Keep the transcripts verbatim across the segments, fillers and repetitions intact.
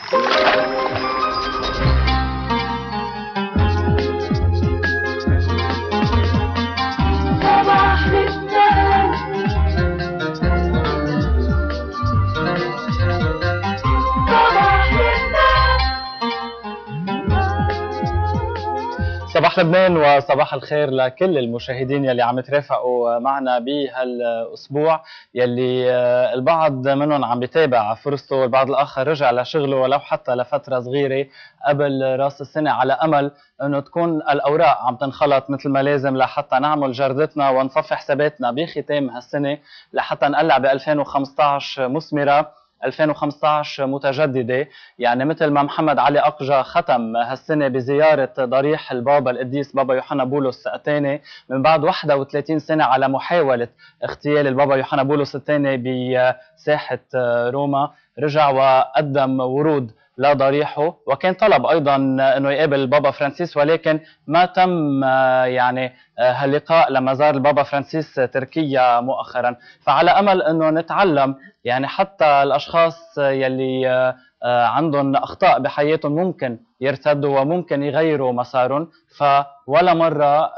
صباح لبنان وصباح الخير لكل المشاهدين يلي عم يترافقوا معنا بهالاسبوع، يلي البعض منهم عم بيتابع فرصته والبعض الاخر رجع لشغله ولو حتى لفتره صغيره قبل راس السنه، على امل انه تكون الاوراق عم تنخلط مثل ما لازم لحتى نعمل جردتنا ونصفي حساباتنا بختام هالسنه لحتى نقلع ب ألفين وخمسة عشر مثمره، ألفين وخمسة عشر متجددة. يعني مثل ما محمد علي أقجا ختم هالسنة بزيارة ضريح البابا القديس بابا يوحنا بولس الثاني من بعد واحد وثلاثين سنة على محاولة اغتيال البابا يوحنا بولس الثاني بساحة روما، رجع وقدم ورود لضريحه، وكان طلب ايضا انه يقابل البابا فرانسيس، ولكن ما تم يعني هاللقاء لما زار البابا فرانسيس تركيا مؤخرا. فعلى امل انه نتعلم يعني حتى الاشخاص يلي عندهم اخطاء بحياتهم ممكن يرتدوا وممكن يغيروا مسارهم، فولا مره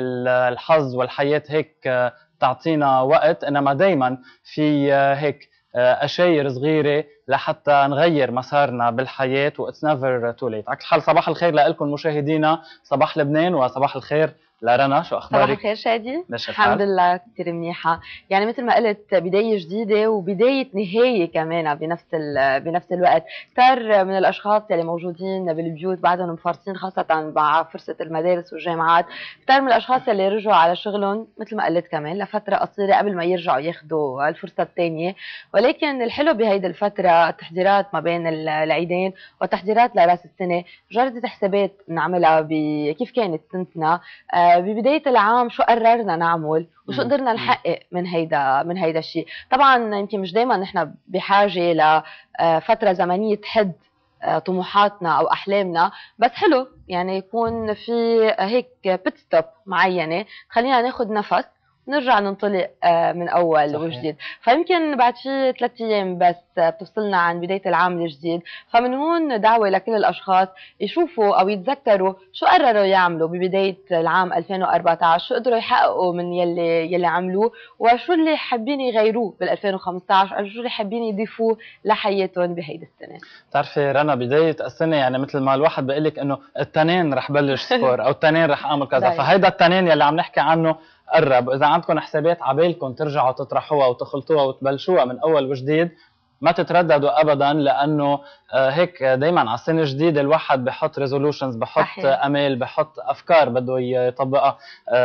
الحظ والحياه هيك تعطينا وقت، انما دائما في هيك اشاير صغيره لحتى نغير مسارنا بالحياه، واتس نيفر تو ليت. على كل حال صباح الخير لكم مشاهدينا صباح لبنان، وصباح الخير لرنا، شو اخبارك؟ صباح الخير شادي. الحمد لله كثير منيحه، يعني مثل ما قلت بدايه جديده وبدايه نهايه كمان بنفس بنفس الوقت. كثير من الاشخاص اللي موجودين بالبيوت بعدهم مفرطين خاصه مع فرصه المدارس والجامعات، كثير من الاشخاص اللي رجعوا على شغلهم مثل ما قلت كمان لفتره قصيره قبل ما يرجعوا ياخذوا الفرصه الثانيه. ولكن الحلو بهيدي الفتره التحضيرات ما بين العيدين والتحضيرات لراس السنه، جرده حسابات بنعملها بكيف كانت سنتنا ببداية العام، شو قررنا نعمل وشو قدرنا نحقق من هيدا من هيدا الشيء. طبعا يمكن مش دائما نحن بحاجة لفترة زمنية تحد طموحاتنا او احلامنا، بس حلو يعني يكون في هيك بيت ستوب معينة خلينا ناخذ نفس نرجع ننطلق من اول صحيح. وجديد. فيمكن بعد في ثلاث ايام بس بتفصلنا عن بدايه العام الجديد، فمن هون دعوه لكل الاشخاص يشوفوا او يتذكروا شو قرروا يعملوا ببدايه العام ألفين وأربعة عشر، شو قدروا يحققوا من يلي يلي عملوه، وشو اللي حابين يغيروه بال ألفين وخمسة عشر، او شو اللي حابين يضيفوه لحياتهم بهيدي السنه. بتعرفي رنا، بدايه السنه يعني مثل ما الواحد بيقول لك انه التنين رح بلش سكور او التنين رح اعمل كذا، فهيدا التنين يلي عم نحكي عنه قرب. إذا عندكم حسابات عبالكم ترجعوا تطرحوها وتخلطوها وتبلشوها من أول وجديد، ما تترددوا أبدا، لأنه هيك دايما على السنة الجديدة الواحد بحط ريزولوشنز، بحط صحيح. أمال، بحط أفكار بده يطبقها.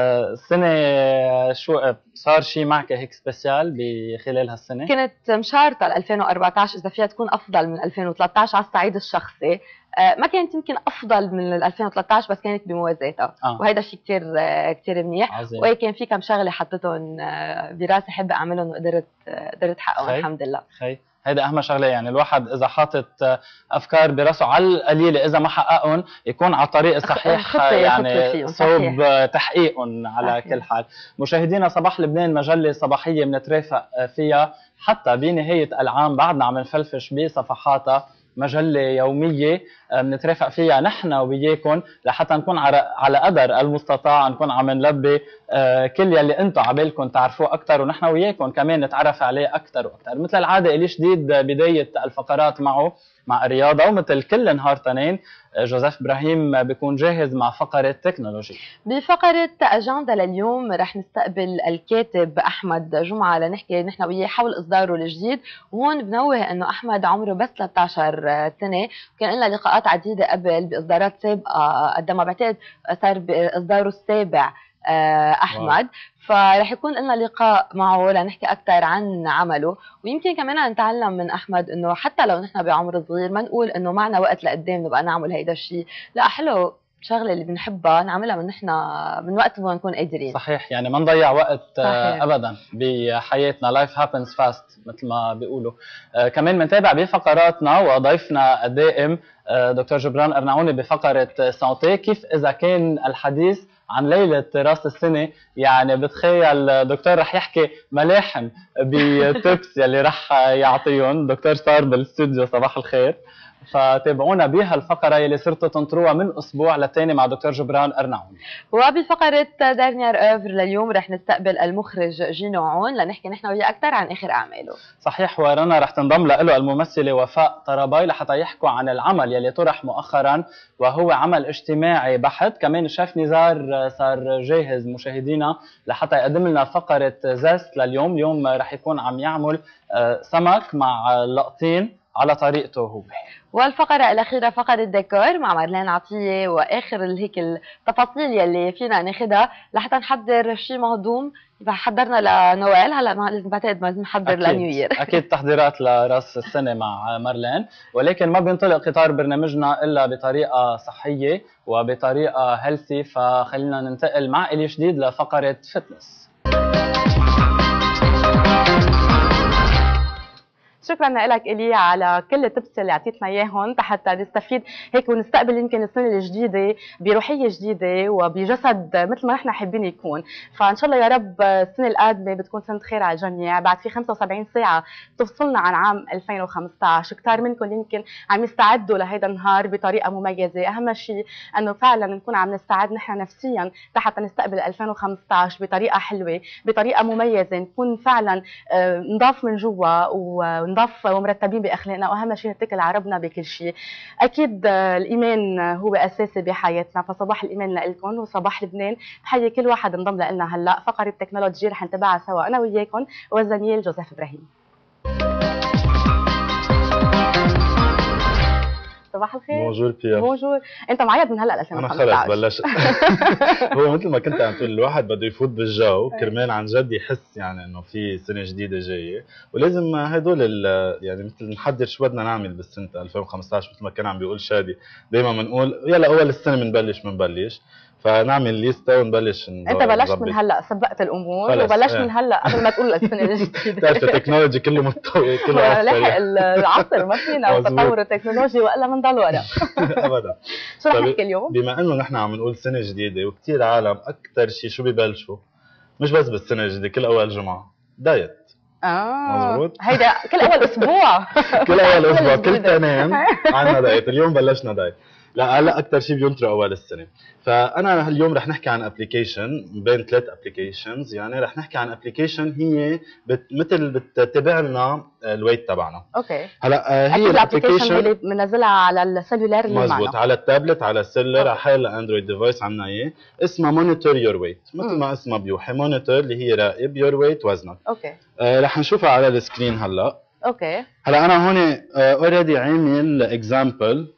السنة شو صار شيء معك هيك سبيسيال بخلال هالسنة؟ كنت مشارطة ل ألفين وأربعة عشر إذا فيها تكون أفضل من ألفين وثلاثة عشر على الصعيد الشخصي. ما كانت يمكن افضل من ألفين وثلاثة عشر بس كانت بموازاتها، آه. وهذا شيء كثير كثير منيح، وكان في كم شغله حطيتهم براسي حابه اعملهم وقدرت قدرت احققهم الحمد لله. خي هيدا اهم شغله، يعني الواحد اذا حاطط افكار براسه على القليله اذا ما حققهم يكون على الطريق الصحيح، يعني صوب تحقيقهم على صحيح. كل حال مشاهدينا صباح لبنان مجله صباحيه بنترافق فيها حتى بنهايه العام، بعدنا عم نفلفش بصفحاتها، مجلة يومية بنترافق فيها نحن وياكم لحتى نكون على قدر المستطاع نكون عم نلبي كل يلي انتم عبالكم تعرفوه اكثر، ونحن وياكم كمان نتعرف عليه اكثر واكثر. مثل العاده الي جديد بدايه الفقرات معه مع الرياضه، ومثل كل نهار تنين جوزيف ابراهيم بيكون جاهز مع فقره تكنولوجي. بفقره اجنده لليوم رح نستقبل الكاتب احمد جمعه لنحكي نحن وياه حول اصداره الجديد، وهون بنوه انه احمد عمره بس ثلاثة عشر سنه، وكان لنا لقاءات عديده قبل باصدارات سابقه قدما، بعتقد صار باصداره السابع احمد، فرح يكون لنا لقاء معه لنحكي اكثر عن عمله، ويمكن كمان نتعلم من احمد انه حتى لو نحن بعمر صغير ما نقول انه معنا وقت لقدام نبقى نعمل هيدا الشيء، لا حلو الشغله اللي بنحبها نعملها من نحن من وقت ما نكون قادرين. صحيح، يعني ما نضيع وقت صحيح. ابدا بحياتنا، لايف هابنز فاست مثل ما بيقولوا. آه كمان بنتابع بفقراتنا وضيفنا الدائم آه دكتور جبران أرناؤوني بفقره سانتي، كيف اذا كان الحديث عن ليلة راس السنة، يعني بتخيل دكتور رح يحكي ملاحم بتبس يلي رح يعطيهم. دكتور صار بالاستوديو صباح الخير. فتابعونا بهالفقره يلي صرتوا تنطروها من اسبوع للتاني مع دكتور جبران ارناؤون. وبفقره دارنيير اوفر لليوم رح نستقبل المخرج جينو عون لنحكي نحن وياه اكثر عن اخر اعماله. صحيح، ورنا رح تنضم له الممثله وفاء طرباي لحتى يحكوا عن العمل يلي طرح مؤخرا وهو عمل اجتماعي بحت. كمان الشيف نزار صار جاهز مشاهدينا لحتى يقدم لنا فقره زست لليوم. اليوم رح يكون عم يعمل سمك مع لقطين على طريقته هو. والفقرة الأخيرة فقرة ديكور مع مارلين عطية، وآخر هيك التفاصيل يلي فينا ناخدها لحتى نحضر شيء مهضوم. حضرنا لنويل، هلا ما لازم بعتقد لازم نحضر لنيو يير. أكيد تحضيرات لراس السنة مع مارلين، ولكن ما بينطلق قطار برنامجنا إلا بطريقة صحية وبطريقة هيلثي. فخلينا ننتقل مع إلي جديد لفقرة فتنس. شكرا لك إلي على كل التبس اللي اعطيتنا اياهم حتى نستفيد هيك ونستقبل يمكن السنه الجديده بروحيه جديده وبجسد مثل ما نحن حابين يكون. فان شاء الله يا رب السنه القادمه بتكون سنه خير على الجميع. بعد في خمسة وسبعين ساعه تفصلنا عن عام ألفين وخمسة عشر، كثار منكم يمكن عم يستعدوا لهذا النهار بطريقه مميزه. اهم شيء انه فعلا نكون عم نستعد نحن نفسيا حتى نستقبل ألفين وخمسة عشر بطريقه حلوه بطريقه مميزه، نكون فعلا نضاف من جوا و نضاف ومرتبين باخلاقنا، واهم شيء نتكل على ربنا بكل شيء. اكيد الايمان هو اساسي بحياتنا، فصباح الايمان لكم وصباح لبنان. بحيي كل واحد انضم لنا هلا. فقره تكنولوجي رح نتابعها سوا انا وياكم والزميل جوزيف ابراهيم. صباح الخير. بونجور بيير. بونجور. انت معيد من هلا ألفين وخمسة عشر. انا خلص بلشت. هو مثل ما كنت عم تقول الواحد بده يفوت بالجو كرمال عن جد يحس يعني انه في سنه جديده جايه، ولازم هدول يعني مثل نحضر شو بدنا نعمل بالسنه ألفين وخمسة عشر. مثل ما كان عم بيقول شادي دائما بنقول يلا اول السنه بنبلش بنبلش فنعمل ليستا ونبلش. انت بلشت من هلا، سبقت الامور وبلشت من هلا قبل ما تقول السنه الجديده. بتعرف التكنولوجي كله متطور كله لحق العصر ما فينا وتطور التكنولوجي والا بنضل ورا. ابدا. شو رح نحكي اليوم؟ بما انه نحن عم نقول سنه جديده وكثير عالم اكثر شيء شو ببلشوا مش بس بالسنه الجديده، كل اول جمعه دايت. اه مزبوط. هيدا كل اول اسبوع. كل اول اسبوع كل تنين عندنا دايت. اليوم بلشنا دايت. لا هلا اكثر شيء بينطروا اول السنه. فانا اليوم رح نحكي عن ابلكيشن بين ثلاث ابلكيشنز. يعني رح نحكي عن ابلكيشن هي بت مثل بتتابع لنا الويت تبعنا. اوكي. هلا هي الابلكيشن اللي بنزلها على السيلولار اللي معنا. مزبوط، على التابلت على السيلر على حال اندرويد ديفايس عندنا اياه. اسمها مونيتور يور ويت، مثل ما اسمها بيوحي مونيتور اللي هي راقب يور ويت وزنك. اوكي. آه رح نشوفها على السكرين هلا. اوكي. هلا انا هون اوريدي عامل اكزامبل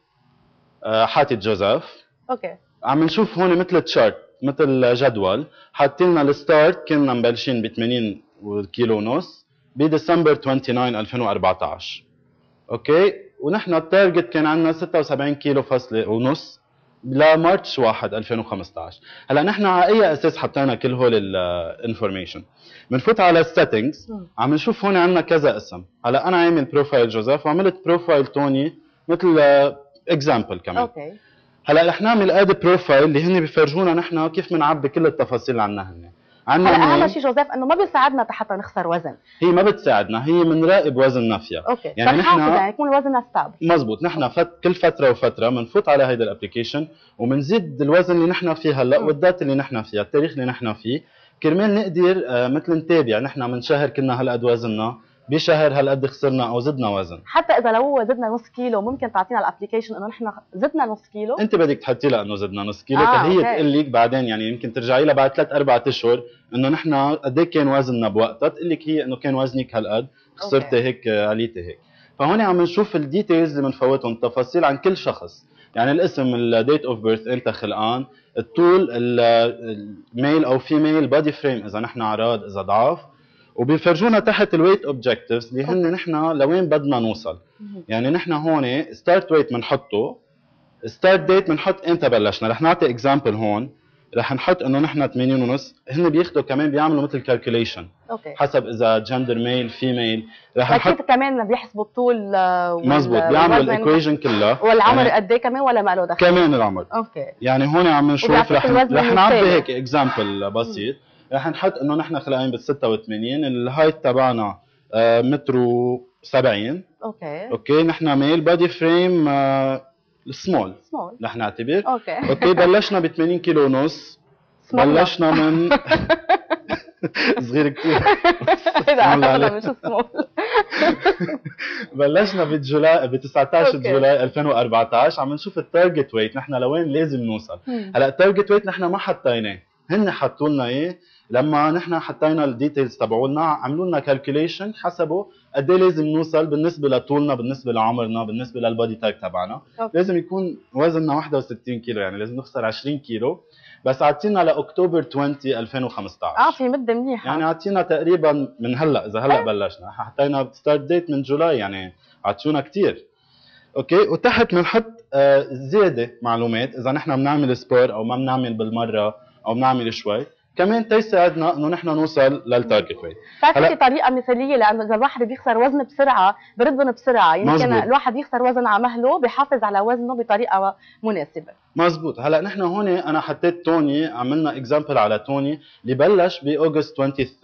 حاطط جوزيف. اوكي. عم نشوف هون مثل تشارت مثل جدول. حاطين لنا الستارت كنا مبلشين ب ثمانين كيلو ونص بديسمبر تسعة وعشرين ألفين وأربعة عشر. اوكي. ونحن التارجت كان عندنا ستة وسبعين كيلو فاصلة ونص لمارتش واحد ألفين وخمسة عشر. هلا نحن على اي اساس حطينا كل هول الانفورميشن؟ بنفوت على السيتنجز عم نشوف هون عندنا كذا اسم. هلا انا عامل بروفايل جوزيف وعملت بروفايل توني مثل اكزامبل كمان. اوكي. هلا رح نعمل اد بروفايل اللي هن بيفرجونا نحن كيف بنعبي كل التفاصيل اللي عندنا هن. هلا اهم شيء جوزيف انه ما بيساعدنا حتى نخسر وزن. هي ما بتساعدنا، هي بنراقب وزننا فيها. اوكي. يعني نحن يعني يكون وزننا ستابل. مزبوط. نحن فت كل فتره وفتره بنفوت على هيدا الابلكيشن وبنزيد الوزن اللي نحن فيه هلا والدات اللي نحن فيها، التاريخ اللي نحن فيه، كرمال نقدر آه مثل نتابع نحن من شهر كنا هالقد وزننا، بشهر هالقد خسرنا او زدنا وزن. حتى اذا لو زدنا نص كيلو ممكن تعطينا الابلكيشن انه نحن زدنا نص كيلو. انت بدك تحطي لها انه زدنا نص كيلو. آه فهي تقول لك بعدين يعني يمكن ترجعي لها بعد ثلاث اربع اشهر انه نحن قد ايه كان وزننا بوقتها، تقول لك هي انه كان وزنك هالقد، خسرتي هيك، عليتي هيك. فهون عم نشوف الديتيلز اللي بنفوتهم، التفاصيل عن كل شخص. يعني الاسم، الديت اوف بيرث، امتى خلقان، الطول، الميل او فيميل، بادي فريم اذا نحن عراض اذا ضعاف، وبيفرجونا تحت الويت اوبجكتيفز اللي هن نحن لوين بدنا نوصل. يعني نحن هون ستارت ويت بنحطه، ستارت ديت بنحط امتى بلشنا. رح نعطي اكزامبل هون، رح نحط انه نحن ثمانين ونص. هن بياخذوا كمان بيعملوا مثل كالكوليشن حسب اذا جندر ميل فيميل. رح نحط اكيد كمان بيحسبوا الطول وال مزبوط، بيعملوا الايكويشن كلها. والعمر يعني قد ايه كمان ولا ما له دخل؟ كمان العمر. اوكي. يعني هون عم نشوف رح رح نعطي هيك اكزامبل بسيط. رح نحط انه نحن خلقين بال ستة وثمانين، الهايت تبعنا آه متر و سبعين. اوكي اوكي نحن ميل بادي فريم سمول سمول رح نعتبر. اوكي اوكي بلشنا ب ثمانين كيلو ونص. بلشنا من صغير كثير. هذا مش سمول. بلشنا بجولاي ب تسعطعش جولاي ألفين وأربعطعش عم نشوف التارجت ويت نحن لوين لازم نوصل. هلا التارجت ويت نحن ما حطيناه، هن حطوا لنا اياه لما نحن حطينا الديتيلز تبعولنا عملوا لنا كالكوليشن حسبوا قد ايه لازم نوصل بالنسبه لطولنا بالنسبه لعمرنا بالنسبه للبادي تايب تبعنا. لازم يكون وزننا واحد وستين كيلو يعني لازم نخسر عشرين كيلو بس عطينا لاكتوبر عشرين ألفين وخمسطعش. اه في مده منيحه يعني عطينا تقريبا من هلا اذا هلا بلشنا حطينا ستارت ديت من جولاي يعني عطونا كثير. اوكي وتحت بنحط آه زياده معلومات اذا نحن بنعمل سبور او ما بنعمل بالمره او بنعمل شوي كمان تيساعدنا انه نحن نوصل للتارجت ويت. بتعرف في طريقه مثاليه لانه اذا الواحد بيخسر وزن بسرعه بردهم بسرعه يمكن مزبوط. الواحد يخسر وزن على مهله بيحافظ على وزنه بطريقه مناسبه. مزبوط. هلا نحن هون انا حطيت توني عملنا اكزامبل على توني اللي بلش باوغست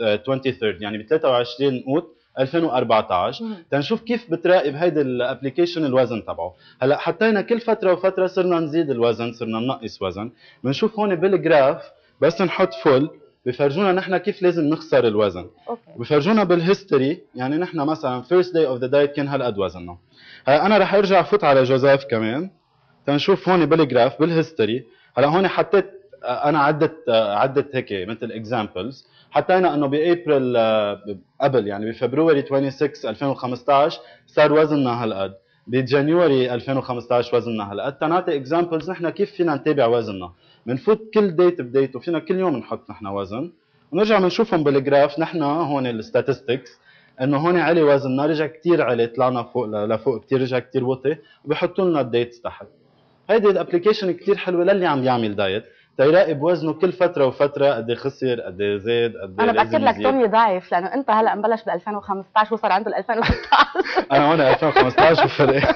ثلاثين يعني ب ثلاثة وعشرين اوت ألفين وأربعطعش تنشوف كيف بتراقب هيدي الابلكيشن الوزن تبعه. هلا حطينا كل فتره وفتره صرنا نزيد الوزن صرنا ننقص وزن. بنشوف هون بالجراف بس نحط فول بفرجونا نحن كيف لازم نخسر الوزن. اوكي بفرجونا بالهيستوري يعني نحن مثلا فيرست داي اوف ذا دايت كان هالقد وزننا. هلا انا رح ارجع فوت على جوزيف كمان تنشوف هون بالجراف بالهيستوري. هلا هون حطيت انا عدت عدت هيك مثل اكزامبلز حطينا انه بابريل قبل يعني بفبراير ستة وعشرين ألفين وخمسطعش صار وزننا هالقد، بجانيوري ألفين وخمسطعش وزننا هالقد. تنعطي اكزامبلز نحن كيف فينا نتابع وزننا. بنفوت كل ديت بديت وفينا كل يوم نحط نحن وزن ونرجع بنشوفهم بالجراف. نحن هون الستاتستكس انه هون علي وزننا رجع كثير علي طلعنا فوق لفوق كثير رجع كثير وطي وبحطوا لنا الديتس تحت. هيدي الابلكيشن كثير حلوه للي عم يعمل دايت تيراقب وزنه كل فتره وفتره قد ايه خسر قد ايه زاد قد ايه. انا باكد لك توني ضعيف لانه انت هلا مبلش ب ألفين وخمسطعش وصل عنده ال ألفين وستطعش. انا هون ألفين وخمسطعش وفرق.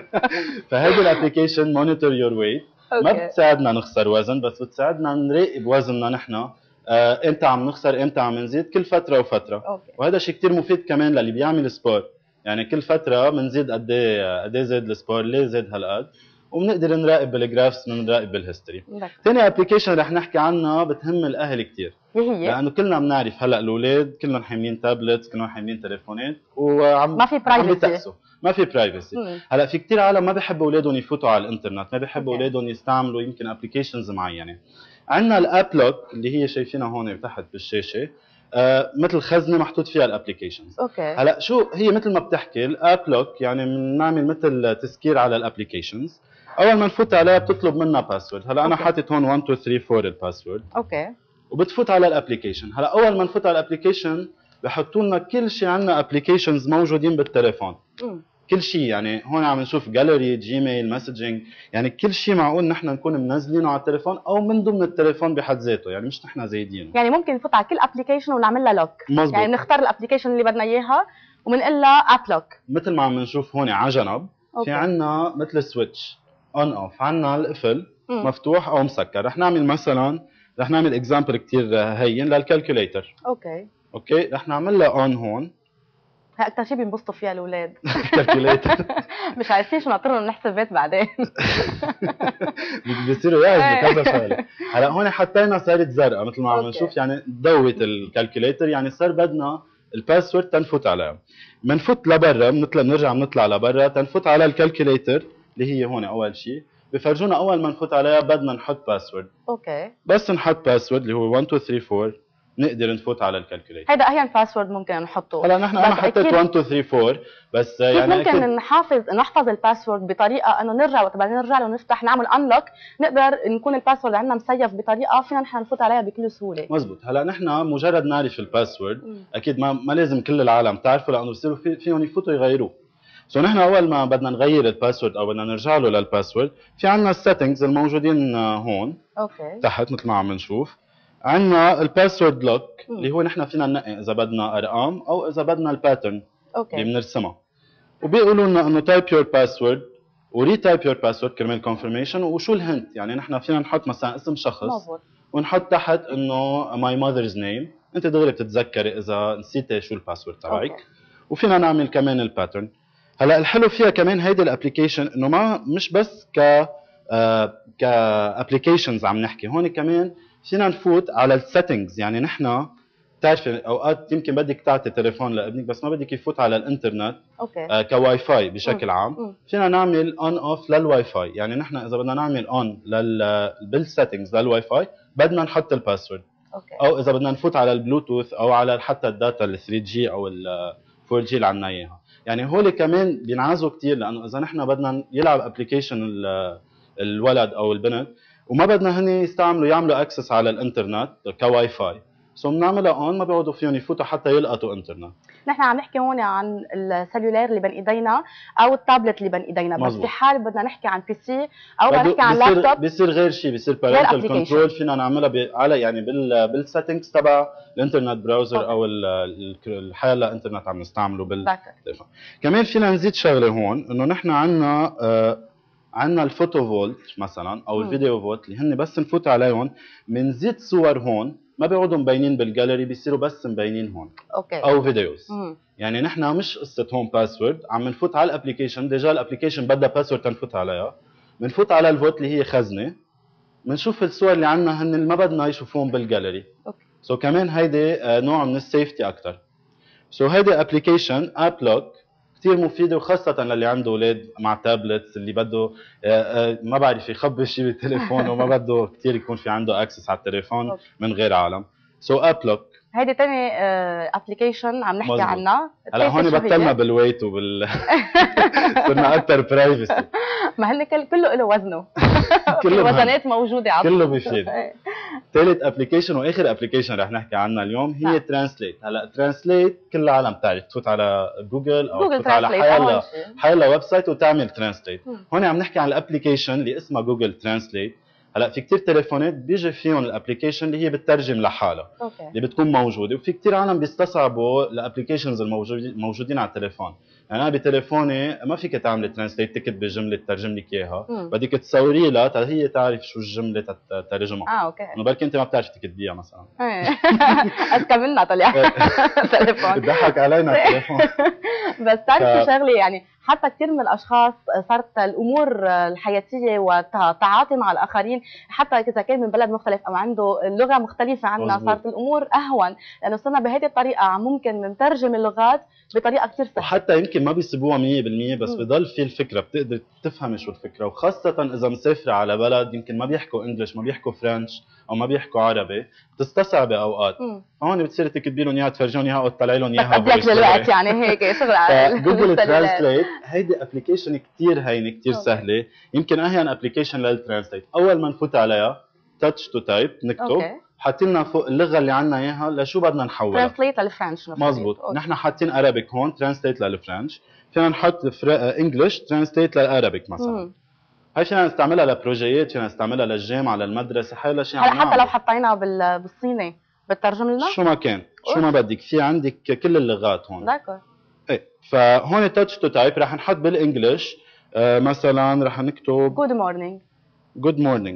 فهيدي الابلكيشن مونيتور يور ويت ما بتساعدنا نخسر وزن بس بتساعدنا نراقب وزننا نحن آه، امتى عم نخسر امتى عم نزيد كل فتره وفتره. أوكي. وهذا شيء كثير مفيد كمان للي بيعمل سبور يعني كل فتره بنزيد قد ايه قد ايه زاد السبور ليه زاد هالقد وبنقدر نراقب بالجرافس بنراقب بالهيستوري. ثاني ابلكيشن رح نحكي عنها بتهم الاهل كثير هي لانه كلنا بنعرف هلا الاولاد كلهم حاملين تابلتس كلهم حاملين تليفونات وعم ما في برايفسي ما في برايفسي. هلا في كثير عالم ما بحبوا اولادهم يفوتوا على الانترنت ما بحبوا اولادهم يستعملوا يمكن ابلكيشنز معينه. عندنا الاب لوك اللي هي شايفينها هون تحت بالشاشه آه مثل خزنه محطوط فيها الابلكيشنز. اوكي هلا شو هي مثل ما بتحكي الاب لوك يعني بنعمل مثل تسكير على الابلكيشنز. اول ما نفوت عليها بتطلب منا باسورد. هلا انا حاطط هون واحد اثنين ثلاثة أربعة الباسورد. اوكي وبتفوت على الابلكيشن. هلا اول ما نفوت على الابلكيشن بحطوا لنا كل شيء عندنا ابلكيشنز موجودين بالتليفون. م. كل شيء يعني هون عم نشوف جاليري جيميل مسجنج يعني كل شيء معقول نحن نكون منزلينه على التليفون او من ضمن التليفون بحد ذاته يعني مش نحن زايدينه. يعني ممكن نفوت على كل ابلكيشن ونعمل لها لوك. مزبوط. يعني بنختار الابلكيشن اللي بدنا اياها وبنقول لها اب لوك مثل ما عم نشوف هون على جنب. في عندنا مثل سويتش اون اوف عندنا القفل م. مفتوح او مسكر. رح نعمل مثلا رح نعمل اكزامبل كثير هين للكالكوليتر. اوكي اوكي رح نعمل لها اون هون. اكثر شيء بينبسطوا فيها الاولاد كالكوليتر. مش عارفين شو ناطرهم نحسبات بعدين. بيصيروا يعزوا كذا شغله. هلا هون حطينا صارت زرقاء مثل ما عم نشوف يعني ضوت الكالكوليتر يعني صار بدنا الباسورد تنفوت عليها. بنفوت لبرا بنطلع بنرجع بنطلع لبرا تنفوت على الكالكوليتر اللي هي هون اول شيء بفرجونا اول ما نفوت عليها بدنا نحط باسورد. اوكي بس نحط باسورد اللي هو واحد اثنين ثلاثة أربعة نقدر نفوت على الكالكوليتر. هيدا اهين باسورد ممكن نحطه. هلا نحن انا حطيت واحد اثنين ثلاثة أربعة بس يعني ممكن أكيد نحافظ نحفظ الباسورد بطريقه انه نرجع وقت بدنا نرجع له ونفتح نعمل انلوك نقدر نكون الباسورد عندنا مسيف بطريقه فينا نحن نفوت عليها بكل سهوله. مزبوط. هلا نحن مجرد نعرف الباسورد م. اكيد ما, ما لازم كل العالم تعرفه لانه بصيروا في فيهم يفوتوا يغيروه. سو نحن اول ما بدنا نغير الباسورد او بدنا نرجع له للباسورد في عندنا السيتنجز الموجودين هون. اوكي تحت مثل ما عم نشوف عندنا الباسورد لوك اللي هو نحن فينا ننقي اذا بدنا ارقام او اذا بدنا الباترن اللي بنرسمها. وبيقولوا لنا انه تايب يور باسورد وري تايب يور باسورد كرمال كونفرميشن وشو الهنت يعني نحن فينا نحط مثلا اسم شخص مزبوط. ونحط تحت انه ماي ماذرز نيم انت دغري بتتذكري اذا نسيتي شو الباسورد تبعك وفينا نعمل كمان الباترن. هلا الحلو فيها كمان هيدي الابلكيشن انه ما مش بس ك آه كابلكيشنز عم نحكي، هون كمان فينا نفوت على السيتنجز. يعني نحن بتعرفي اوقات يمكن بدك تعطي تليفون لابنك بس ما بدك يفوت على الانترنت اوكي آه كواي فاي بشكل م. عام، م. فينا نعمل اون اوف للواي فاي. يعني نحن اذا بدنا نعمل اون لل بالسيتنجز للواي فاي بدنا نحط الباسورد، اوكي او اذا بدنا نفوت على البلوتوث او على حتى الداتا ال ثري جي او ال فور جي اللي عندنا اياها. يعني هول كمان بينعزوا كثير، لانه اذا نحن بدنا يلعب ابلكيشن الولد او البنت وما بدنا هن يستعملوا يعملوا اكسس على الانترنت كواي فاي، سو بنعملها اون ما بيقعدوا فيهم يفوتوا حتى يلقطوا انترنت. نحن عم نحكي هون عن السلولار اللي بين ايدينا او التابلت اللي بين ايدينا، بس في حال بدنا نحكي عن بي سي او بدنا نحكي عن لابتوب بيصير غير شيء، بيصير بارنتال كنترول فينا نعملها على يعني بال بالسيتنجز تبع الانترنت براوزر او الحالة انترنت عم نستعمله بالتليفون. كمان فينا نزيد شغله هون انه نحن عندنا آه عندنا الفوتو فولت مثلا او الفيديو فولت اللي هن بس نفوت عليهم بنزيد صور هون ما بيقعدوا مبينين بالجاليري، بيصيروا بس مبينين هون اوكي او فيديوز. مم. يعني نحن مش قصه هون باسورد عم نفوت على الابلكيشن، ديجا الابلكيشن بدها باسورد تنفوت عليها، بنفوت على الفوت اللي هي خزنه بنشوف الصور اللي عندنا هن اللي ما بدنا يشوفوهم بالجاليري. اوكي سو so كمان هيدي نوع من السيفتي اكثر. سو so هيدي ابلكيشن اب لوك كثير مفيده، وخاصه للي عنده اولاد مع تابلتس اللي بده ما بعرف يخبي شيء بالتليفون وما بده كثير يكون في عنده اكسس على التليفون من غير عالم. سو اب لوك هيدي ثاني ابلكيشن عم نحكي عنها. هلا هون بطلنا بالويت وبال صرنا اكثر برايفسي. ما هن كله له وزنه كله وزنات موجوده على كله بيفيد. ثالث ابلكيشن واخر ابلكيشن رح نحكي عنها اليوم هي ترانسليت. هلا ترانسليت كل العالم بتعرف تفوت على جوجل او تفوت على حيلا حيلا ويب سايت وتعمل ترانسليت. هون عم نحكي عن الابلكيشن اللي اسمها جوجل ترانسليت. هلا في كثير تليفونات بيجي فيهم الابلكيشن اللي هي بتترجم لحالها أوكي. اللي بتكون موجوده، وفي كثير عالم بيستصعبوا الابلكيشنز الموجودين موجودين على التليفون. يعني انا بتليفوني ما فيك تعملي ترانسليت تكتبي جمله تترجم لك اياها، بدك تصوري لها تا هي تعرف شو الجمله تترجمها. اه اوكي انه بركي انت ما بتعرفي تكتبيها مثلا. اذكى منا طلع تليفون بضحك علينا التليفون. بس تعرفي شغله، يعني حتى كثير من الاشخاص صارت الامور الحياتيه والتعاطي مع الاخرين حتى اذا كان من بلد مختلف او عنده لغه مختلفه عنا صارت الامور اهون، لانه صرنا بهذه الطريقه ممكن نترجم اللغات بطريقه كثير سهله، وحتى يمكن ما بيسيبوها مية بالمية بس بضل في الفكره، بتقدر تفهمي شو الفكره. وخاصه اذا مسافره على بلد يمكن ما بيحكوا انجلش، ما بيحكوا فرنش او ما بيحكوا عربي، بتستصعبي اوقات. هون بتصيري تكتبي لهم اياها تفرجون اياها او تطلعي لهم اياها بدك الوقت يعني هيك شغل على جوجل ترانسليت. هيدي ابلكيشن كثير هينه كثير سهله، يمكن اهين ابلكيشن للترانسليت. اول ما نفوت عليها تاتش تو تايب نكتب، حاطين لنا فوق اللغه اللي عندنا اياها لشو بدنا نحولها. ترانسليت للفرنش. مزبوط. نحن حاطين ارابيك هون، ترانسليت للفرنش. فينا نحط انجلش ترانسليت للارابيك مثلا. هاي فينا نستعملها لبروجيات، فينا نستعملها للجامعه للمدرسه، حيلا شيء. هلا حتى لو حطينا بالصيني بترجم لنا شو ما كان، شو ما بدك، في عندك كل اللغات هون. داكور. ايه، فهون تاتش تو تايب رح نحط بالانجلش آه مثلا رح نكتب جود مورنينج. جود مورنينج.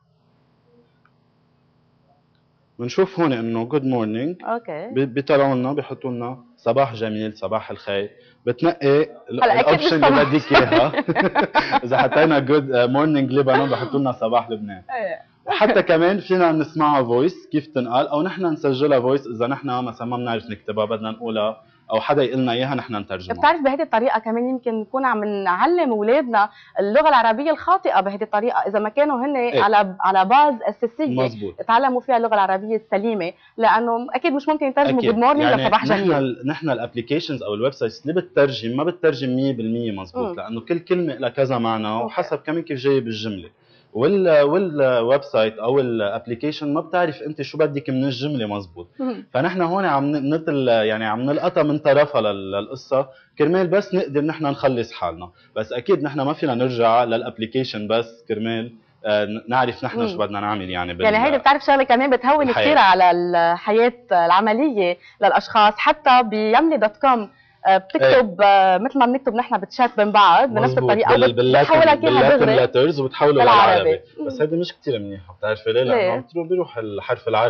بنشوف هون انه جود مورنينج. اوكي. بيطلعوا لنا بيحطوا لنا صباح جميل، صباح الخير. بتنقي الاوبشن اللي بدك اياها. اذا حطينا جود مورنينج لبنان بحطوا لنا صباح لبنان. وحتى كمان فينا نسمعها فويس كيف تنقال، او نحن نسجلها فويس اذا نحن مثلا ما بنعرف نكتبها بدنا نقولها او حدا يقول لنا اياها نحن نترجمها. بتعرف بهذه الطريقه كمان يمكن نكون عم نعلم اولادنا اللغه العربيه الخاطئه بهذه الطريقه، اذا ما كانوا هن إيه؟ على على باز اساسيه مزبوط. يتعلموا فيها اللغه العربيه السليمه، لانه اكيد مش ممكن يترجموا جود مورنينج يعني لصباح جميل. نحن نحن الابلكيشنز او الويب سايتس اللي بتترجم ما بتترجم مية بالمية مزبوط، لانه كل كلمه لها كذا معنى وحسب كمان كيف جاي بالجمله. وال والويب سايت او الابلكيشن ما بتعرف انت شو بدك من الجمله مزبوط. فنحن هون عم نطل يعني عم نلقطها من طرفها للقصه كرمال بس نقدر نحن نخلص حالنا، بس اكيد نحن ما فينا نرجع للابلكيشن بس كرمال نعرف نحن شو بدنا نعمل. يعني يعني هيدي بتعرف شغله كمان بتهون كثير على الحياه العمليه للاشخاص، حتى بيملي دوت كوم بتكتب ايه. مثل ما بنكتب نحن بتشات بين بعض بنفس الطريقه بتحولها كيها باللترز وبتحولها للعربي. بس هيدي مش كثير منيحه، بتعرفي ليه؟ لانه بيروح الحرف العربي.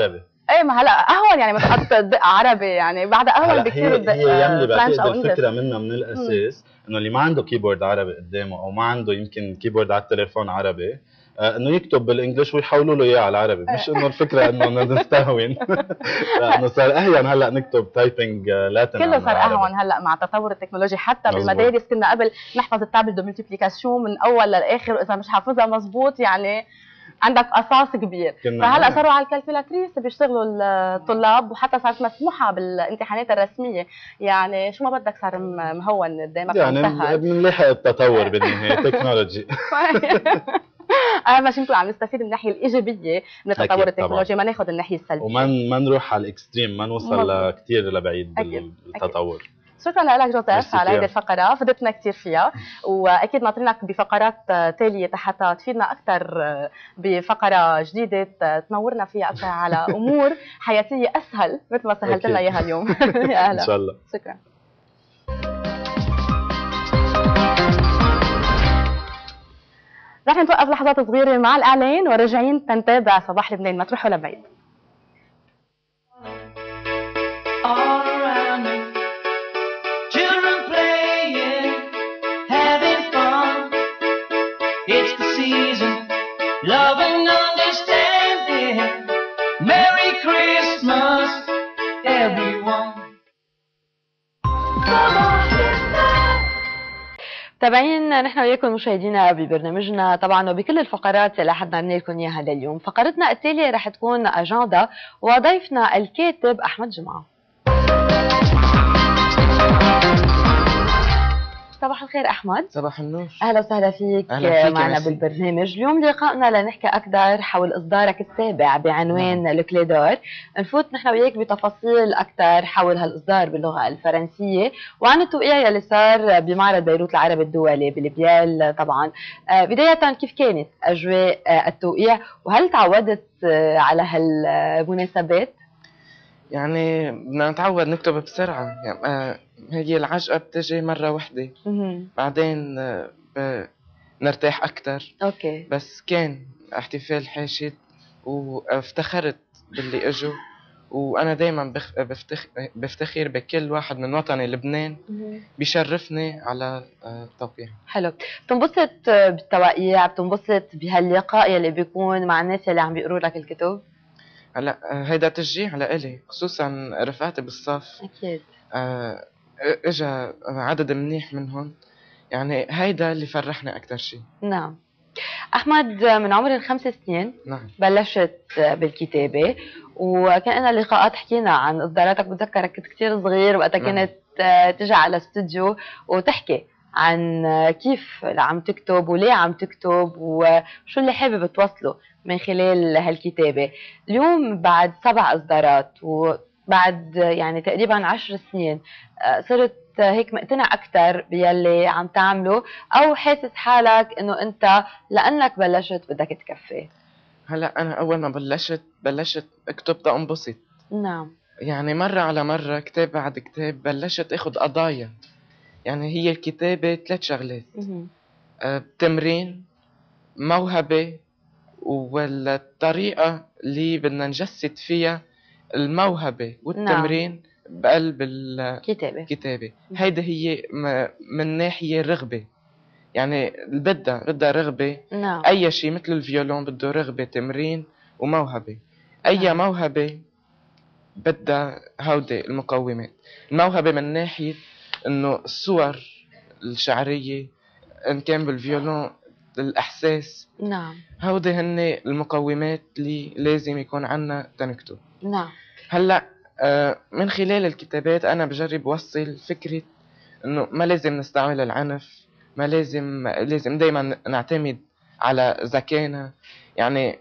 ايه ما هلا اهون يعني ما تحط تدق عربي يعني بعدها اهون بكثير تدق هي يملي فرنش او بعتقد الفكره منها من الاساس انه اللي ما عنده كيبورد عربي قدامه او ما عنده يمكن كيبورد على التليفون عربي آه انه يكتب بالانجلش ويحولوا له اياه على العربي، مش انه الفكره انه نستهون لانه صار اهين هلا نكتب تايبنج لاتن كله صار اهون هلا مع تطور التكنولوجيا. حتى مزبوط. بالمدارس كنا قبل نحفظ التابل دو ملتيبليكاسيون من اول للاخر، واذا مش حافظها مزبوط يعني عندك قصاص كبير. فهلا صاروا على الكالكولاتريس بيشتغلوا الطلاب، وحتى صارت مسموحه بالامتحانات الرسميه، يعني شو ما بدك صار مهون قدامك يعني بنلاحق التطور بالنهايه تكنولوجي. اهم شيء نكون عم نستفيد من الناحيه الايجابيه من التطور التكنولوجي، ما ناخذ الناحيه السلبيه وما ما نروح على الاكستريم، ما نوصل كثير لبعيد بالتطور. شكرا لك جوزيف على هذه الفقره، فدتنا كثير فيها، واكيد ناطرينك بفقرات تاليه حتى تفيدنا اكثر بفقره جديده تنورنا فيها اكثر على امور حياتيه اسهل مثل ما سهلت لنا اياها اليوم. يا اهلا ان شاء الله. شكرا. رح نتوقف لحظات صغيره مع الاعلان وراجعين تنتابع صباح لبنان، ما تروحوا لبعيد. Love and understanding. Merry Christmas, everyone. متابعين نحن وياكم مشاهدينا ببرنامجنا طبعا وبكل الفقرات اللي حدنا عملنا لكم اياها هذا اليوم. فقرتنا التاليه رح تكون اجنده وضيفنا الكاتب احمد جمعه. صباح الخير احمد. صباح النور. اهلا وسهلا فيك, فيك معنا بالبرنامج. اليوم لقائنا لنحكي اكثر حول اصدارك السابع بعنوان نعم. الكليدور. نفوت نحن وياك بتفاصيل اكثر حول هالاصدار باللغه الفرنسيه وعن التوقيع يلي صار بمعرض بيروت العربي الدولي بليبيال. طبعا بدايه كيف كانت اجواء التوقيع وهل تعودت على هالمناسبات؟ يعني بدنا نتعود نكتب بسرعه، يعني هي العجقه بتجي مره واحده بعدين نرتاح اكثر. اوكي. بس كان احتفال حاشد وافتخرت باللي اجوا، وانا دائما بفتخ... بفتخر بكل واحد من وطني لبنان بيشرفني على التوقيع. حلو. بتنبسط بالتوقيع، بتنبسط بهاللقاء يلي بيكون مع الناس اللي عم بيقروا لك الكتب؟ هلا هيدا تشجيع لإلي، خصوصا رفقاتي بالصف. اكيد. آه اجا عدد منيح منهم، يعني هيدا اللي فرحنا اكثر شيء. نعم. احمد، من عمر الخمس سنين نعم بلشت بالكتابه، وكان لنا لقاءات حكينا عن اصداراتك. بتذكرك كنت كثير صغير وقتها نعم. كانت تجي على الاستوديو وتحكي عن كيف عم تكتب وليه عم تكتب وشو اللي حابب توصله من خلال هالكتابه. اليوم بعد سبع اصدارات وبعد يعني تقريبا عشر سنين صرت هيك مقتنع اكثر باللي عم تعمله، او حاسس حالك انه انت لانك بلشت بدك تكفي؟ هلا انا اول ما بلشت بلشت اكتب تنبسط. نعم. يعني مره على مره كتاب بعد كتاب بلشت اخذ قضايا. يعني هي الكتابه ثلاث شغلات: أه تمرين، موهبه، والطريقه اللي بدنا نجسد فيها الموهبه والتمرين نعم. بقلب الكتابة كتابة. هيدا هي من ناحية رغبة، يعني بدها بدها رغبة نعم. أي شيء مثل الفيولون بده رغبة، تمرين وموهبة. أي نعم. موهبة بدها هودي المقومات. الموهبة من ناحية إنه الصور الشعرية إن كان بالفيولون الإحساس نعم. هودي هن المقومات اللي لازم يكون عنا تنكتب. نعم. هلأ من خلال الكتابات أنا بجرب وصل فكرة إنه ما لازم نستعمل العنف، ما لازم لازم دايما نعتمد على ذكائنا. يعني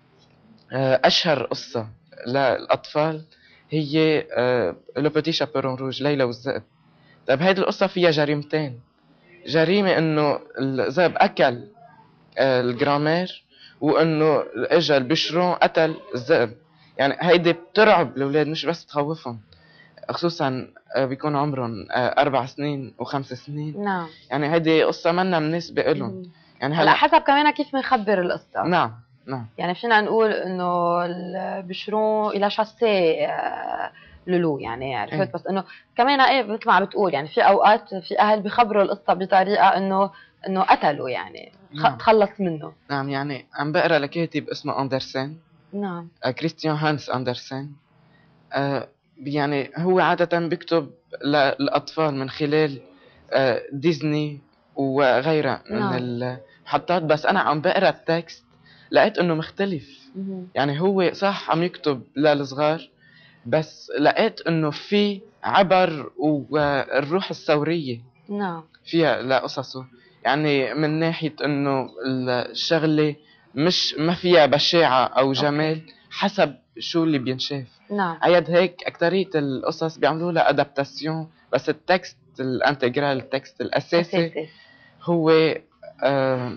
أشهر قصة للأطفال هي لو بيتي شابيرون روج، ليلى والذئب. طيب هيدي القصة فيها جريمتين: جريمة إنه الذئب أكل الجرامير، وإنه إجا البشرون قتل الذئب. يعني هيدي بترعب الأولاد مش بس تخوفهم، خصوصا بيكون عمرهم أربع سنين وخمس سنين. نعم. يعني هيدي قصة منا مناسبة لهم. يعني هلا حسب كمان كيف بنخبر القصة. نعم. نعم. يعني فينا نقول انه البشرون الى شاسي آه، لولو يعني عرفت إيه. بس انه كمان ايه مثل ما عم بتقول يعني في اوقات في اهل بيخبروا القصه بطريقه انه انه قتلوا يعني خ- نعم. تخلص منه. نعم يعني عم بقرا لكاتب اسمه أندرسن، نعم آه، كريستيان هانس أندرسن. آه، يعني هو عادة بيكتب للأطفال من خلال آه، ديزني وغيرها من نعم. المحطات، بس أنا عم بقرا التكست لقيت إنه مختلف. مهم. يعني هو صح عم يكتب للصغار، بس لقيت إنه في عبر والروح الثورية نعم فيها لقصصه. يعني من ناحية إنه الشغلة مش ما فيها بشاعة أو جمال حسب شو اللي بينشاف. نعم عيد هيك أكترية القصص بيعملوا لها أدابتاسيون، بس التكست الانتجرال التكست الأساسي اساسي. هو آه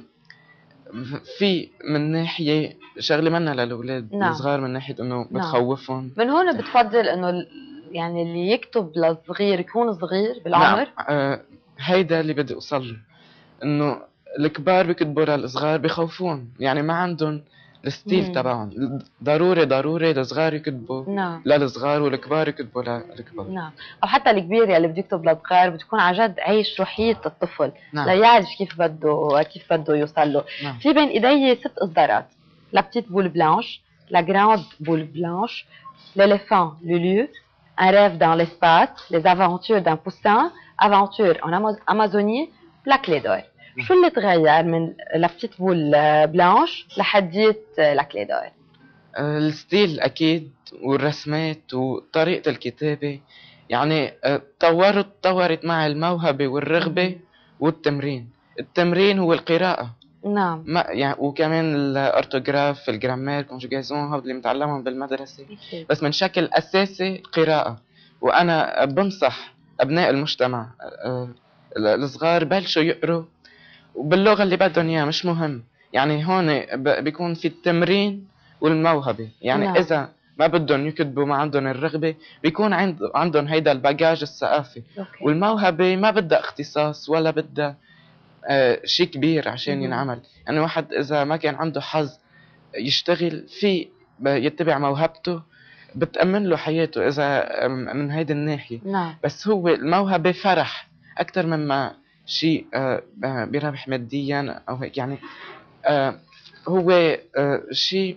في من ناحية شغلة منا للأولاد نعم. الصغار، من ناحية إنه نعم. بتخوفهم. من هون بتفضل انه ال- يعني اللي يكتب للصغير يكون صغير بالعمر. نعم. آه هيدا اللي بدي أوصل له، إنه الكبار بيكتبوا للصغار بخوفون، يعني ما عندهم الستيل مم. تبعهم. ضروري ضروري الصغار يكتبوا نعم للصغار والكبار يكتبوا للكبار. نعم. او حتى الكبير يلي بده يكتب للصغار بتكون عن جد عايش روحيه الطفل نعم. ليعرف كيف بده كيف بده يوصل له. نعم. في بين ايدي ست اصدارات: لا بتيت بول بلانش، لا جراند بول بلانش، l'éléphant Lulu, un rêve dans l'espace, les aventures d'un poussin, aventure en Ama- Amazonie, la clé d'or. شو اللي تغير من لا بتيت بول بلانش لحديت لا كلي دور؟ آه، الستيل أكيد، والرسمات وطريقة الكتابة. يعني آه، طورت طورت مع الموهبة والرغبة والتمرين. التمرين هو القراءة، نعم ما يعني وكمان الأرتوغراف، الجرامير، كونجوغازون، هذول اللي متعلمهم بالمدرسة. أكيد. بس من شكل أساسي القراءة. وأنا بنصح أبناء المجتمع آه، الصغار بلشوا يقروا وباللغة اللي بدهم إياها، مش مهم. يعني هون ب- بيكون في التمرين والموهبة. يعني نعم. إذا ما بدهم يكتبوا، ما عندهم الرغبة، بيكون عند عندهم هيدا الباجاج الثقافي. أوكي. والموهبة ما بدها اختصاص ولا بدها آه شيء كبير عشان مهم. ينعمل. يعني واحد إذا ما كان عنده حظ يشتغل في ب- يتبع موهبته، بتأمن له حياته إذا آم، من هيدي الناحية. نعم بس هو الموهبة فرح أكتر مما شيء آه، آه، بيربح ماديا أو هيك. يعني آه، هو آه، شيء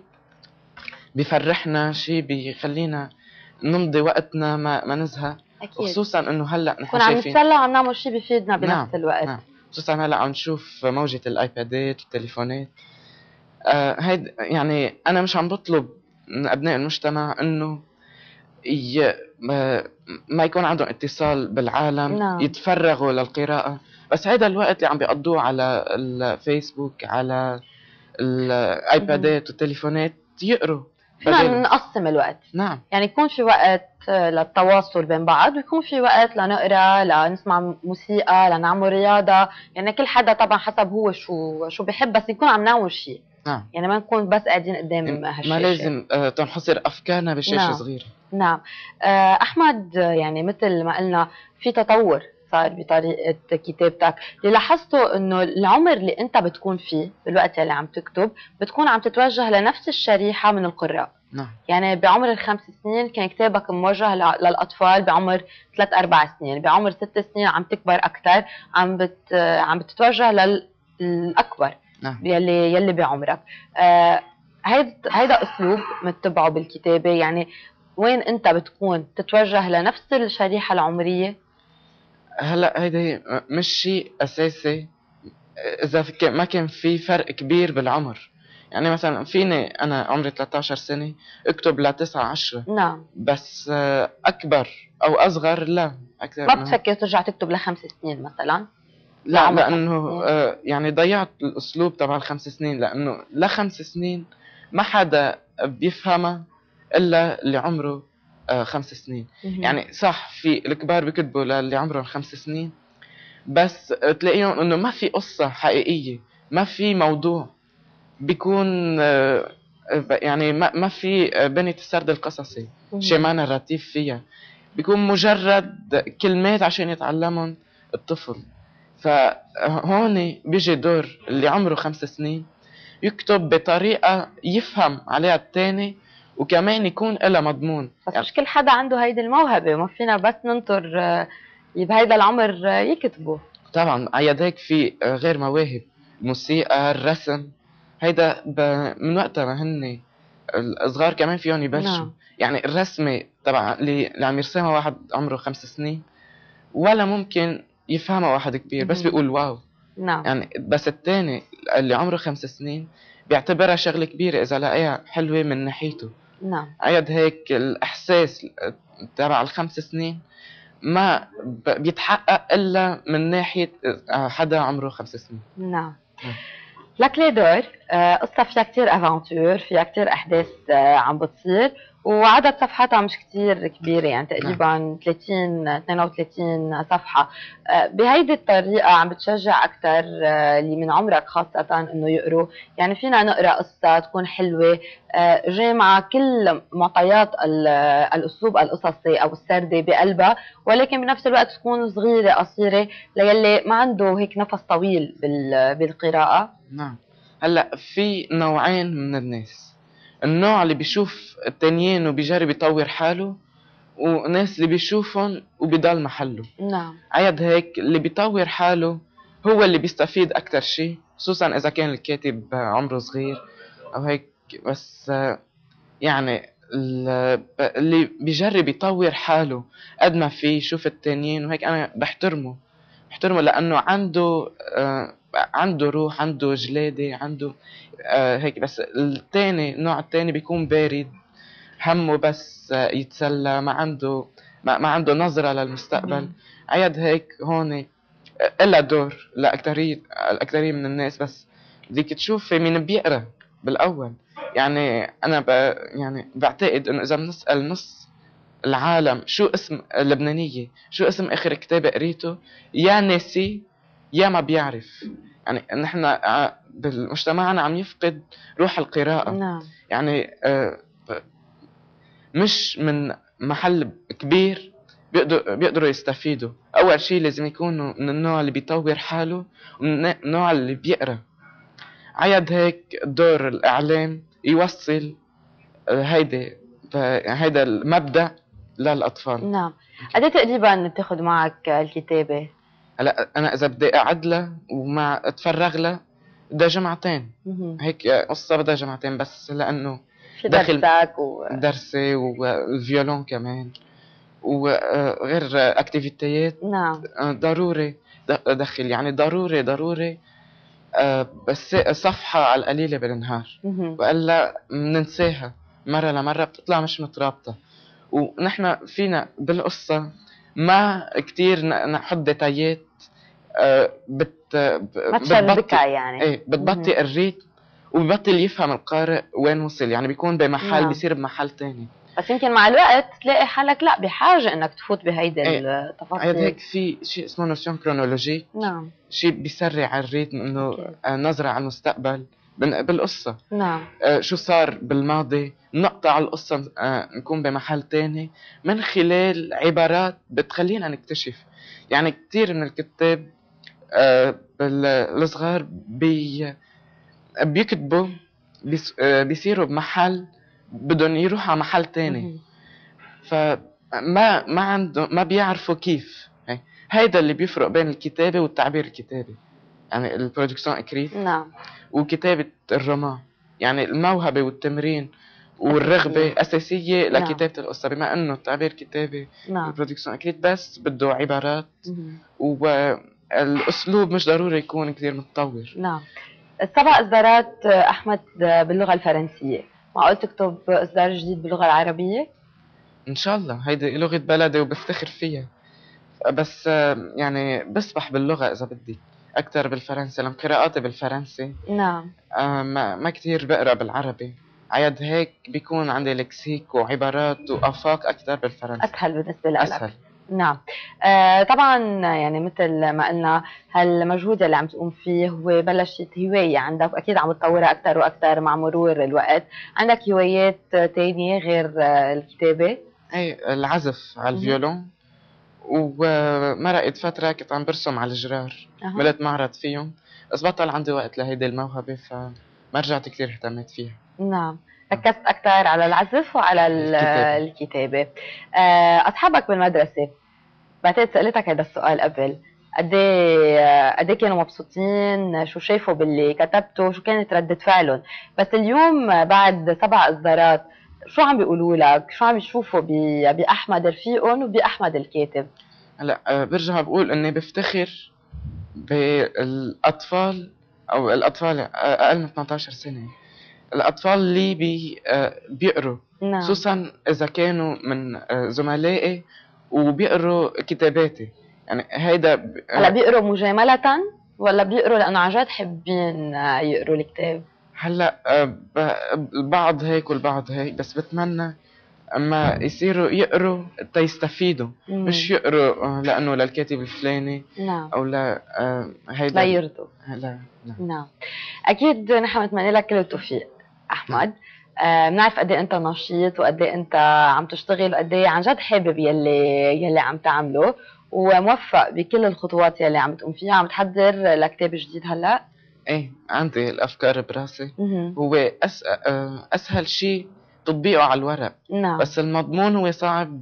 بيفرحنا، شيء بيخلينا نمضي وقتنا ما, ما نزهق. أكيد. وخصوصا إنه هلا نحن كنا عم شايفين. نتسلى وعم نعمل شيء بيفيدنا بنفس نعم. الوقت. نعم. خصوصا هلا عم نشوف موجة الآيبادات والتليفونات. آه هيد يعني أنا مش عم بطلب من أبناء المجتمع إنه ي... ما... ما يكون عندهم اتصال بالعالم. نعم. يتفرغوا للقراءة، بس هذا الوقت اللي عم بيقضوه على الفيسبوك، على الايبادات والتليفونات، يقروا فينا بدل. نقسم الوقت، نعم. يعني يكون في وقت للتواصل بين بعض ويكون في وقت لنقرا، لنسمع موسيقى، لنعمل رياضة. يعني كل حدا طبعا حسب هو شو شو بحب، بس يكون عم نعمل شيء. نعم. يعني ما نكون بس قاعدين قدام ما هالشاشة. لازم آه، تنحصر أفكارنا بشاشة نعم. صغيرة. نعم. آه، أحمد، آه، يعني مثل ما قلنا في تطور صار بطريقة كتابتك. اللي لاحظته إنه العمر اللي أنت بتكون فيه بالوقت اللي عم تكتب بتكون عم تتوجه لنفس الشريحة من القراء. نعم. يعني بعمر الخمس سنين كان كتابك موجه ل- للأطفال، بعمر ثلاث أربع سنين، بعمر ست سنين عم تكبر أكثر، عم بت عم بتتوجه للأكبر. نعم. يلي يلي بعمرك. آه هيدا هيدا أسلوب متبعه بالكتابة. يعني وين أنت بتكون تتوجه لنفس الشريحة العمرية؟ هلا هيدا مش شيء أساسي إذا في- ما كان في فرق كبير بالعمر. يعني مثلا فيني أنا عمري ثلاثة عشر سنة أكتب لتسعة عشرة، نعم. بس آه، أكبر أو أصغر لا أكثر. ما بتفكر ترجع تكتب لخمس سنين مثلا؟ لا، لعمر لأنه خمس سنين؟ آه، يعني ضيعت الأسلوب تبع الخمس سنين، لأنه لخمس سنين ما حدا بيفهمها إلا اللي عمره آه، خمس سنين. مهم. يعني صح في الكبار بيكتبوا للي عمرهم خمس سنين، بس تلاقيهم إنه ما في قصة حقيقية، ما في موضوع بيكون آه، يعني ما ما في بنية السرد القصصي، مهم. شيء ما نراتيف فيها. بيكون مجرد كلمات عشان يتعلمهم الطفل. فهون بيجي دور اللي عمره خمس سنين، يكتب بطريقة يفهم عليها التاني وكمان يكون إلها مضمون. بس يعني مش كل حدا عنده هيدي الموهبة، ما فينا بس ننطر آه، بهيدا العمر آه، يكتبوا. طبعا عيد هيك في آه، غير مواهب، الموسيقى، الرسم، هيدا ب- من وقتها ما هن الصغار كمان فيهم يبلشوا. نعم. يعني الرسمة طبعا اللي, اللي عم يرسمها واحد عمره خمس سنين ولا ممكن يفهمها واحد كبير، بس مهم. بيقول واو. نعم. يعني بس التاني اللي عمره خمس سنين بيعتبرها شغلة كبيرة إذا لقاها حلوة من ناحيته. نعم. عيد هيك الإحساس تبع الخمس سنين ما ب- بيتحقق إلا من ناحية آه، حدا عمره خمس سنين. نعم. نعم. لاكلي دور آه، قصة فيها كتير افانتور، فيها كتير احداث آه، عم بتصير، وعدد صفحاتها مش كتير كبيرة، يعني تقريبا ثلاثين اثنين وثلاثين صفحة. آه، بهيدي الطريقة عم بتشجع أكتر آه، اللي من عمرك خاصة إنه يقروا. يعني فينا نقرأ قصة تكون حلوة آه، جامعة كل معطيات ال- الأسلوب القصصي أو السردي بقلبها، ولكن بنفس الوقت تكون صغيرة قصيرة ليلي ما عنده هيك نفس طويل بال- بالقراءة. نعم. هلا في نوعين من الناس، النوع اللي بيشوف التانيين وبيجرب يطور حاله، وناس اللي بيشوفهم وبيضل محله. نعم. عيد هيك اللي بيطور حاله هو اللي بيستفيد أكتر شيء، خصوصا إذا كان الكاتب عمره صغير أو هيك. بس آه، يعني ال- اللي بيجرب يطور حاله قد ما فيه يشوف التانيين وهيك أنا بحترمه بحترمه لأنه عنده آه، عنده روح، عنده جلادة، عنده آه، هيك. بس التاني النوع التاني بيكون بارد، همه بس آه، يتسلى، ما عنده ما, ما عنده نظرة للمستقبل. مم. عيد هيك هون إلا دور لأكترية الأكترية من الناس، بس بدك تشوفي مين بيقرأ بالأول. يعني أنا ب... يعني بعتقد إنه إذا بنسأل نص العالم شو اسم اللبنانية، شو اسم آخر كتاب قريته، يا ناسي يا ما بيعرف. يعني نحن ع- بالمجتمعنا عم يفقد روح القراءة. نعم. يعني آه، مش من محل كبير بيقدر بيقدروا يستفيدوا. اول شيء لازم يكونوا من النوع اللي بيطور حاله ومن النوع اللي بيقرا. عيد هيك دور الاعلام يوصل آه، هيدا هيدا المبدأ للاطفال. نعم. قد إيه تقريبا بتاخد معك الكتابة؟ هلا انا اذا بدي اقعد لها وما اتفرغ لها بدها جمعتين، مهم. هيك قصة بدها جمعتين، بس لانه في داخل درسك و... درسي والفيولون كمان وغير اكتيفيتيات نعم. ضروري دخل. يعني ضروري ضروري آه، بس صفحة على القليلة بالنهار، مهم. وإلا بننساها مرة لمرة بتطلع مش مترابطة. ونحن فينا بالقصة ما كتير ن- نحط ديتايات آه، بت ما تشربكها يعني. ايه بتبطئ الريتم وببطل يفهم القارئ وين وصل. يعني بيكون بمحل نعم. بيصير بمحل تاني. بس يمكن مع الوقت تلاقي حالك لا بحاجة انك تفوت بهيدي إيه. عاد التفاصيل. هيك في شيء اسمه نوسيون كرونولوجيك، نعم. شيء بيسرع الريتم، انه أوكي. آه، نظرة على المستقبل بن- بالقصة. نعم. آه، شو صار بالماضي، نقطع القصة آه، نكون بمحل تاني من خلال عبارات بتخلينا نكتشف. يعني كتير من الكتاب آه، بال- الصغار بي بيكتبوا بيس- آه، بيصيروا بمحل بدهم يروحوا على محل تاني، مهم. فما ما عنده ما بيعرفوا كيف. هي- هيدا اللي بيفرق بين الكتابة والتعبير الكتابي، يعني البرودكسيون اكريت نعم. وكتابة الرومان. يعني الموهبة والتمرين والرغبة أساسية نعم. لكتابة القصة، بما إنه التعبير كتابي نعم. البرودكسيون أكيد بس بده عبارات مهم. والأسلوب مش ضروري يكون كتير متطور. نعم. السبع اصدارات احمد باللغة الفرنسية، معقول تكتب اصدار جديد باللغة العربية؟ إن شاء الله هيدي لغة بلدي وبفتخر فيها، بس آه، يعني بسبح باللغة إذا بدي أكتر بالفرنسي لأن قراءاتي بالفرنسي. نعم. آه، ما, ما كتير بقرأ بالعربي. عيد هيك بيكون عندي لكسيك وعبارات وآفاق أكتر بالفرنسي. اسهل بالنسبة لك. أسهل. نعم. آه طبعا يعني مثل ما قلنا هالمجهود اللي عم تقوم فيه هو بلشت هواية عندك، واكيد عم تطورها اكثر واكثر مع مرور الوقت. عندك هوايات تانية غير آه الكتابة؟ ايه العزف على الفيولون، ومرقت فترة كنت عم برسم على الجرار، أه. عملت معرض فيهم، بس بطل عندي وقت لهيدي الموهبة فما ما رجعت كثير اهتميت فيها. نعم، ركزت أكثر على العزف وعلى الكتابة. الكتابة. آه، أصحابك بالمدرسة، بعتقد سألتك هذا السؤال قبل، قد ايه قد ايه كانوا مبسوطين، شو شافوا باللي كتبته، شو كانت ردة فعلهم؟ بس اليوم بعد سبع إصدارات شو عم بيقولوا لك؟ شو عم يشوفوا بأحمد رفيقهم وبأحمد الكاتب؟ هلا أه برجع بقول اني بفتخر بالاطفال او الاطفال اقل من ثمانية عشر سنه، الاطفال اللي بي أه بيقروا، نعم. خصوصا اذا كانوا من أه زملائي وبيقروا كتاباتي. يعني هيدا ب... هلا بيقروا مجاملة ولا بيقروا لانه عن جد حابين يقروا الكتاب؟ هلا أه ب... البعض هيك والبعض هيك، بس بتمنى اما يصيروا يقروا تيستفيدوا، مش يقروا لانه للكاتب الفلاني. نعم. او لا آه هيدا لا يرضوا. لا نعم. نعم، اكيد نحن نتمنى لك كل التوفيق احمد. بنعرف آه قد ايه انت نشيط وقد ايه انت عم تشتغل وقد ايه عن جد حابب يلي يلي عم تعمله، وموفق بكل الخطوات يلي عم تقوم فيها. عم تحضر لكتاب جديد هلا؟ ايه عندي الافكار براسي. مم. هو أس... آه اسهل شيء تطبيقه على الورق. نعم. بس المضمون هو صعب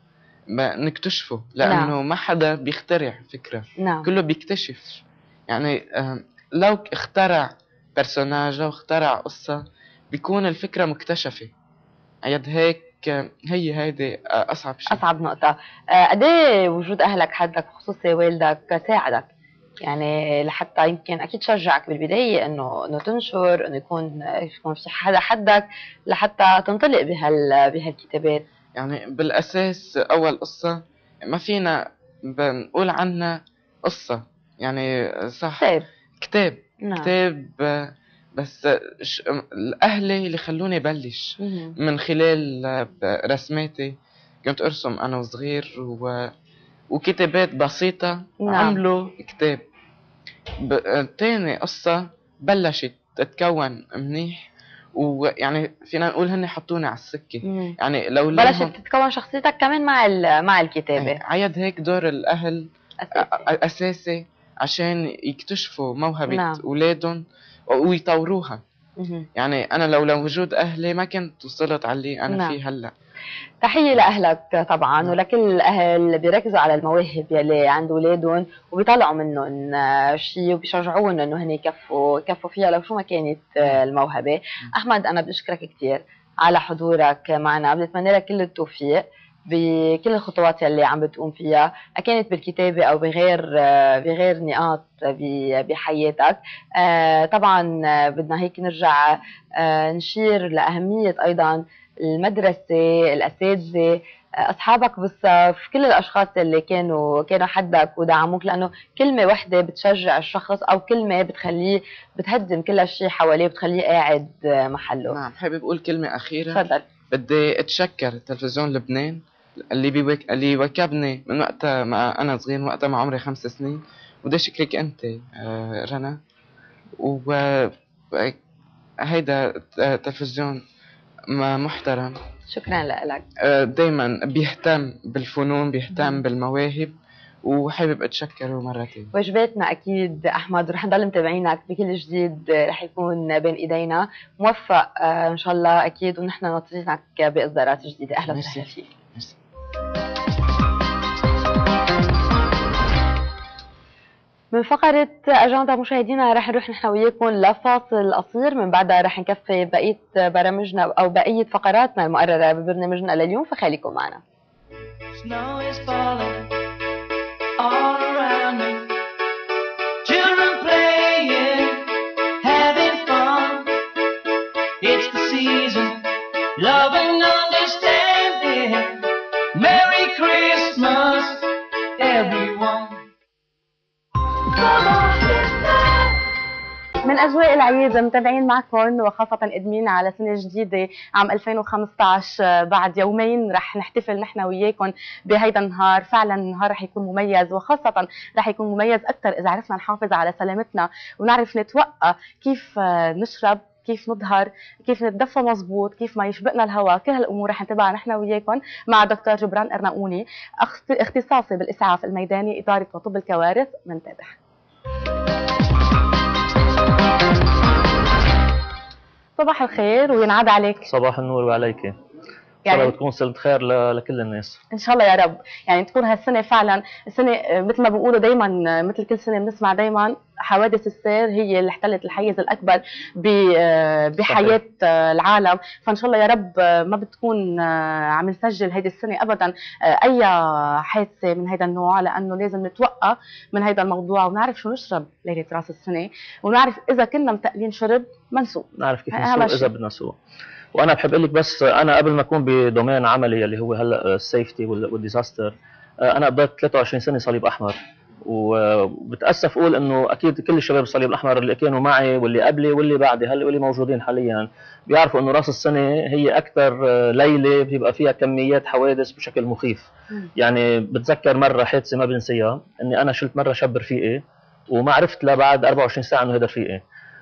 ما نكتشفه، لانه نعم. ما حدا بيخترع فكره. نعم. كله بيكتشف. يعني آه لو اخترع برسوناج او اخترع قصه بيكون الفكره مكتشفه. عيد هيك هي هيدي اصعب شيء. اصعب نقطه. قد ايه وجود اهلك حدك خصوصي والدك ساعدك؟ يعني لحتى يمكن اكيد شجعك بالبدايه انه انه تنشر، انه يكون يكون في حدا حدك لحتى تنطلق بهال بهالكتابات. يعني بالاساس اول قصه ما فينا بنقول عنها قصه، يعني صح كتاب. كتاب. نعم. كتاب بس ش... الاهلي اللي خلوني بلش مم. من خلال رسماتي. كنت ارسم انا وصغير و... وكتابات بسيطه. نعم. عملوا كتاب. ب... تاني قصه بلشت تتكون منيح، ويعني فينا نقول هن حطوني على السكه. مم. يعني لو بلشت تتكون شخصيتك كمان مع مع الكتابه. عيد هيك دور الاهل اساسي, أساسي عشان يكتشفوا موهبه نعم. اولادهم ويطوروها. مم. يعني انا لو لو وجود اهلي ما كنت وصلت على اللي انا نعم. فيه هلا. تحية لأهلك طبعا. نعم. ولكل الأهل اللي بيركزوا على المواهب يلي عند أولادهم وبيطلعوا منهم شيء وبيشجعوهم إنه هن يكفوا يكفوا فيها لو شو ما كانت الموهبة. أحمد أنا بشكرك كثير على حضورك معنا، بتمنى لك كل التوفيق بكل الخطوات يلي عم بتقوم فيها، كانت بالكتابة أو بغير بغير نقاط بحياتك. طبعا بدنا هيك نرجع نشير لأهمية أيضا المدرسة، الأساتذة، أصحابك بالصف، كل الأشخاص اللي كانوا كانوا حدك ودعموك، لأنه كلمة واحدة بتشجع الشخص أو كلمة بتخليه بتهدم كل هالشيء حواليه بتخليه قاعد محله. نعم، حابب أقول كلمة أخيرة. تفضل. بدي أتشكر تلفزيون لبنان اللي بيوك... اللي واكبني من وقتها ما أنا صغير، من وقتها ما عمري خمس سنين، وبدي أشكرك أنت رنا. وهيدا تلفزيون محترم. شكرا لك. دايما بيهتم بالفنون، بيهتم بالمواهب، وحابب اتشكره مرتين. واجباتنا اكيد احمد، ورح نضل متابعينك بكل جديد رح يكون بين ايدينا. موفق ان شاء الله اكيد، ونحن ناطرينك باصدارات جديده. اهلا وسهلا فيك. من فقرة أجندة مشاهدينا رح نروح نحن وياكم لفاصل قصير، من بعدها رح نكفي بقية برامجنا أو بقية فقراتنا المقررة ببرنامجنا لليوم، فخليكم معنا. Snow is falling all around me. Children playing, having fun. It's the season, love and understanding. Merry Christmas, everyone. من أجواء العيد متابعين معكم، وخاصة قدمين على سنة جديدة عام ألفين وخمسة عشر. بعد يومين رح نحتفل نحن وياكم بهيدا النهار. فعلا النهار رح يكون مميز، وخاصة رح يكون مميز أكثر إذا عرفنا نحافظ على سلامتنا ونعرف نتوقع كيف نشرب، كيف نظهر، كيف نتدفى مزبوط، كيف ما يشبقنا الهواء. كل هالامور رح نتابعها نحن وياكم مع دكتور جبران ارناؤوني، اختصاصي بالاسعاف الميداني، اداره وطب الكوارث. منتابع. صباح الخير وينعاد عليك. صباح النور وعليك. يعني يعني بتكون سنة خير ل- لكل الناس ان شاء الله يا رب، يعني تكون هالسنه فعلا السنه آه، مثل ما بيقولوا دايما، آه، مثل كل سنه بنسمع دايما حوادث السير هي اللي احتلت الحيز الاكبر ب- آه، بحياه آه، العالم، فان شاء الله يا رب آه، ما بتكون آه، عم نسجل هيدي السنه ابدا آه، اي حادثه من هذا النوع، لانه لازم نتوقع من هذا الموضوع ونعرف شو نشرب ليله راس السنه، ونعرف اذا كنا متقلين شرب ما نسوق. نعرف كيف أهم نسوق شيء. إذا بدنا نسوق. وأنا بحب أقول لك بس أنا قبل ما أكون بدومين عملي اللي هو هلا السيفتي والديزاستر، أنا قضيت ثلاثة وعشرين سنة صليب أحمر، وبتأسف أقول إنه أكيد كل الشباب الصليب الأحمر اللي كانوا معي واللي قبلي واللي بعدي هلا واللي موجودين حاليا بيعرفوا إنه راس السنة هي أكثر ليلة بيبقى فيها كميات حوادث بشكل مخيف. يعني بتذكر مرة حادثة ما بنسيها، إني أنا شلت مرة شاب رفيقي وما عرفت لبعد أربعة وعشرين ساعة إنه هذا رفيقي،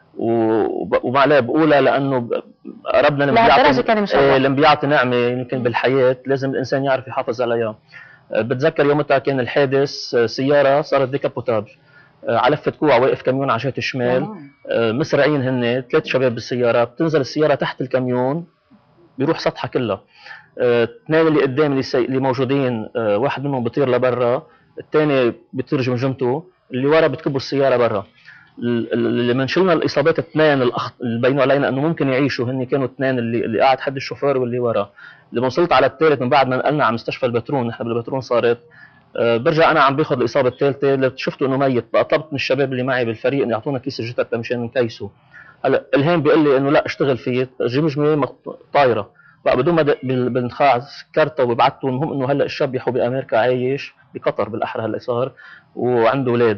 و- وما عليه بقولها لانه ب- ربنا لما لهالدرجة كان مشوق. إيه، لما بيعطي نعمه يمكن بالحياه لازم الانسان يعرف يحافظ عليها. أه، بتذكر يومتها كان الحادث، أه، سياره صارت ديكابوتاج، أه، على لفه كوع واقف كاميون على جهه الشمال، أه، مسرعين هن ثلاث شباب بالسياره، بتنزل السياره تحت الكاميون بيروح سطحها كلها. أه، اثنين اللي قدام اللي, سي... اللي موجودين، أه، واحد منهم بيطير لبرا، الثاني بيطير جمجمته، اللي ورا بتكبوا السياره برا. ال- ال- اللي منشلنا الاصابات اثنين الاخ اللي بينوا علينا انه ممكن يعيشوا، هن كانوا اثنين اللي اللي قاعد حد الشوفير واللي ورا. لما وصلت على الثالث من بعد ما نقلنا على مستشفى البترون، نحن بالبترون صارت، أه برجع انا عم باخذ الاصابه الثالثه اللي شفته انه ميت، بقى طلبت من الشباب اللي معي بالفريق انه يعطونا كيس الجثث مشان نكيسه. هلا الهام بيقول لي انه لا اشتغل فيه، جمجمه مق- طايره، بقى بدون ما د- بال- بالنخاع سكرته وبعته. المهم انه هلا الشاب يحو بامريكا عايش بقطر بالاحرى هلا صار، وعنده اولاد،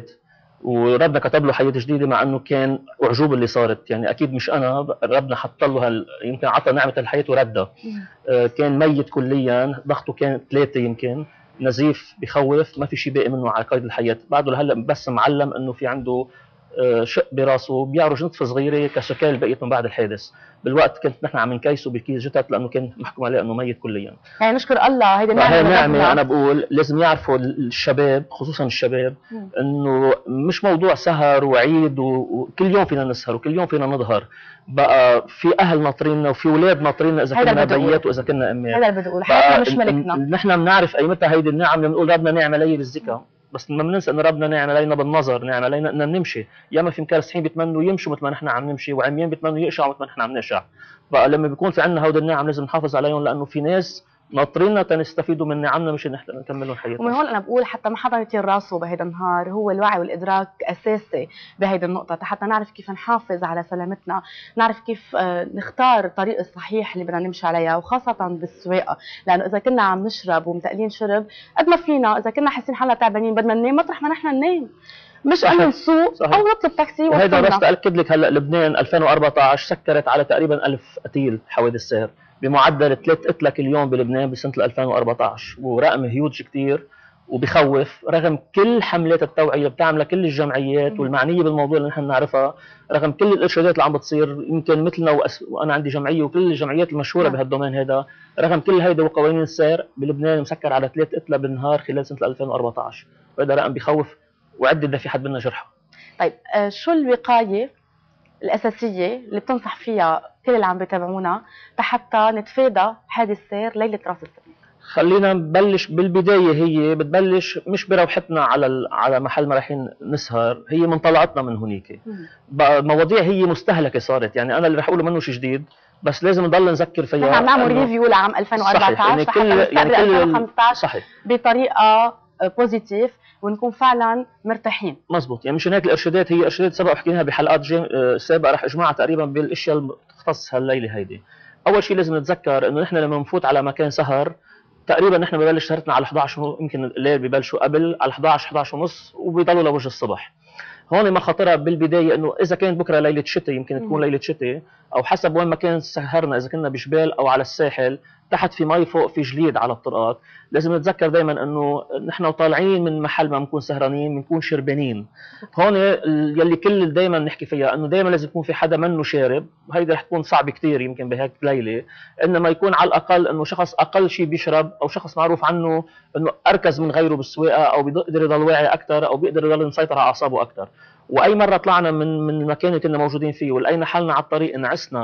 وربنا كتب له حياه جديده مع انه كان اعجوبه اللي صارت. يعني اكيد مش انا، ربنا حط له هال... يمكن عطى نعمه الحياه وردها. آه كان ميت كليا، ضغطه كان ثلاثه يمكن، نزيف بخوف، ما في شيء باقي منه على قيد الحياه. بعده لهلا بس معلم انه في عنده آه، شق براسه، بيعرج نطفه صغيره كشكال بقيت من بعد الحادث. بالوقت كنت نحن عم نكيسه بكيس جثث لانه كان محكوم عليه انه ميت كليا. يعني نشكر الله هيدي النعمه فهي من نعمة. ربنا. أنا بقول لازم يعرفوا الشباب، خصوصا الشباب، مم. إنه مش موضوع سهر وعيد و- وكل يوم فينا نسهر وكل يوم فينا نظهر. بقى في أهل ناطريننا وفي أولاد ناطريننا إذا هيدا كنا اللي بدي أقول. بيات وإذا كنا أمات. هذا اللي بدي اقول، حياتنا مش ملكنا. نحن بنعرف أيمتى هيدي النعم اللي بنقول ربنا نعم علي بالذكاء، بس ما بننسى إن ربنا نعم علينا بالنظر، نعم علينا إن نمشي. ياما في مكرسحين بيتمنوا يمشوا مثل ما نحن عم نمشي، وعميان بيتمنوا يقشعوا مثل ما نحن عم نقشع. بقى لما بيكون في عندنا هودي النعم لازم نحافظ عليهم، لأنه في ناس ناطريننا تنستفيدوا من نعمنا مش نحن نكمل لهم حياتنا. ومن هون انا بقول حتى ما حدا يطير راسه بهيدا النهار، هو الوعي والادراك اساسي بهيدي النقطه، حتى نعرف كيف نحافظ على سلامتنا، نعرف كيف آه، نختار الطريق الصحيح اللي بدنا نمشي عليها، وخاصه بالسواقه، لانه اذا كنا عم نشرب ومتقلين شرب قد ما فينا، اذا كنا حاسين حالنا تعبانين بدنا ننام مطرح ما نحن ننام، مش صحيح. انه نسوق صحيح. او نطلب تاكسي وهيدا بس وصلنا. تاكد لك، هلا لبنان ألفين وأربعطعش سكرت على تقريبا ألف قتيل حوادث سير، بمعدل ثلاث قتلى كل يوم بلبنان بسنه ألفين وأربعطعش، ورقم هيوج كثير وبخوف، رغم كل حملات التوعيه اللي بتعملها كل الجمعيات والمعنيه بالموضوع اللي نحن نعرفها، رغم كل الارشادات اللي عم بتصير يمكن مثلنا وأس... وانا عندي جمعيه وكل الجمعيات المشهوره نعم. بهالدومين هذا، رغم كل هيدا وقوانين السير بلبنان مسكر على ثلاث قتلى بالنهار خلال سنه ألفين وأربعطعش، وهذا رقم بخوف، وعد اذا في حد منا جرحى. طيب آه، شو الوقايه الاساسيه اللي بتنصح فيها كل اللي عم بيتابعونا حتى نتفادى حادث سير ليله راس السنه؟ خلينا نبلش بالبدايه، هي بتبلش مش بروحتنا على ال- على محل ما رايحين نسهر، هي من طلعتنا من هنيك. بقى المواضيع هي مستهلكه صارت، يعني انا اللي رح اقوله منه شيء جديد، بس لازم نضل نذكر فيها. نحن عم نعمل لأنه- ريفيو لعام ألفين وأربعطعش صحيح. يعني لحتى كل نستقبل يعني كل ألفين وخمسطعش صحيح بطريقه بوزيتيف ونكون فعلا مرتاحين. مزبوط. يعني مشان هيك الارشادات هي ارشادات سبق وحكيناها بحلقات جيم... آه، سابقه، رح اجمعها تقريبا بالاشياء اللي تختص هالليله هيدي. اول شيء لازم نتذكر انه نحن لما نفوت على مكان سهر تقريبا نحن ببلش سهرتنا على إحدى عشر، يمكن الليل ببلشوا قبل على إحدى عشر إحدى عشر ونص وبيضلوا لوجه الصبح. هون ما خطرها بالبدايه انه اذا كانت بكره ليله شتاء، يمكن تكون ليله شتاء، او حسب وين ما كان سهرنا، اذا كنا بجبال او على الساحل تحت في مي فوق في جليد على الطرقات، لازم نتذكر دائما انه نحن وطالعين من محل ما بنكون سهرانين بنكون شربانين. هون يلي كل دائما نحكي فيها انه دائما لازم يكون في حدا منه شارب، وهيدي رح تكون صعبه كثير يمكن بهيك ليله، انما يكون على الاقل انه شخص اقل شيء بيشرب، او شخص معروف عنه انه اركز من غيره بالسواقه، او بيقدر يضل واعي اكثر، او بيقدر يضل يسيطر على اعصابه اكثر. واي مره طلعنا من من المكان اللي كنا موجودين فيه ولقينا حالنا على الطريق انعسنا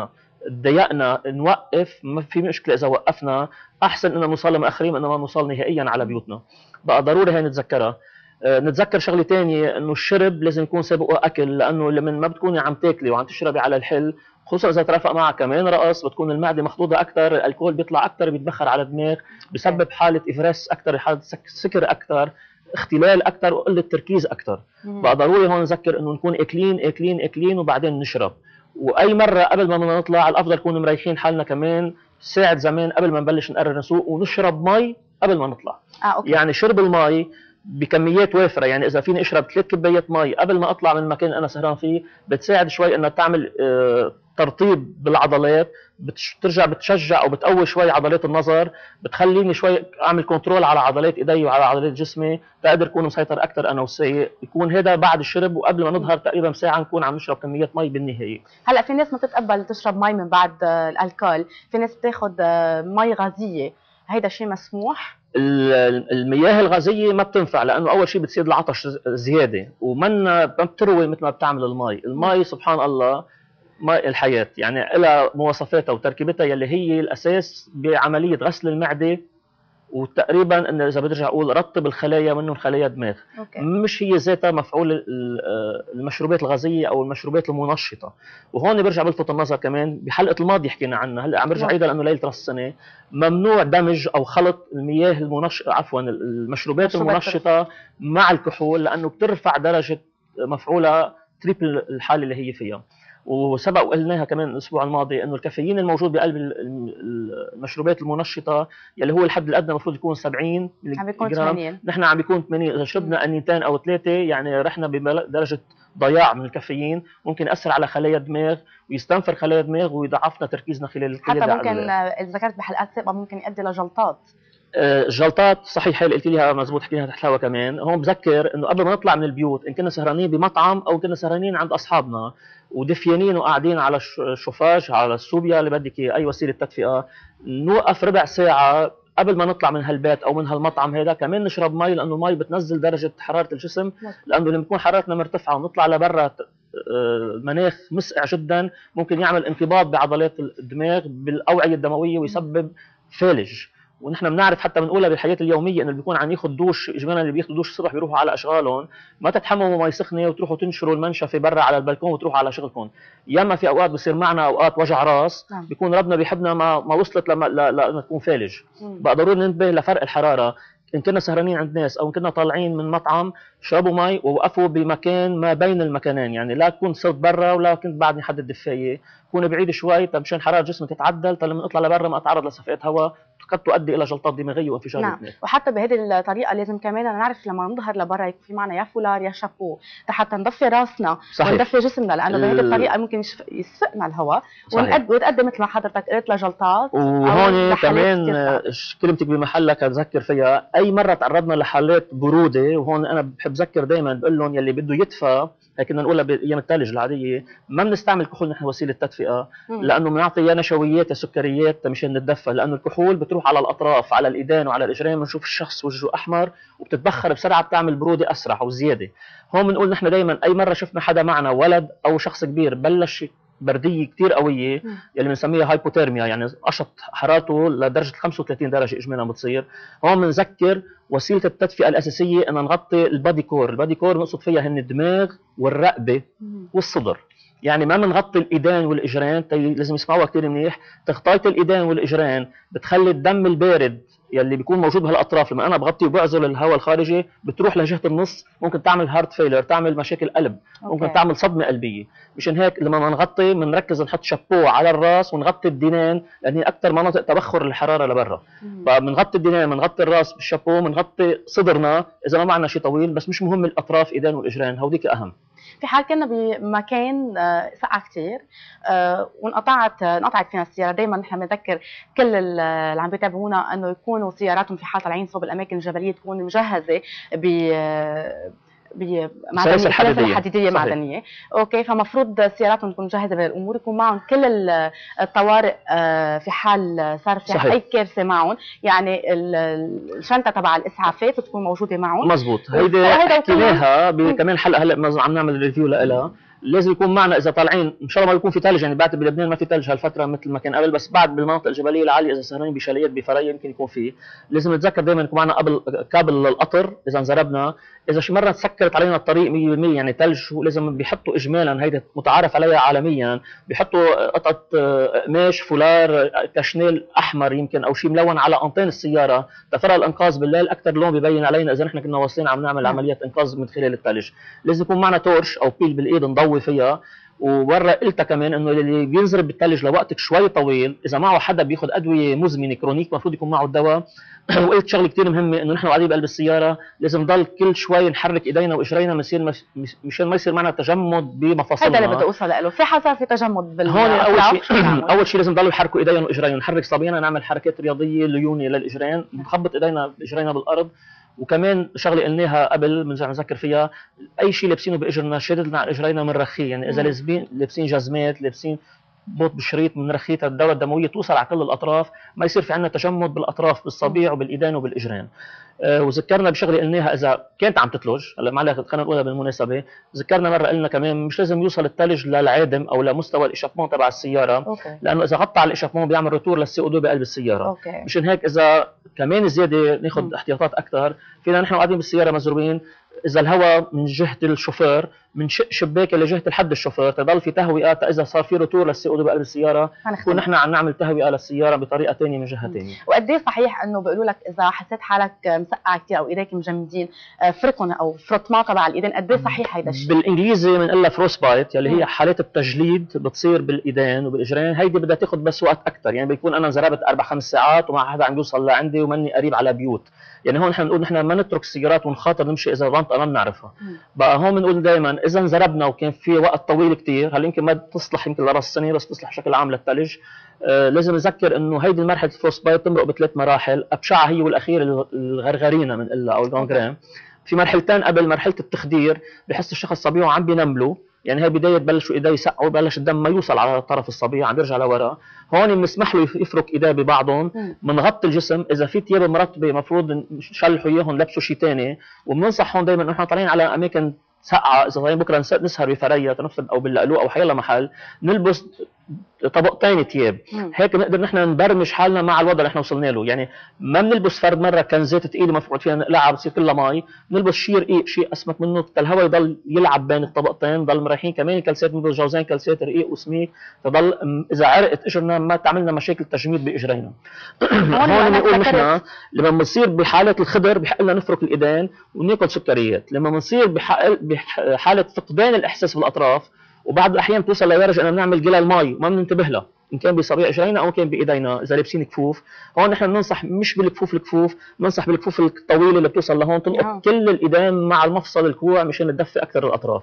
تضايقنا نوقف، ما في مشكله اذا وقفنا، احسن اننا نوصل مأخرين من انه ما نوصل نهائيا على بيوتنا. بقى ضروري هي نتذكرها. آه، نتذكر شغله ثانيه، انه الشرب لازم يكون سابقه اكل، لانه لما ما بتكوني عم تاكلي وعم تشربي على الحل، خصوصا اذا ترافق معها كمان رقص، بتكون المعده مخضوضه اكثر، الالكول بيطلع اكثر، بيتبخر على الدماغ، بسبب حاله افراس اكثر، حاله سك- سكر اكثر، اختلال اكثر، وقله تركيز اكثر. بقى ضروري هون نذكر انه نكون اكلين اكلين اكلين وبعدين نشرب. واي مره قبل ما بدنا نطلع الافضل نكون مريحين حالنا كمان ساعه زمان قبل ما نبلش نقرر نسوق، ونشرب مي قبل ما نطلع. اه اوكي. يعني شرب المي بكميات وافره، يعني اذا فيني اشرب ثلاث كبايات مي قبل ما اطلع من المكان اللي انا سهران فيه، بتساعد شوي انها تعمل آه، ترطيب بالعضلات، بترجع بتشجع او بتقوي شوي عضلات النظر، بتخليني شوي اعمل كنترول على عضلات ايدي وعلى عضلات جسمي، تقدر اكون مسيطر اكثر انا والسايق. يكون هذا بعد الشرب، وقبل ما نظهر تقريبا ساعه نكون عم نشرب كميات مي بالنهايه. هلا في ناس ما بتتقبل تشرب مي من بعد آه، الالكول، في ناس بتاخذ آه، مي غازيه، هيدا شيء مسموح؟ ال- المياه الغازيه ما بتنفع، لانه اول شيء بتصير العطش زياده، ومن ما بتروي مثل ما بتعمل المي. المي سبحان الله ماء الحياه، يعني لها مواصفاتها وتركيبتها يلي هي الاساس بعمليه غسل المعده، وتقريبا ان اذا بدي ارجع اقول رطب الخلايا، منهم خلايا دماغ. اوكي. مش هي ذاتها مفعول ال- آه، المشروبات الغازيه او المشروبات المنشطه. وهون برجع بلفت النظر كمان، بحلقه الماضي حكينا عنها، هلا عم برجع عيدها لانه ليله راس السنه، ممنوع دمج او خلط المياه المنشطه، عفوا المشروبات مشروبات المنشطه مع الكحول، لانه بترفع درجه مفعولها تريبل الحاله اللي هي فيها. وسبق وقلناها كمان الاسبوع الماضي انه الكافيين الموجود بقلب ال- ال- المشروبات المنشطه يلي هو الحد الادنى المفروض يكون سبعين عم بيكون جرام، ثمانين. نحن عم بيكون ثمانين. اذا شربنا انيتين او ثلاثه يعني رحنا بدرجه ضياع من الكافيين، ممكن ياثر على خلايا الدماغ ويستنفر خلايا الدماغ ويضعفنا تركيزنا خلال حتى خلال ممكن ال- آه، اذا ذكرت بحلقات سابقه ممكن يؤدي لجلطات. آه، الجلطات صحيح، هي اللي قلت ليها مزبوط، حكينا تحت الهوا كمان. هون بذكر انه قبل ما نطلع من البيوت، ان كنا سهرانين بمطعم او كنا سهرانين عند اصحابنا ودفيانين وقاعدين على الش- الشوفاج، على السوبيا اللي بدك اياه، اي وسيله تدفئه، نوقف ربع ساعه قبل ما نطلع من هالبيت او من هالمطعم هذا، كمان نشرب مي، لانه المي بتنزل درجه حراره الجسم، لانه لما تكون حرارتنا مرتفعه ونطلع لبرا المناخ مسقع جدا، ممكن يعمل انقباض بعضلات الدماغ بالاوعيه الدمويه ويسبب فالج. ونحن بنعرف حتى بنقولها بالحياه اليوميه، انه اللي بيكون عم ياخذ دوش، اجمالا اللي بياخذوا دوش الصبح بيروحوا على اشغالهم، ما تتحمموا مي سخنه وتروحوا تنشروا المنشفه برا على البلكون وتروحوا على شغلكم. ياما في اوقات بصير معنا اوقات وجع راس، نعم. بيكون ربنا بيحبنا ما ما وصلت لما لما تكون فالج. مم. بقى ضروري ننتبه لفرق الحراره، ان كنا سهرانين عند ناس او ان كنا طالعين من مطعم، شربوا مي ووقفوا بمكان ما بين المكانين، يعني لا كنت صرت برا ولا كنت بعدني حد الدفايه، كون بعيد شوي طب مشان حراره جسمي تتعدل، طب لما اطلع لبرا ما اتعرض لصفقات هواء قد تؤدي الى جلطات دماغيه وانفجار نعم. الدماغ. وحتى بهذه الطريقه لازم كمان نعرف لما نظهر لبرا يكون في معنا يا فولار يا شابو، حتى ندفي راسنا صحيح. وندفي جسمنا، لانه بهذه ال- الطريقه ممكن يشف- يسفقنا الهواء صحيح. ونقد وتؤدي مثل ما حضرتك قلت لجلطات. وهون لحالات كمان كتير صعبة. آه، كلمتك بمحلك اتذكر فيها، اي مره تعرضنا لحالات بروده، وهون انا بحب اذكر دائما بقول لهم يلي بده يدفى، هيك بدنا نقولها بايام الثلج العاديه، ما بنستعمل كحول نحن وسيله تدفئه، مم. لانه بنعطي يا نشويات يا سكريات مشان نتدفى، لانه الكحول بتروح على الاطراف، على الايدين وعلى الاجرين، بنشوف الشخص وجهه احمر وبتتبخر بسرعه، بتعمل بروده اسرع او زياده. هون بنقول نحن دائما اي مره شفنا حدا معنا ولد او شخص كبير بلش برديه كثير قويه، مم. يلي بنسميها هايبوثيرميا، يعني قشط حرارته لدرجه خمسة وثلاثين درجه اجمالا بتصير، هون بنذكر وسيله التدفئه الاساسيه ان نغطي البادي كور، البادي كور بنقصد فيها هن الدماغ والرقبه مم. والصدر، يعني ما بنغطي الايدين والاجرين، طيب لازم يسمعوها كثير منيح، تغطيه الايدين والاجرين بتخلي الدم البارد يلي بيكون موجود بهالاطراف، لما انا بغطي وبعزل الهواء الخارجي بتروح لجهه النص، ممكن تعمل هارت فيلر، تعمل مشاكل قلب، ممكن أوكي. تعمل صدمه قلبيه. مشان هيك لما بنغطي بنركز نحط شابو على الراس ونغطي الدينين، لان هي اكثر مناطق تبخر الحراره لبرا، مم. فبنغطي الدينين، بنغطي الراس بالشابو، بنغطي صدرنا اذا ما معنا شيء طويل، بس مش مهم الاطراف ايدين والاجرين، هوديك اهم. في حال كنا بمكان آه، سقع كثير آه، وانقطعت آه، انقطعت فينا السياره، دائما نحن بنذكر كل ال- اللي عم بيتابعونا انه يكونوا سياراتهم في حال طالعين صوب الاماكن الجبليه تكون مجهزه ب آه، بمعدنيه، سلاسل حديدية. سلاسل حديديه صحيح. معدنيه، اوكي، فمفروض سياراتهم تكون جاهزه بهالامور، يكون معهم كل ال- الطوارئ آه، في حال صار في صحيح. اي كارثه معهم، يعني ال- الشنطه تبع الاسعافات تكون موجوده معهم. مزبوط، وهيدا هيدي وكمان- حكيناها بكمان حلقه هلا ما عم نعمل ريفيو لها، لازم يكون معنا اذا طالعين ان شاء الله ما يكون في ثلج، يعني بعد بلبنان ما في ثلج هالفتره مثل ما كان قبل، بس بعد بالمناطق الجبليه العاليه اذا سهرانين بشاليات بفرايا يمكن يكون فيه. لازم نتذكر دائما يكون معنا قبل كابل للقطر اذا انزربنا، اذا شي مره تسكرت علينا الطريق مية بالمية يعني ثلج، لازم بيحطوا اجمالا هيدا متعارف عليها عالميا، بيحطوا قطعه قماش فولار كشنيل احمر يمكن او شيء ملون على انطين السياره تفرق الانقاذ بالليل، اكثر لون ببين علينا اذا نحن كنا واصلين عم نعمل عمليات انقاذ من خلال الثلج. لازم يكون معنا تورش او بيل بالايد نضوي فيها. ومره قلتها كمان انه اللي بينزرب بالثلج لوقت شوي طويل اذا معه حدا بياخذ ادويه مزمنه كرونيك المفروض يكون معه الدواء. وقلت شغله كثير مهمه انه نحن قاعدين بقلب السياره لازم نضل كل شوي نحرك ايدينا واجرينا مشان مشان ما يصير معنا تجمد بمفاصلنا. هذا اللي بدي اوصل له، في حصل في تجمد بال هون اول شيء اول شيء لازم نضل نحركوا ايدينا واجرينا، نحرك صبينا، نعمل حركات رياضيه ليونه للاجرين، نخبط ايدينا اجرينا بالارض. وكمان شغله قلناها قبل بنرجع نذكر فيها، اي شيء لابسينه باجرنا شاددنا على اجرينا بنرخيه، يعني اذا لابسين لابسين جزمات لابسين بوت بشريط بنرخيه الدوره الدمويه توصل على كل الاطراف، ما يصير في عندنا تجمد بالاطراف بالصبيع وبالايدين وبالاجرين. آه وذكرنا بشغله قلناها اذا كانت عم تتلج، هلا معلش خلينا نقولها بالمناسبه، ذكرنا مره قلنا كمان مش لازم يوصل الثلج للعادم او لمستوى الاشابمون تبع السياره، أوكي. لانه اذا غطى على الاشابمون بيعمل روتور للسي او بقلب السياره، أوكي. مشان هيك اذا كمان زياده ناخذ احتياطات اكثر، فينا نحن قاعدين بالسياره مزروبين اذا الهواء من جهه الشوفير من شق شباك لجهه الحد الشوفير تضل في تهوئه، اذا صار في روتور للسي او بقلب السياره نكون نحن عم نعمل تهوئه للسياره بطريقه ثانيه من جهه ثانيه. وقد ايه صحيح انه بيقولوا لك اذا حسيت حالك مسقع كثير او ايديك مجمدين فركن او فروتمان تبع الايدين، قد ايه صحيح هيدا الشيء؟ بالانجليزي بنقول لها فروست بايت يلي هي حالات التجليد بتصير بالايدين وبالاجرين، هيدي بدها تاخذ بس وقت اكثر، يعني بيكون انا انزربت اربع خمس ساعات وما حدا عم يوصل لعندي وماني قريب على بيوت، يعني هون نحن بنقول نحن ما نترك السيارات ونخاطر نمشي اذا منطقه ما بنعرفها. بقى هون بنقول دائما اذا انزربنا وكان في وقت طويل كثير، هلا يمكن ما تصلح يمكن لراس السنه بس تصلح بشكل عام للثلج، آه لازم نذكر انه هيدي مرحله الفروست بايت تمرق بثلاث مراحل، ابشعها هي والاخير الغرغرينه بنقلها او الجونجرام. في مرحلتين قبل مرحله التخدير بحس الشخص صبيعه عم بينملوا، يعني هي بدايه بلشوا ايديه يسقعوا، بلش الدم ما يوصل على طرف الصبيع عم يرجع لورا، هون بنسمح له يفرك ايديه ببعضهم، بنغطي الجسم، اذا في ثياب مرطبه المفروض نشلحوا اياهم لبسوا شيء ثاني، وبننصح هون دائما نحن طالعين على اماكن سقعه، اذا طالعين بكره نسهر بفريا تنفذ او باللقلوق او حيلا محل نلبس طبقتين ثياب، هيك بنقدر نحن نبرمج حالنا مع الوضع اللي احنا وصلنا له، يعني ما بنلبس فرد مره كنزات ثقيله مفروض فيها نقلعها بتصير كلها مي، بنلبس شيء رقيق شيء اسمك منه حتى الهواء يضل يلعب بين الطبقتين، ضل مريحين، كمان الكلسات بنلبس جوزين كلسات رقيق وسميك تضل اذا عرقت اجرنا ما تعملنا مشاكل تجميد باجرينا. هون بنقول نحن لما بنصير بحاله الخضر بحق لنا نفرك الايدين وناكل سكريات، لما بنصير بحاله فقدان الاحساس بالاطراف وبعض الاحيان توصل لدرجه اننا بنعمل قلال المي وما بننتبه لها، ان كان بصبيع اجرينا او كان بايدينا اذا لابسين كفوف، هون نحن بننصح مش بالكفوف الكفوف، بننصح بالكفوف الطويله اللي بتوصل لهون تلقط آه. كل الايدين مع المفصل الكوع مشان تدفي اكثر الاطراف.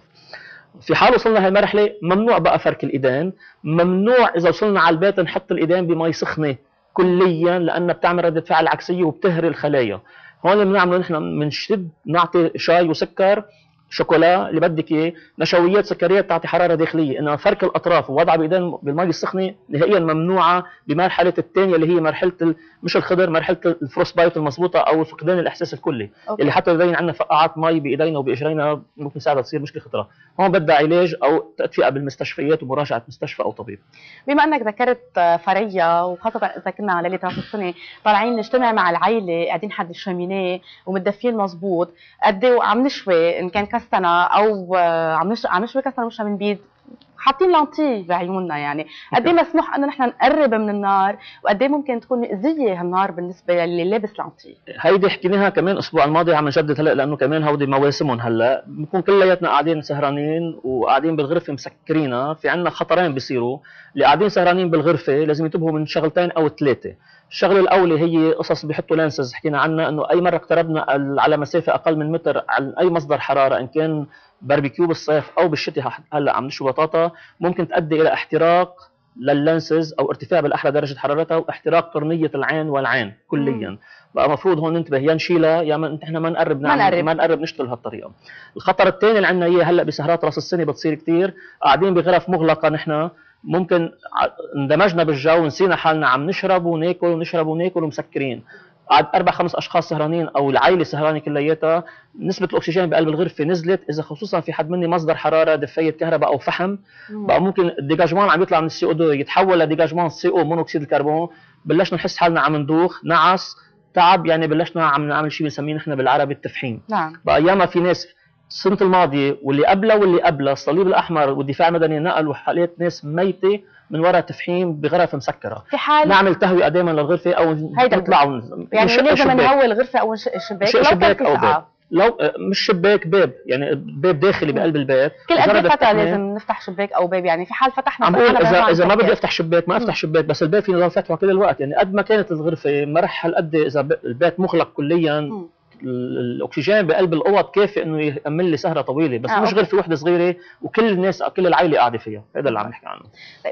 في حال وصلنا هالمرحله ممنوع بقى فرك الايدين، ممنوع اذا وصلنا على البيت نحط الايدين بمي سخنه كليا لانها بتعمل رده فعل عكسيه وبتهري الخلايا. هون اللي بنعمله نحن بنشد نعطي شاي وسكر شوكولا اللي بدك اياه، نشويات سكريات بتعطي حراره داخليه، انما فرك الاطراف ووضعها بايدين بالمي السخنه نهائيا ممنوعه بمرحله الثانيه اللي هي مرحله ال... مش الخضر، مرحله الفروست بايت المضبوطه او فقدان الاحساس الكلي، أوكي. اللي حتى ببين عندنا فقاعات مي بايدينا وباجرينا ممكن تساعدها تصير مشكله خطره، هون بدها علاج او تدفئه بالمستشفيات ومراجعه مستشفى او طبيب. بما انك ذكرت فريا وخاصه اذا كنا على ليله راس السنه طالعين نجتمع مع العائله قاعدين حد الشمينيه ومتدفيين مضبوط، قد ايه عم نشوي ان كان كستنا او عم نشوي عم نشوي كستنا وشها من بيد حاطين لانتي بعيوننا، يعني قد ايه مسموح انه نحن نقرب من النار وقد ايه ممكن تكون مؤذيه هالنار بالنسبه للي لابس لانتي؟ هيدي حكيناها كمان الاسبوع الماضي عم نجدد هلا لانه كمان هودي مواسمهم هلا بنكون كلياتنا قاعدين سهرانين وقاعدين بالغرفه مسكرينها، في عندنا خطرين بيصيروا، اللي قاعدين سهرانين بالغرفه لازم ينتبهوا من شغلتين او ثلاثه. الشغله الاولى هي قصص بيحطوا لانسز حكينا عنها، انه اي مره اقتربنا على مسافه اقل من متر عن اي مصدر حراره ان كان باربيكيو بالصيف او بالشتاء هلا عم نشوي بطاطا ممكن تؤدي الى احتراق لللانسز او ارتفاع بالاحرى درجه حرارتها واحتراق قرنيه العين والعين كليا. بقى المفروض هون ننتبه يا نشيلها يا ما احنا ما نقرب نعمل ما نقرب, ما نقرب نشتغل هالطريقه. الخطر الثاني اللي عندنا اياه هلا بسهرات راس السنه بتصير كثير، قاعدين بغرف مغلقه نحن ممكن اندمجنا بالجو ونسينا حالنا عم نشرب وناكل ونشرب وناكل ومسكرين، قعد اربع خمس اشخاص سهرانين او العائله سهرانه كلياتها، نسبه الاكسجين بقلب الغرفه نزلت. اذا خصوصا في حد مني مصدر حراره دفايه كهرباء او فحم، بقى ممكن الديجاجمان عم يطلع من السي او اثنين يتحول لديجاجمان سي او مونوكسيد الكربون، بلشنا نحس حالنا عم ندوخ، نعس، تعب، يعني بلشنا عم نعمل شيء بنسميه نحن بالعربي التفحيم. نعم. بقى ياما في ناس السنه الماضيه واللي قبلها واللي قبلها الصليب الاحمر والدفاع المدني نقلوا حالات ناس ميته من وراء تفحيم بغرف مسكره. في حال نعمل تهوئه دائما للغرفه او نطلع يعني لازم نهوي الغرفه او الشباك لو شباك او باب، لو مش شباك باب، يعني باب داخلي بقلب البيت. كل قد ايه فتره لازم نفتح شباك او باب؟ يعني في حال فتحنا عم بقول اذا اذا ما بدي افتح شباك ما افتح شباك، بس الباب فينا نضل فاتحه كل الوقت. يعني قد ما كانت الغرفه مرح هالقد اذا البيت مغلق كليا م. الاكسجين بقلب الاوض كافي انه يأمن لي سهره طويله، بس آه مش غرفه وحده صغيره وكل الناس كل العائله قاعده فيها. هذا اللي عم نحكي عنه.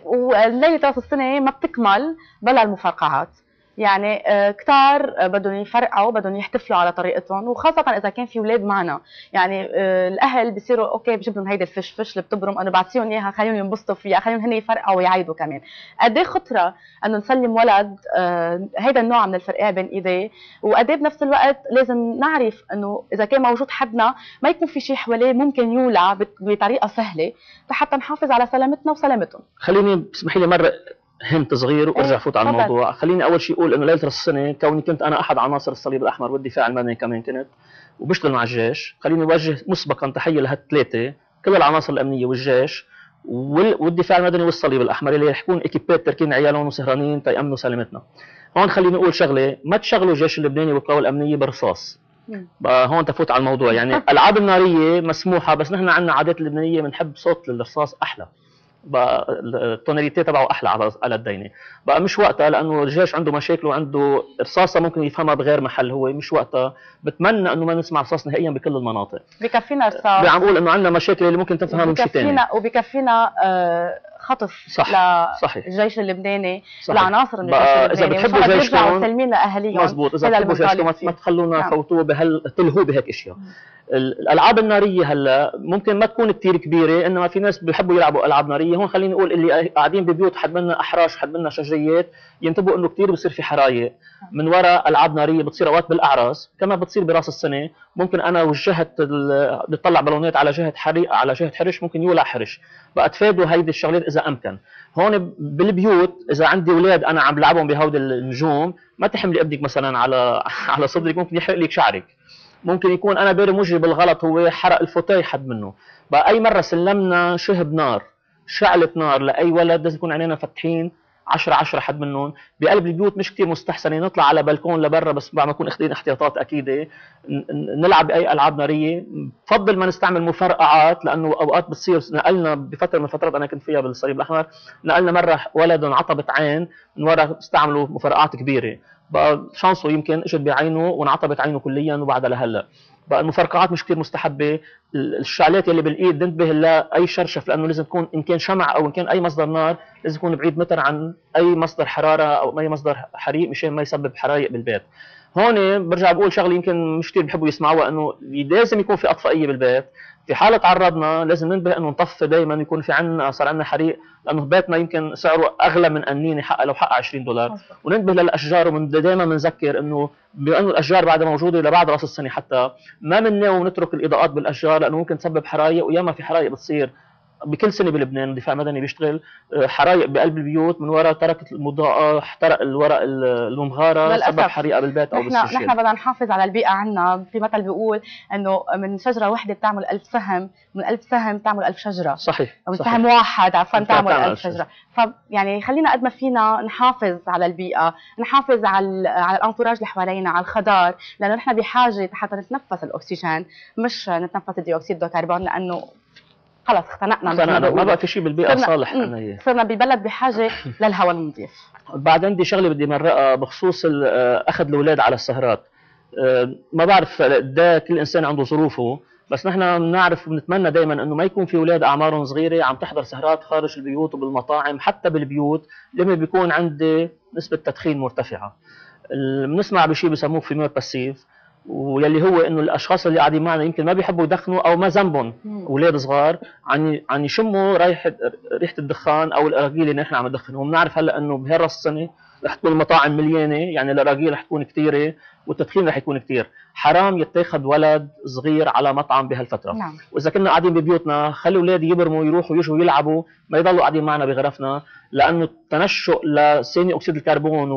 وليله راس السنه ما بتكمل بلا المفرقعات، يعني كتار بدهم يفرقعوا، بدهم يحتفلوا على طريقتهم، وخاصة إذا كان في أولاد معنا، يعني الأهل بيصيروا أوكي بجيب لهم هيدي الفش فش اللي بتبرم، أنا بعطيهم إياها خليهم ينبسطوا فيها، خليهم هن يفرقعوا ويعيدوا كمان. قد إيه خطرة إنه نسلم ولد هيدا النوع من الفرقاع بين إيديه، وقد إيه بنفس الوقت لازم نعرف إنه إذا كان موجود حدنا ما يكون في شيء حواليه ممكن يولع بطريقة سهلة حتى نحافظ على سلامتنا وسلامتهم. خليني اسمحي لي مرة هنت صغير وارجع فوت على الموضوع. خليني اول شيء اقول انه ليله راس السنه كوني كنت انا احد عناصر الصليب الاحمر والدفاع المدني كمان كنت وبشتغل مع الجيش، خليني اوجه مسبقا تحيه لهالثلاثه، كل العناصر الامنيه والجيش والدفاع المدني والصليب الاحمر اللي رح يكون اكيبات تركين عيالهم وسهرانين تيامنوا سلامتنا. هون خليني اقول شغله، ما تشغلوا الجيش اللبناني والقوى الامنيه برصاص. بقى هون تفوت على الموضوع، يعني الالعاب الناريه مسموحه، بس نحن عندنا عادات اللبنانيه بنحب صوت الرصاص احلى، بقى التوناليتي تبعه احلى على على الدينه. بقى مش وقتها لانه الجيش عنده مشاكل وعنده رصاصه ممكن يفهمها بغير محل، هو مش وقتها. بتمنى انه ما نسمع رصاص نهائيا بكل المناطق. بكفينا رصاص، عم بقول انه عندنا مشاكل اللي ممكن تفهمها من شيء ثاني، وبكفينا آه خطف صح. صحيح. للجيش اللبناني، العناصر من الجيش اللبناني، اذا بتحبوا جيشكم سلمين لاهاليهم. مضبوط، اذا بتحبوا جيشكم ما تخلونا نعم. فوتوه بهال تلهوا بهيك اشياء. الالعاب الناريه هلا ممكن ما تكون كثير كبيره، انما في ناس بيحبوا يلعبوا العاب ناريه. هون خليني اقول اللي قاعدين ببيوت حد منا احراش حد منا شجريات ينتبهوا انه كثير بصير في حرايق من وراء العاب ناريه، بتصير اوقات بالاعراس كما بتصير براس السنه. ممكن انا وجهت بتطلع بالونات على جهه حريق على جهه حرش، ممكن يولع حرش. بقى تفادوا هيدي الشغلات اذا امكن. هون بالبيوت اذا عندي اولاد انا عم بلعبهم بهودي النجوم، ما تحملي ابنك مثلا على على صدرك، ممكن يحرق لك شعرك. ممكن يكون انا بارم وجهي بالغلط هو حرق الفوتاي حد منه. بقى اي مره سلمنا شهب نار شعلة نار لاي ولد لازم يكون عينينا فاتحين عشرة عشرة حد منهم. بقلب البيوت مش كثير مستحسنه نطلع على بلكون لبرا، بس بعد ما نكون اخذين احتياطات اكيده نلعب باي العاب ناريه. بفضل ما نستعمل مفرقعات، لانه اوقات بتصير. نقلنا بفتره من الفترات انا كنت فيها بالصليب الاحمر، نقلنا مره ولد انعطبت عين من وراء استعملوا مفرقعات كبيره، بقى شانسه يمكن اجت بعينه وانعطبت عينه كليا وبعدها لهلا. بقى المفرقعات مش كثير مستحبه. الشعلات يلي بالايد ننتبه لاي شرشف، لانه لازم تكون ان كان شمع او ان كان اي مصدر نار لازم يكون بعيد متر عن اي مصدر حراره او اي مصدر حريق مشان ما يسبب حرايق بالبيت. هون برجع بقول شغله يمكن مش كثير بحبوا يسمعوها، انه لازم يكون في اطفائيه بالبيت. في حاله تعرضنا لازم ننتبه انه نطفي دائما، يكون في عندنا صار عندنا حريق، لانه بيتنا يمكن سعره اغلى من قنينه حقها لو حقها عشرين دولار. وننتبه للاشجار، ومن دائما بنذكر انه بانه الاشجار بعدها موجوده لبعد راس السنه، حتى ما بنناوي نترك الاضاءات بالاشجار لانه ممكن تسبب حرايق. وياما في حرايق بتصير بكل سنه بلبنان، الدفاع المدني بيشتغل حرايق بقلب البيوت من وراء تركت المضاءه، احترق الورق الممغاره، سبب حريقه بالبيت او بالسجاد. نحن بدنا نحافظ على البيئه عنا. في مثل بيقول انه من شجره واحده بتعمل ألف سهم، من ألف سهم بتعمل ألف شجره. صحيح. او من سهم واحد عفوا تعمل ألف شجره. فيعني خلينا قد ما فينا نحافظ على البيئه، نحافظ على على الانطراج اللي حوالينا، على الخضار، لانه نحن بحاجه حتى نتنفس الاكسجين مش نتنفس الديوكسيد الكربون، لانه خلص اختنقنا. اختنقنا ما بقى في شيء بالبيئه صالح. صرنا ببلد بحاجه للهواء النظيف. بعد عندي شغله بدي مرقها بخصوص اخذ الاولاد على السهرات. ما بعرف ده كل انسان عنده ظروفه، بس نحن بنعرف وبنتمنى دائما انه ما يكون في اولاد اعمارهم صغيره عم تحضر سهرات خارج البيوت وبالمطاعم، حتى بالبيوت لما بيكون عندي نسبه تدخين مرتفعه. بنسمع بشيء بسموه فيمور باسيف، واللي هو انه الاشخاص اللي قاعدين معنا يمكن ما بيحبوا يدخنوا او ما ذنبهم اولاد صغار عن عن يشموا ريحه ريحه الدخان او الاراجيل اللي نحن عم ندخنهم. وبنعرف هلا انه بهالراس السنه رح تكون المطاعم مليانه، يعني الاراجيل رح تكون كثيره والتدخين رح يكون كثير. حرام يتاخذ ولد صغير على مطعم بهالفتره. نعم. واذا كنا قاعدين ببيوتنا خلي اولادي يبرموا يروحوا يجوا يلعبوا، ما يضلوا قاعدين معنا بغرفنا، لانه التنشؤ لثاني اكسيد الكربون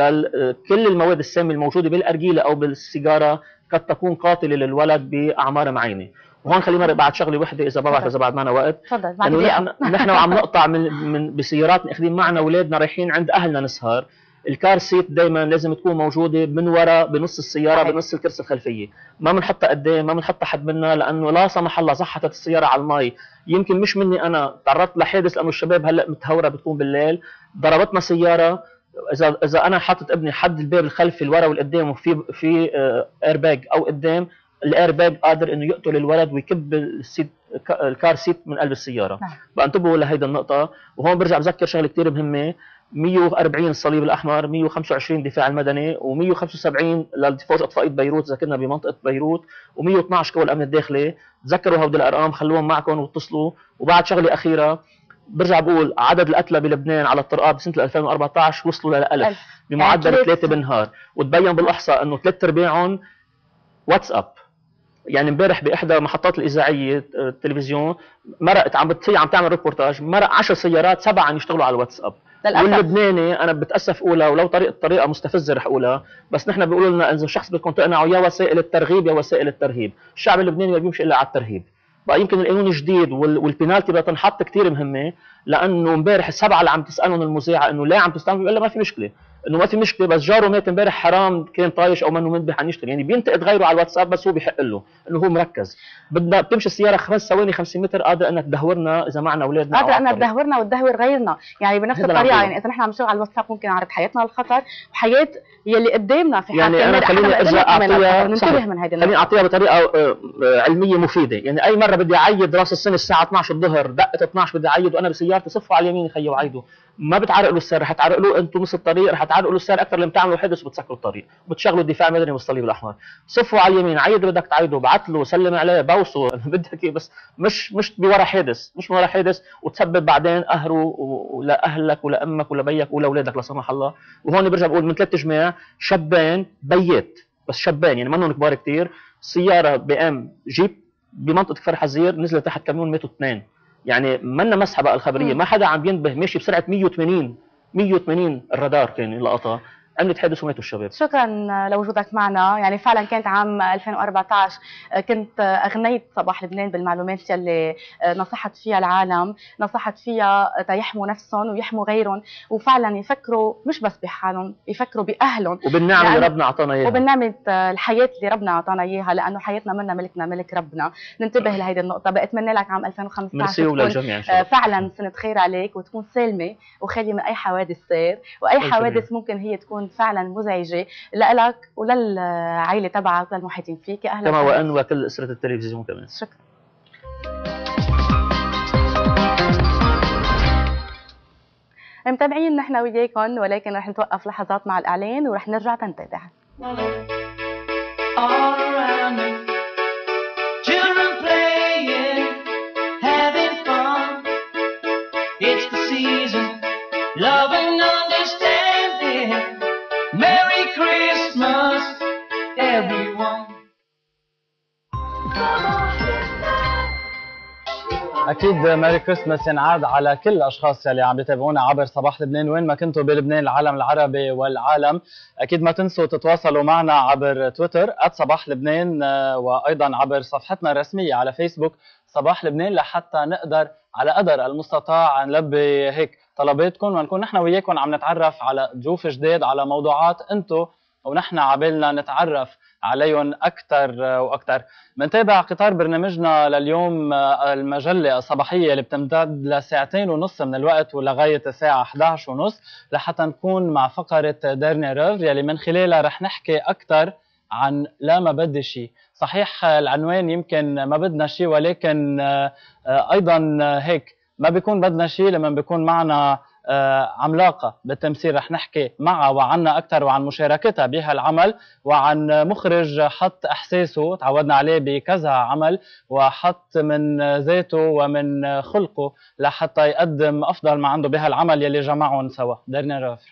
ولكل المواد السامه الموجوده بالارجيله او بالسيجاره قد تكون قاتله للولد باعمار معينه. وهون خلينا نمرق بعد شغله وحده اذا ما بعرف اذا بعد معنا وقت. تفضل. انه نحن نحن وعم نقطع من من بسيارات اخذين معنا اولادنا رايحين عند اهلنا نسهر، الكار سيت دائما لازم تكون موجوده من وراء بنص السياره صحيح. بنص الكرسي الخلفيه، ما بنحطها قدام، ما بنحطها حد منا، لانه لا سمح الله زحتت السياره على المي. يمكن مش مني انا تعرضت لحادث لانه الشباب هلا متهوره بتكون بالليل، ضربتنا سياره. اذا اذا انا حاطط ابني حد الباب الخلفي الورا والقدام وفي في اير باج او قدام، الاير باج قادر انه يقتل الولد ويكب السيت الكار سيت من قلب السياره. نعم. فانتبهوا لهيدا النقطه. وهون برجع بذكر شغله كثير مهمه، مية وأربعين الصليب الاحمر، مية وخمسة وعشرين الدفاع المدني، ومية وخمسة وسبعين لفوج اطفائيه بيروت اذا كنا بمنطقه بيروت، ومية واثنعش كوى الامن الداخلي. تذكروا هودي الارقام، خلوهم معكم واتصلوا. وبعد شغله اخيره برجع بقول، عدد القتلى بلبنان على الطرقات بسنه ألفين وأربعة عشر وصلوا ل ألف بمعدل ثلاثه بالنهار، وتبين بالاحصاء انه ثلاث ارباعهم واتساب. يعني امبارح باحدى محطات الاذاعيه التلفزيون مرقت عم بتصير عم تعمل ريبورتاج، مرق عشر سيارات سبعه عم يشتغلوا على الواتساب. واللبناني انا بتاسف اقولها ولو طريقه طريقه مستفزه رح اقولها، بس نحن بيقولوا لنا اذا شخص بدكم تقنعوا يا وسائل الترغيب يا وسائل الترهيب، الشعب اللبناني ما بيمشي الا على الترهيب. بقى يمكن القانون الجديد والبينالتي بدها تنحط كثير مهمه، لانه امبارح السبعه اللي عم تسالهم المذيعه انه ليه عم تستعملوا، بيقول لها ما في مشكله، انه ما في مشكله بس جاره مات امبارح حرام كان طايش او منه منتبه عن يشتري، يعني بينتقد غيره على الواتساب بس هو بيحق له انه هو مركز. بدنا بتمشي السياره خمس ثواني خمسين متر قادره انها تدهورنا اذا معنا اولادنا، قادره انها تدهورنا وتدهور غيرنا، يعني بنفس الطريقه. يعني اذا نحن عم نشتغل على الواتساب ممكن نعرض حياتنا للخطر وحياه يلي قدامنا في حال يعني انا خليني ارجع اعطيها، ننتبه من هيدي خليني اعطيها بطريقه علميه مفيده. يعني اي مره بدي اعيد راس السنه الساعه اثنعش الظهر، دقت اثنعش بدي اعيد وانا بسيارتي، صفوا على اليمين خيو عيدوا، ما بتعرقلوا السير، رح تعرقلوا انتم نص الطريق، رح تعرقلوا السير اكثر لما تعملوا حدث وبتسكروا الطريق وبتشغلوا الدفاع المدني والصليب الاحمر. صفوا على اليمين، عيد بدك تعيدوا، بعت له، سلم عليه، بوصوا بدك ايه، بس مش مش بورا حادث، مش ورا حادث وتسبب بعدين قهره لاهلك ولامك ولبيك ولاولادك لا سمح الله. وهون برجع بقول من ثلاث جماع شابين بيات، بس شابين يعني منهم كبار كثير، سياره بي ام جيب بمنطقه كفر حزير نزلت تحت كاميون ماتوا اثنين. يعني منا مسحه بقى الخبريه، ما حدا عم ينبه، ماشي بسرعه مية وثمانين مية وثمانين الرادار كان لقطه، عملت حادث وماتوا الشباب. شكرا لوجودك معنا. يعني فعلا كانت عام ألفين وأربعة عشر كنت اغنيت صباح لبنان بالمعلومات يلي نصحت فيها العالم، نصحت فيها تيحموا نفسهم ويحموا غيرهم، وفعلا يفكروا مش بس بحالهم، يفكروا باهلهم وبالنعمه اللي ربنا اعطانا اياها، وبالنعمه الحياه اللي ربنا اعطانا اياها، لانه حياتنا منا ملكنا ملك ربنا. ننتبه لهيدي النقطه. بتمنى لك عام ألفين وخمسة عشر تكون فعلا سنه خير عليك، وتكون سالمه وخاليه من اي حوادث سير، واي حوادث ممكن هي تكون فعلا مزعجه لك وللعائله تبعك وللمحيطين فيك. اهلا كما وان وكل اسره التلفزيون كمان. شكرا. متابعين نحن وياكم، ولكن رح نتوقف لحظات مع الاعلان ورح نرجع تنتابع. Love and understanding. Merry Christmas, everyone. اكيد ميري كريسماس ينعاد على كل الاشخاص اللي عم يتابعونا عبر صباح لبنان وين ما كنتوا بلبنان، العالم العربي والعالم. اكيد ما تنسوا تتواصلوا معنا عبر تويتر آت صباح لبنان، وايضا عبر صفحتنا الرسميه على فيسبوك صباح لبنان، لحتى نقدر على قدر المستطاع نلبي هيك طلباتكم ونكون نحن وياكم عم نتعرف على ضيوف جداد، على موضوعات انتم ونحن عبالنا نتعرف عليهم اكثر واكثر. بنتابع قطار برنامجنا لليوم، المجله الصباحيه اللي بتمتد لساعتين ونص من الوقت ولغايه الساعه إحدى عشر ونص، لحتى نكون مع فقره ديرني ريف يلي من خلالها رح نحكي اكثر عن لا ما بدي شيء. صحيح العنوان يمكن ما بدنا شيء، ولكن ايضا هيك ما بيكون بدنا شيء لما بيكون معنا عملاقة بالتمثيل رح نحكي معها وعنها أكثر وعن مشاركتها بهالعمل، وعن مخرج حط إحساسه تعودنا عليه بكذا عمل وحط من ذاته ومن خلقه لحتى يقدم أفضل ما عنده بهالعمل يلي جمعهم سوا. دارنا رافر.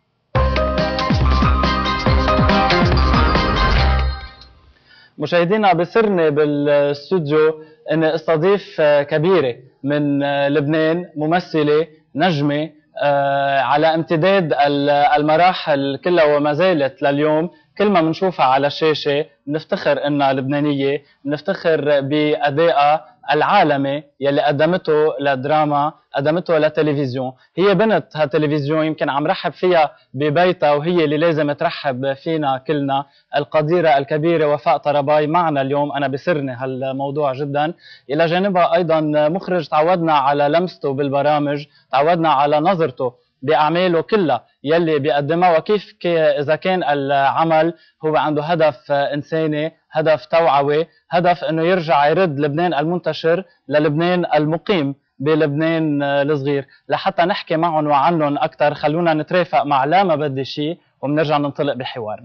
مشاهدينا بسرني بالاستوديو اني استضيف كبيره من لبنان، ممثله نجمه على امتداد المراحل كلها وما زالت لليوم. كل ما بنشوفها على الشاشه بنفتخر انها لبنانيه، بنفتخر بادائها العالمي يلي قدمته للدراما، قدمته للتلفزيون. هي بنت هالتلفزيون، يمكن عم رحب فيها ببيتها وهي اللي لازم ترحب فينا كلنا. القديرة الكبيرة وفاء طرباي معنا اليوم. أنا بسرني هالموضوع جدا. إلى جانبها أيضا مخرج تعودنا على لمسته بالبرامج، تعودنا على نظرته بأعماله كلها يلي بيقدمها، وكيف إذا كان العمل هو عنده هدف إنساني، هدف توعوي، هدف أنه يرجع يرد لبنان المنتشر للبنان المقيم بلبنان الصغير. لحتى نحكي معهم وعنهم أكثر خلونا نترافق مع لا ما بدي شي وبنرجع ننطلق بحوارنا.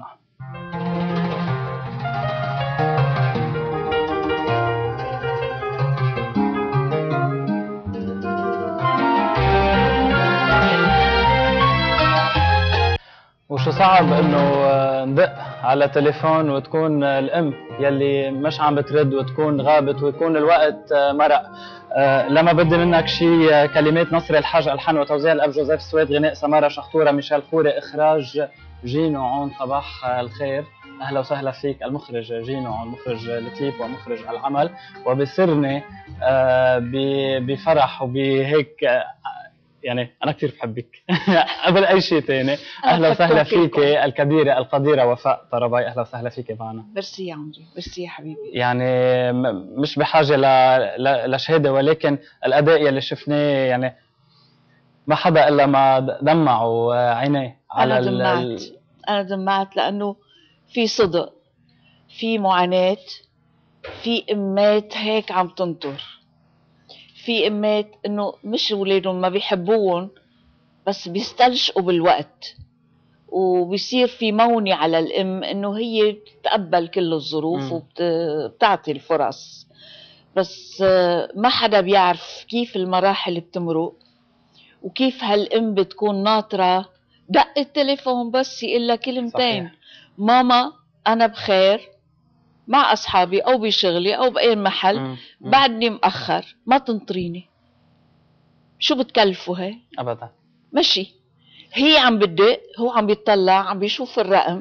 وشو صعب انه ندق على تليفون وتكون الام يلي مش عم بترد وتكون غابت ويكون الوقت مرق. لما بدي منك شي كلمات نصر الحاج، الحان وتوزيع الاب جوزيف السويد، غناء سمارة شخطورة، ميشيل خوري، اخراج جينو عون. صباح الخير، اهلا وسهلا فيك المخرج جينو عون، مخرج الكليب ومخرج العمل. وبسرني بفرح وبهيك، يعني أنا كثير بحبك قبل أي شيء ثاني. أهلا وسهلا فيك الكبيرة القديرة وفاء طرباي، أهلا وسهلا فيك معنا. ميرسي يا عمري، ميرسي يا حبيبي. يعني مش بحاجة ل... لشهادة، ولكن الأداء يلي شفناه يعني ما حدا إلا ما دمعوا عينيه على أنا دمعت ال... أنا دمعت لأنه في صدق، في معاناة، في أمات هيك عم تنطر، في امات انه مش اولادهم ما بيحبوهم بس بيستلشقوا بالوقت، وبيصير في مونة على الام انه هي بتتقبل كل الظروف وبتعطي الفرص، بس ما حدا بيعرف كيف المراحل بتمرق وكيف هالام بتكون ناطرة دق التليفون بس يقول لها كلمتين: ماما انا بخير مع أصحابي أو بشغلي أو بأي محل، مم. مم. بعدني مأخر، ما تنطريني. شو بتكلفوا هي؟ أبدا. مشي، هي عم بتدق، هو عم بيطلع، عم بيشوف الرقم،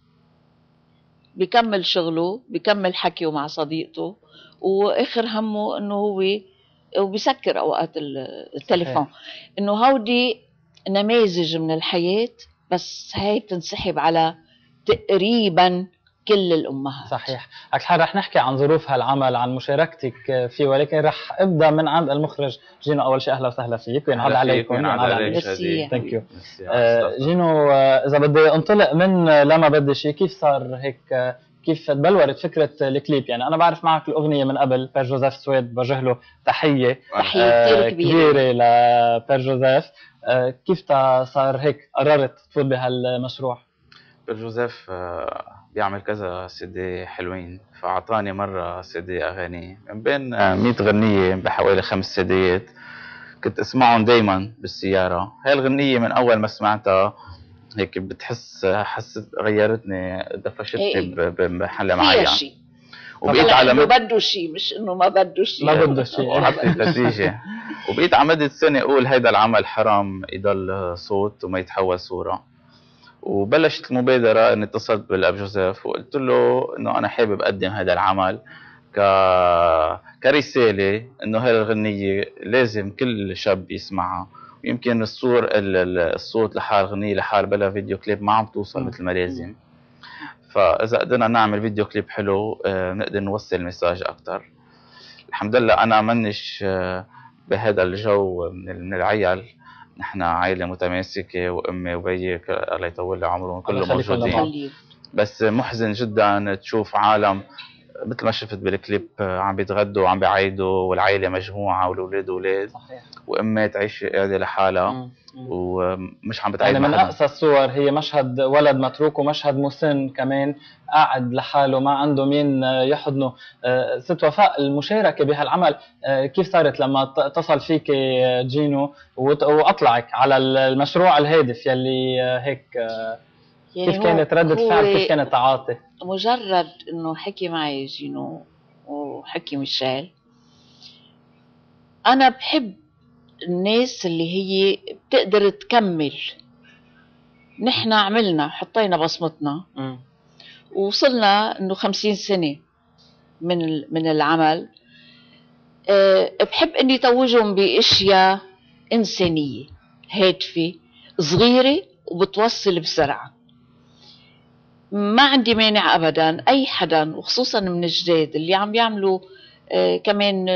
بيكمل شغله، بيكمل حكيه مع صديقته، وآخر همه إنه هو وبيسكر أوقات التليفون. إنه هودي نماذج من الحياة، بس هاي بتنسحب على تقريباً كل الأمهات. صحيح. أكثر رح نحكي عن ظروف هالعمل، عن مشاركتك فيه، ولكن رح أبدأ من عند المخرج جينو. أول شيء أهلا وسهلا فيك، وينعاد عليكم. وينعاد عليك. ثانك يو. جينو، إذا بدي أنطلق من لما بدي شيء، كيف صار هيك، كيف تبلورت فكرة الكليب؟ يعني أنا بعرف معك الأغنية من قبل، بير جوزيف السويد بوجه له تحية تحية كثير كبيرة كبيرة لبير جوزيف. كيف صار هيك قررت تفوت بهالمشروع؟ بير جوزيف بيعمل كذا سيدي حلوين، فأعطاني مرة سيدي أغاني من بين مئة غنية بحوالي خمس سيديات كنت اسمعهم دايما بالسيارة. هاي الغنية من أول ما سمعتها هيك بتحس حست غيرتني، دفشتني بمحل معين، وبقيت على مد... بده شيء، مش انه ما بده شيء، ما بده شيء وحطيت نتيجة. وبقيت على مدة سنة اقول هيدا العمل حرام يضل صوت وما يتحول صورة. وبلشت المبادرة اني اتصلت بالاب جوزيف وقلت له انه انا حابب اقدم هذا العمل ك... كرسالة، انه هاي الغنية لازم كل شاب يسمعها، ويمكن الصور الصوت لحال، غنية لحال بلا فيديو كليب ما عم توصل مثل ما لازم. فاذا قدرنا نعمل فيديو كليب حلو بنقدر نوصل مساج اكثر. الحمد لله انا منش بهذا الجو من العيال، نحن عائله متماسكه، وامي وبيي الله يطول لي عمرهم كلهم موجودين، بس محزن جدا تشوف عالم مثل ما شفت بالكليب عم بيتغدوا وعم بيعيدوا والعائله مجموعه والاولاد اولاد، صحيح. وامات عايشه قاعده لحالها ومش عم بتعيد يعني من مع حدا. اقصى الصور هي مشهد ولد متروك ومشهد مسن كمان قاعد لحاله ما عنده مين يحضنه. ست وفاء، المشاركه بهالعمل كيف صارت لما اتصل فيك جينو واطلعك على المشروع الهادف يلي هيك؟ يعني كيف كانت ردة فعل، كيف كانت تعاطي؟ مجرد انه حكي معي جينو وحكي ميشيل، انا بحب الناس اللي هي بتقدر تكمل. نحن عملنا حطينا بصمتنا م. ووصلنا انه خمسين سنة من من العمل. أه بحب اني توجهم باشياء انسانية هادفة صغيرة وبتوصل بسرعة. ما عندي مانع ابدا اي حدا، وخصوصا من الجداد اللي عم يعملوا أه كمان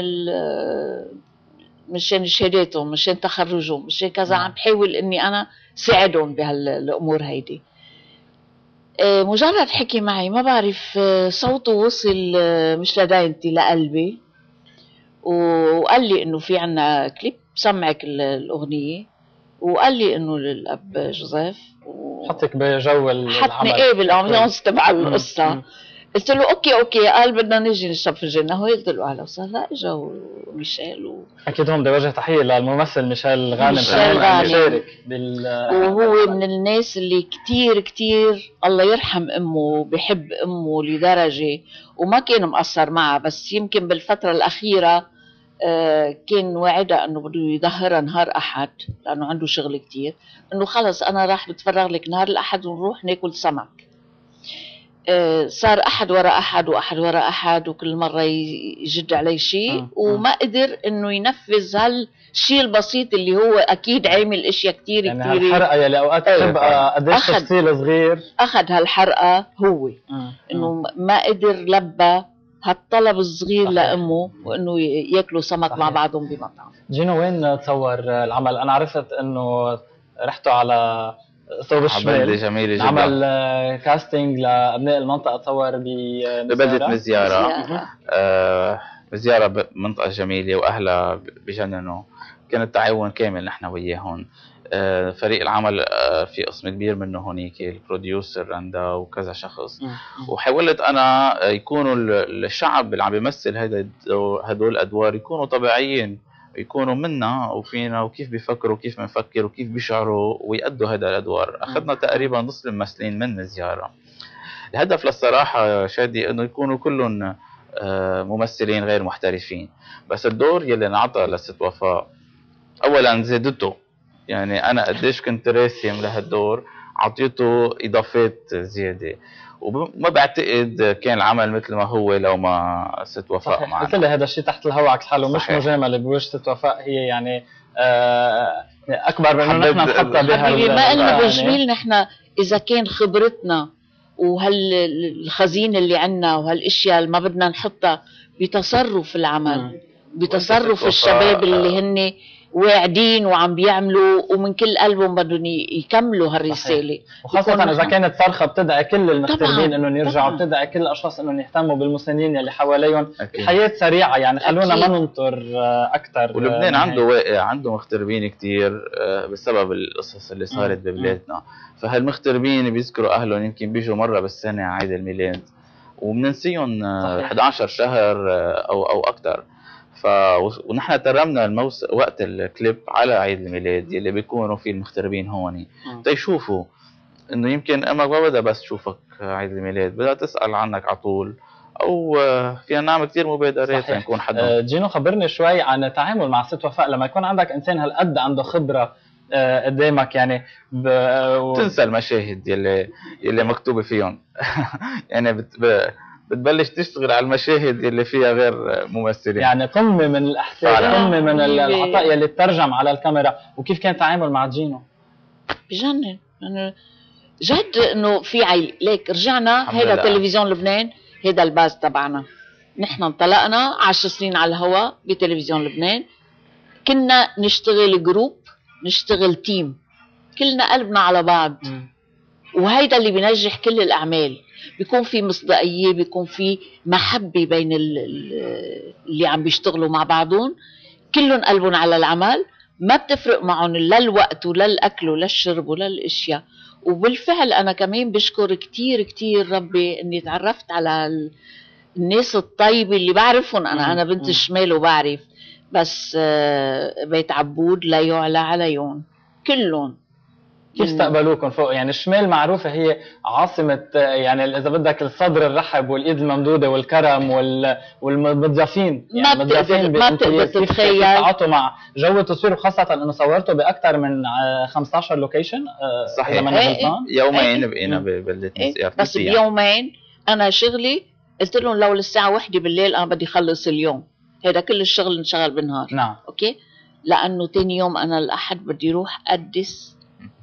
مشان شهاداتهم مشان تخرجهم مشان كذا، عم بحاول اني انا ساعدهم بهالامور هيدي. مجرد حكي معي ما بعرف صوته وصل مش لداينتي لقلبي، وقال لي انه في عنا كليب سمعك الاغنيه، وقال لي انه للاب جوزيف حطك بجو العمل، حطني ايه بالامبيونس تبع القصه. قلت له اوكي اوكي، قال بدنا نجي نشرب فنجان قهوه. قلت له اهلا وسهلا. اجوا ميشيل و... اكيد هون بدي وجه تحيه للممثل ميشيل غانم، ميشيل غانم شارك بال... وهو من الناس اللي كتير كتير الله يرحم امه، بحب امه لدرجه وما كان مقصر معها، بس يمكن بالفتره الاخيره آه كان واعدها انه بده يظهرها نهار احد لانه عنده شغل كتير، انه خلص انا راح بتفرغ لك نهار الاحد ونروح ناكل سمك. صار أحد وراء أحد وأحد وراء أحد، وكل مرة يجد عليه شيء وما قدر إنه ينفذ هالشيء البسيط اللي هو أكيد عامل أشياء كتير يعني كتير. هالحرقة يلي أوقات تبقى قديش تفصيل صغير، أخذ هالحرقة هو مم. إنه ما قدر لبى هالطلب الصغير صحيح. لأمه، وإنه ياكلوا سمك صحيح. مع بعضهم بمطعم. جينو وين تصور العمل؟ أنا عرفت إنه رحتوا على صوب الشمال، جميلة جدا، عمل كاستنج لأبناء المنطقة، تصور ببلدة مزيارة. آه مزيارة منطقة جميلة وأهلها بجننوا، كان التعاون كامل نحن وياهم. آه فريق العمل آه في قسم كبير منه هونيك، البروديوسر رندا وكذا شخص، وحاولت أنا يكونوا الشعب اللي عم بيمثل هدول الأدوار يكونوا طبيعيين، يكونوا منا وفينا، وكيف بيفكروا وكيف بنفكر وكيف بيشعروا ويأدوا هذا الأدوار. أخذنا تقريبا نصف الممثلين من مزيارة. الهدف للصراحة شادي إنه يكونوا كلهم ممثلين غير محترفين، بس الدور يلي انعطى لست وفاء أولا زادته، يعني أنا قديش كنت راسم لهالدور عطيته إضافات زيادة، وما بعتقد كان العمل مثل ما هو لو ما ست وفاء معنا. قلت لي هذا الشيء تحت الهواء عكس حاله، مش مجامله بوجه ست وفاء، هي يعني آه اكبر من انه نحن نحطها بها. ما قلنا بالجميل نحن اذا كان خبرتنا وهالخزينه اللي عندنا وهالاشياء اللي ما بدنا نحطها بتصرف العمل، بتصرف الشباب اللي هن واعدين وعم بيعملوا ومن كل قلبهم بدهم يكملوا هالرساله، وخاصه اذا كانت صرخه بتدعي كل المغتربين انهم يرجعوا، بتدعي كل الاشخاص انهم يهتموا بالمسنين اللي حواليهم. الحياه سريعه يعني، خلونا ما ننطر اكثر. ولبنان عنده واقع، عنده مغتربين كثير بسبب القصص اللي صارت ببلادنا، فهالمغتربين بيذكروا اهلهم يمكن بيجوا مره بالسنه على عيد الميلاد وبننسيهم أحد عشر شهر او او اكثر. ف ونحن ترمنا الموس وقت الكليب على عيد الميلاد اللي بيكونوا فيه المغتربين هون تيشوفوا انه يمكن امك ما بدها بس تشوفك عيد الميلاد، بدها تسال عنك على طول، او فينا نعمل كثير مبادرات نكون حدا. جينو خبرني شوي عن التعامل مع ست وفاء لما يكون عندك انسان هالقد عنده خبره قدامك، يعني ب... و... تنسى المشاهد يلي يلي مكتوبه فيهم يعني بت... ب... بتبلش تشتغل على المشاهد اللي فيها غير ممثلين، يعني قمه من الاحساس، قمه من العطاء اللي ترجم على الكاميرا. وكيف كان التعامل مع جينو؟ بجنن يعني جد، انه في عيل ليك رجعنا هيدا تلفزيون لبنان، هيدا الباز تبعنا، نحن انطلقنا عشر سنين على الهواء بتلفزيون لبنان، كنا نشتغل جروب، نشتغل تيم، كلنا قلبنا على بعض. م. وهيدا اللي بينجح كل الأعمال. بيكون في مصداقية، بيكون في محبة بين اللي عم بيشتغلوا مع بعضهم، كلهم قلبهم على العمل، ما بتفرق معهم لا الوقت ولا الأكل ولا الشرب ولا الأشياء. وبالفعل أنا كمان بشكر كتير كتير ربي إني تعرفت على الناس الطيبة اللي بعرفهم. أنا أنا بنت الشمال وبعرف، بس بيت عبود لا يعلى عليهم كلهم. كيف استقبلوكم فوق؟ يعني الشمال معروفة هي عاصمة، يعني إذا بدك الصدر الرحب والإيد الممدودة والكرم وال... والمضيافين، يعني ما بتقدر ما بتقدر تتخيل. كيف تعاطوا مع جو التصوير، وخاصة إنه صورتوا بأكثر من خمسطعش لوكيشن؟ صحيح. إذا ماني غلطان. يومين بقينا ببلدة مسيار، بس بيومين أنا شغلي قلت لهم لو للساعة واحدة بالليل أنا بدي خلص اليوم، هذا كل الشغل انشغل بالنهار. نعم. أوكي، لأنه تاني يوم أنا الأحد بدي روح أقدس،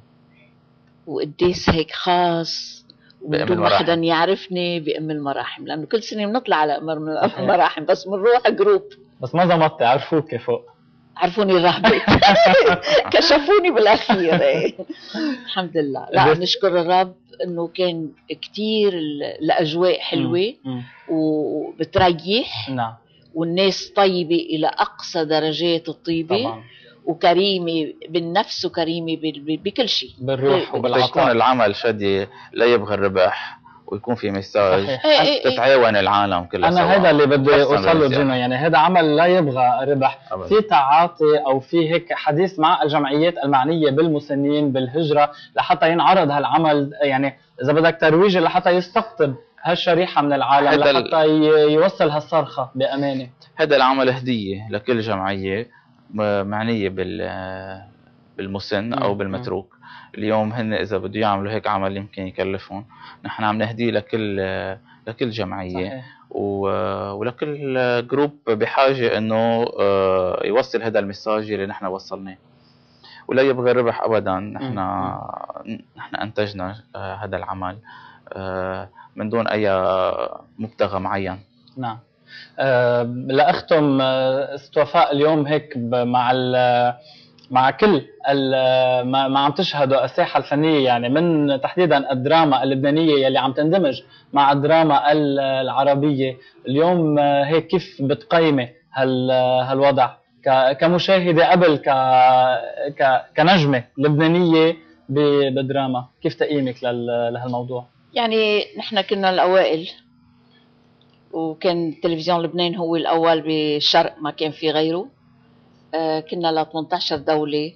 وقديس هيك خاص وبدون ما حدا يعرفني بأم المراحم، لأنه كل سنة بنطلع على أم المراحم بس بنروح جروب. بس ما زمطتي، عرفوك فوق، عرفوني الرهبة كشفوني بالأخير. الحمد لله. لا نشكر الرب إنه كان كتير الأجواء حلوة وبتريح. نعم. والناس طيبة إلى أقصى درجات الطيبة. طبعا. وكريمة بالنفس وكريمة بكل شيء، بالروح وبالعطاء. يكون العمل شدي لا يبغى الربح، ويكون في مساج تتعاون العالم كلها. انا هذا اللي بدي اوصل له جينو، يعني هذا عمل لا يبغى ربح، في تعاطي او في هيك حديث مع الجمعيات المعنيه بالمسنين بالهجره لحتى ينعرض هالعمل، يعني اذا بدك ترويج لحتى يستقطب هالشريحه من العالم، لحتى يوصل هالصرخه بامانه. هذا العمل هديه لكل جمعيه معنيه بال بالمسن او بالمتروك. اليوم هن اذا بده يعملوا هيك عمل يمكن يكلفهم، نحن عم نهديه لكل لكل جمعيه. صحيح. ولكل جروب بحاجه انه يوصل هذا المساج اللي نحن وصلناه، ولا يبغى الربح ابدا. نحن نحن انتجنا هذا العمل من دون اي مبتغى معين. نعم. أه لأختم استوفاء اليوم هيك مع مع كل ما عم تشهدوا الساحة الفنية، يعني من تحديدا الدراما اللبنانية يلي عم تندمج مع الدراما العربية اليوم، هيك كيف بتقيمي هالوضع كمشاهدة قبل كنجمة لبنانية بالدراما؟ كيف تقييمك لهالموضوع؟ يعني نحن كنا الأوائل، وكان تلفزيون لبنان هو الأول بالشرق، ما كان في غيره. آه كنا ل ثمانية عشر دولة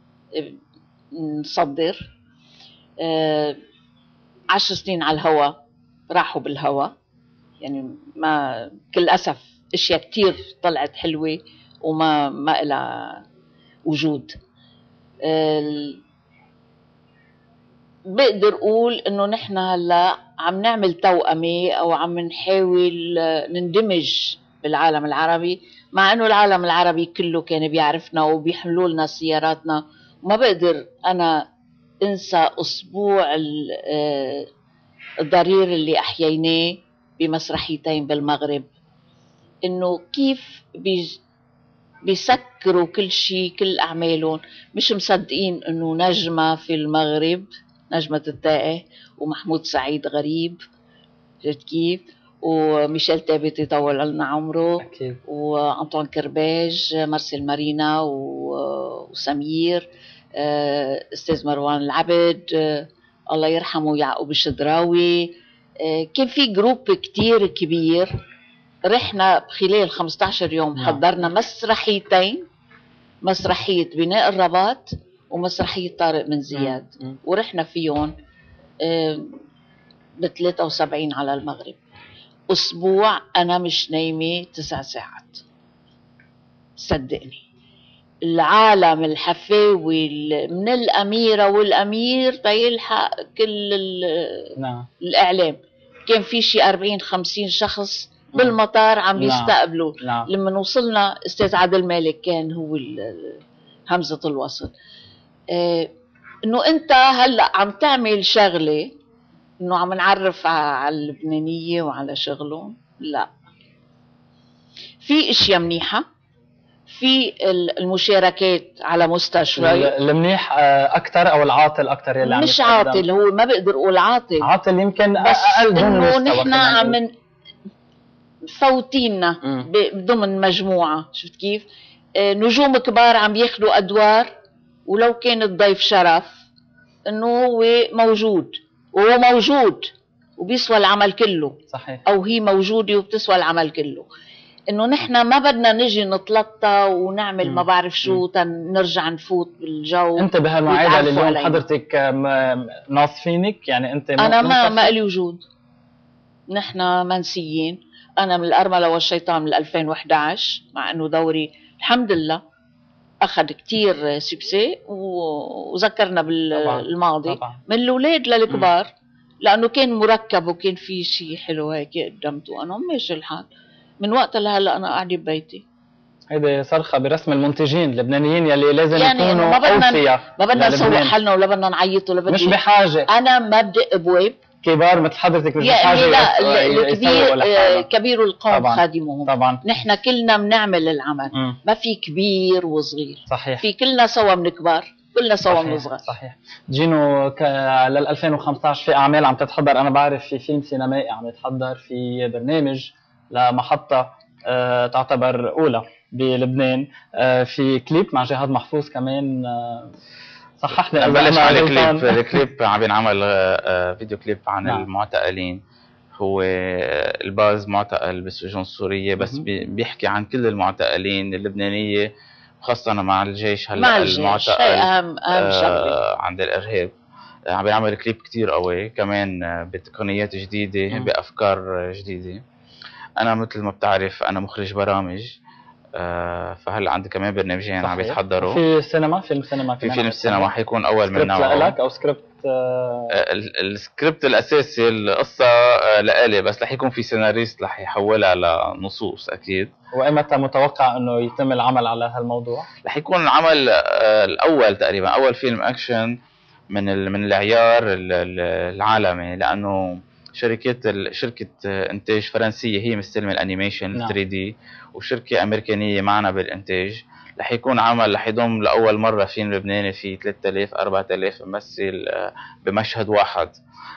نصدر. آه عشر سنين على الهوا راحوا بالهوا، يعني ما كل أسف أشياء كتير طلعت حلوة وما ما إلها وجود. آه بقدر أقول إنه نحن هلا عم نعمل توأمة أو عم نحاول نندمج بالعالم العربي، مع إنه العالم العربي كله كان بيعرفنا وبيحملوا لنا سياراتنا. وما بقدر أنا أنسى أسبوع الضرير اللي أحييناه بمسرحيتين بالمغرب، إنه كيف بيسكروا كل شيء، كل أعمالهم، مش مصدقين إنه نجمة في المغرب، نجمة التائه، ومحمود سعيد غريب، شفت كيف؟ وميشيل تابت يطول لنا عمره، أكيد. وأنطوان كرباج، مارسيل مارينا وسمير، أستاذ مروان العبد، الله يرحمه يعقوب الشدراوي. كان في جروب كتير كبير. رحنا خلال خمسة عشر يوم حضرنا مسرحيتين، مسرحية بناء الرباط ومسرحية طارق من زياد، ورحنا فيهم ب ثلاثة وسبعين على المغرب. أسبوع أنا مش نايمة تسع ساعات، صدقني. العالم الحفاوي من الأميرة والأمير تيلحق كل الإعلام، كان في شي أربعين خمسين شخص بالمطار عم يستقبلوا. لما وصلنا أستاذ عادل مالك كان هو همزة الوصل، إيه إنه أنت هلأ عم تعمل شغلة، إنه عم نعرف على اللبنانية وعلى شغلهم. لا، في اشياء منيحة، في المشاركات على مستشفى. المنيح اكثر او العاطل اكثر يلي عم مش عاطل، هو ما بقدر اقول عاطل، عاطل يمكن بس اقل دون انه المستوى. نحن عم فوتينا ضمن مجموعه، شفت كيف؟ نجوم كبار عم ياخذوا ادوار، ولو كان الضيف شرف انه هو موجود، وهو موجود وبيسوى العمل كله. صحيح. او هي موجوده وبتسوى العمل كله. انه نحن ما بدنا نجي نتلطى ونعمل ما بعرف شو تنرجع نفوت بالجو. انت بهالموعد اللي اليوم حضرتك ناصفينك، يعني انت انا ما ما لي وجود، نحن منسيين. انا من الارمله والشيطان من ألفين وإحدى عشر، مع انه دوري الحمد لله اخذ كتير سكسي وذكرنا بالماضي طبعا. من الاولاد للكبار، لانه كان مركب وكان في شيء حلو هيك قدمته انا ماشي الحال. من وقت لهلا انا قاعده ببيتي. هيدي صرخه برسم المنتجين اللبنانيين يلي لازم يعني يكونوا ما بدنا اوفياء، ما بدنا نسوق حالنا ولا بدنا نعيط ولا بدنا، مش بحاجه. انا ما بدق ابواب كبار مثل حضرتك، مش يعني بحاجه. لا الكبير كبير القوم طبعاً. خادمهم طبعا نحن كلنا بنعمل العمل. م. ما في كبير وصغير. صحيح. في كلنا سوا من كبار، كلنا سوا من صغار. صحيح. جينو ك... لل ألفين وخمسة عشر في اعمال عم تتحضر، انا بعرف في فيلم سينمائي عم يتحضر، في برنامج لمحطه أه تعتبر اولى بلبنان، أه في كليب مع جهاد محفوظ كمان، أه صححني. بلش على الكليب. الكليب عم بينعمل أه فيديو كليب عن نعم. المعتقلين. هو الباز معتقل بالسجون السوريه، بس بيحكي عن كل المعتقلين اللبنانيه، خاصه مع الجيش هلا المعتقل اهم اهم شغله آه عند الارهاب. عم بيعمل كليب كتير قوي كمان، بتقنيات جديده، بافكار جديده. انا مثل ما بتعرف انا مخرج برامج، آه فهلا عندي كمان برنامجين عم يتحضروا. في السينما فيلم سينما في فيلم السينما حيكون اول من نوعه. سكريبت لك او سكريبت؟ آه السكريبت الاساسي القصه آه لإلي، بس رح يكون في سيناريست رح يحولها لنصوص اكيد. وإمتى متوقع انه يتم العمل على هالموضوع؟ رح يكون العمل آه الاول تقريبا، اول فيلم اكشن من من العيار العالمي، لانه شركة شركة انتاج فرنسية هي مستلمة الانيميشن نعم. ثري دي، وشركة امريكانية معنا بالانتاج. رح يكون عمل رح يضم لاول مرة فيلم لبناني في ثلاثة آلاف أربعة آلاف ممثل بمشهد واحد.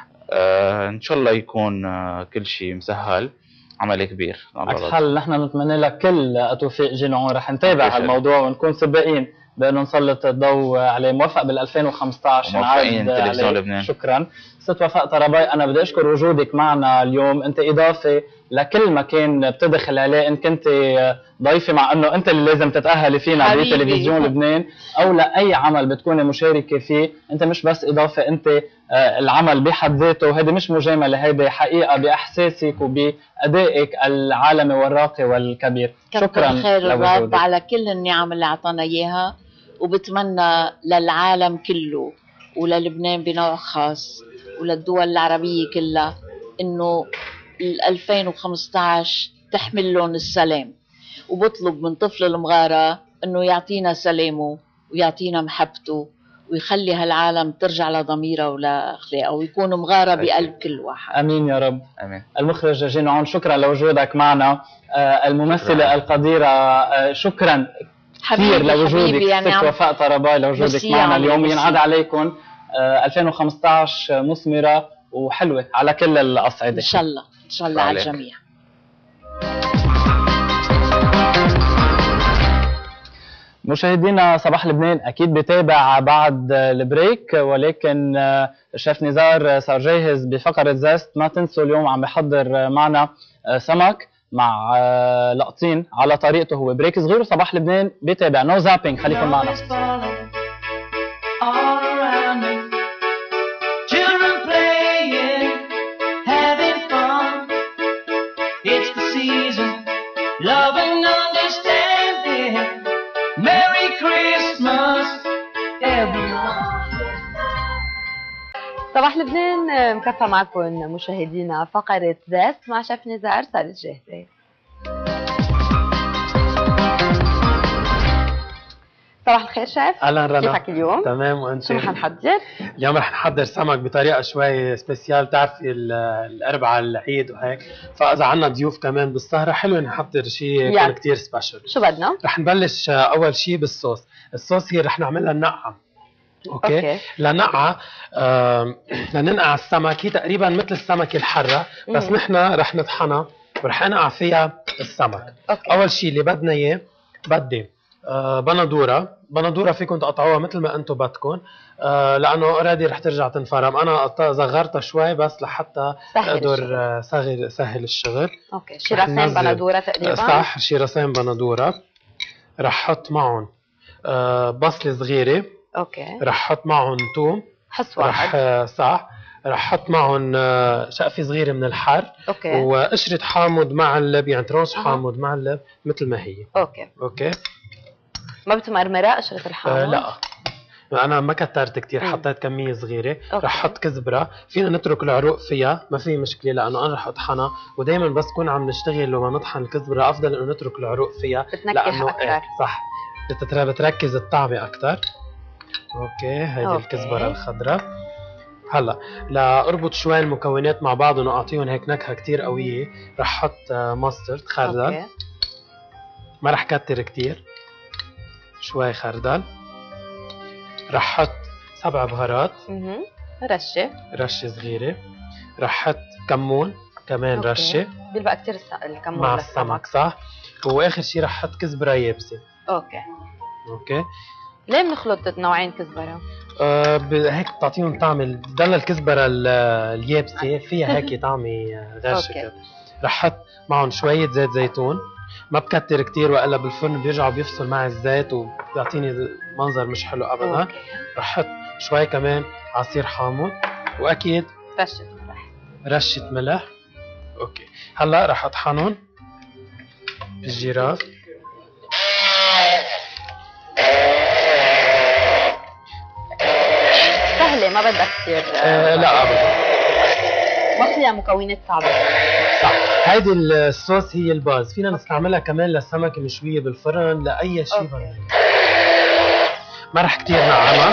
آه ان شاء الله يكون آه كل شيء مسهل، عمل كبير. أكحل نحن نتمنى لك كل التوفيق جينو، رح نتابع هالموضوع ونكون سباقين بانه نسلط الضوء عليه. موفق بال ألفين وخمسة عشر، موفقين تلفزيون لبنان. شكرا ست وفاء طراباي، انا بدي اشكر وجودك معنا اليوم، انت اضافه لكل مكان بتدخل عليه، ان كنت ضيفه مع انه انت اللي لازم تتاهلي فينا بتلفزيون لبنان، او لاي عمل بتكوني مشاركه فيه، انت مش بس اضافه، انت العمل بحد ذاته، وهذه مش مجامله، هيدي حقيقه باحساسك وبادائك العالمي والراقي والكبير. شكرا خير الرب على كل النعم اللي اعطانا اياها، وبتمنى للعالم كله وللبنان بنوع خاص وللدول العربيه كلها انه ألفين وخمسة عشر تحمل لهم السلام، وبطلب من طفل المغاره انه يعطينا سلامه ويعطينا محبته، ويخلي هالعالم ترجع لضميرها ولاخلاقها، ويكون مغاره بقلب كل واحد. امين يا رب. امين. المخرج جينو عون، شكرا لوجودك معنا. آه الممثله شكرا. القديره، آه شكرا كثير لوجودك. يعني ست وفاء طراباي لوجودك معنا اليوم. ينعاد عليكم آه ألفين وخمسة عشر مثمره وحلوه على كل الاصعده ان شاء الله. ان شاء الله على الجميع. مشاهدينا صباح لبنان اكيد بتابع بعد البريك، ولكن الشيف نزار صار جاهز بفقره زست. ما تنسوا اليوم عم بحضر معنا سمك مع لقطين على طريقته هو. بريك صغير وصباح لبنان بتابع. نو زابينج، خليكم معنا. Love and understanding. Merry Christmas, everyone. صباح لبنان مكفى معكم مشاهدينا فقرة زست مع شيف نزار، صارت جاهزة. صباح الخير شيف. اهلا رنا. كيفك اليوم؟ تمام وانت؟ شو رح نحضر؟ اليوم رح نحضر سمك بطريقه شوي سبيسيال، بتعرفي ال- الاربعاء العيد وهيك، فاذا عنا ضيوف كمان بالسهره حلو نحضر شيء يلا. يكون كثير سبيشال. شو بدنا؟ رح نبلش آه، اول شيء بالصوص. الصوص هي رح نعملها النقعه. اوكي, أوكي. لنقعه آه، لننقع السمك، هي تقريبا مثل السمكه الحره بس مم. نحن رح نطحنها ورح نقع فيها السمك. أوكي. اول شيء اللي بدنا اياه بدي آه، بندوره. بندوره فيكم تقطعوها مثل ما انتم بدكم، آه، لانه اوريدي رح ترجع تنفرم. انا قط- صغرتها شوي بس لحتى سهل اقدر الشغل. آه، سهل سهل الشغل. اوكي، شي رح راسين ننزل- بندوره تقريبا. صح، شي راسين بندوره. رح احط معهم آه، بصله صغيره. اوكي. رح احط معهم ثوم. حس رح واحد. آه، صح. رح احط معهم آه، شقفه صغيره من الحر. اوكي. وقشره حامض معلب، يعني ترانش أها. حامض معلب مثل ما هي. اوكي. اوكي. ما بتمرمرها قشره الحامض؟ آه لا، انا ما كترت كثير، مم. حطيت كميه صغيره. أوكي. رح احط كزبره، فينا نترك العروق فيها ما في مشكله لانه انا رح اطحنها، ودائما بس كون عم نشتغل لما نطحن الكزبره افضل انه نترك العروق فيها بتنكه لانه أكتر. إيه، صح، بتتر- بتركز الطعمه اكثر. اوكي، هيدي أوكي. الكزبره الخضراء. هلا لاربط شوي المكونات مع بعض ونعطيهم هيك نكهه كثير قويه، رح احط آه، ماسترد خردل. اوكي. ما رح كتر كتير، شوي خردل. رح احط سبع بهارات، اها. رشه. رشه صغيره. رح احط كمون كمان أوكي. رشه بيلبق كثير الس- الكمون مع للسمك. السمك، صح. واخر شيء رح احط كزبره يابسه. اوكي. اوكي. ليه بنخلط نوعين كزبره؟ أه ب- هيك بتعطيهم طعم ال- بتضل الكزبره ال- اليابسه فيها هيك طعمه غشه أوكي. كده. رح احط معهم شويه زيت زيتون، ما بكتر كتير والا بالفرن بيرجع بيفصل معي الزيت وبيعطيني منظر مش حلو ابدا. اوكي. رح احط شوي كمان عصير حامض، واكيد رشه ملح. رشه ملح. اوكي، هلا رح اطحنهم بالجراف. سهله ما بدها كثير. آه لا ابدا، ما فيها مكونات صعبه. صح. هيدي الصوص هي الباز، فينا نستعملها كمان للسمك مشويه بالفرن لاي شيء أوكي. بدنا. ما رح كتير نعمها،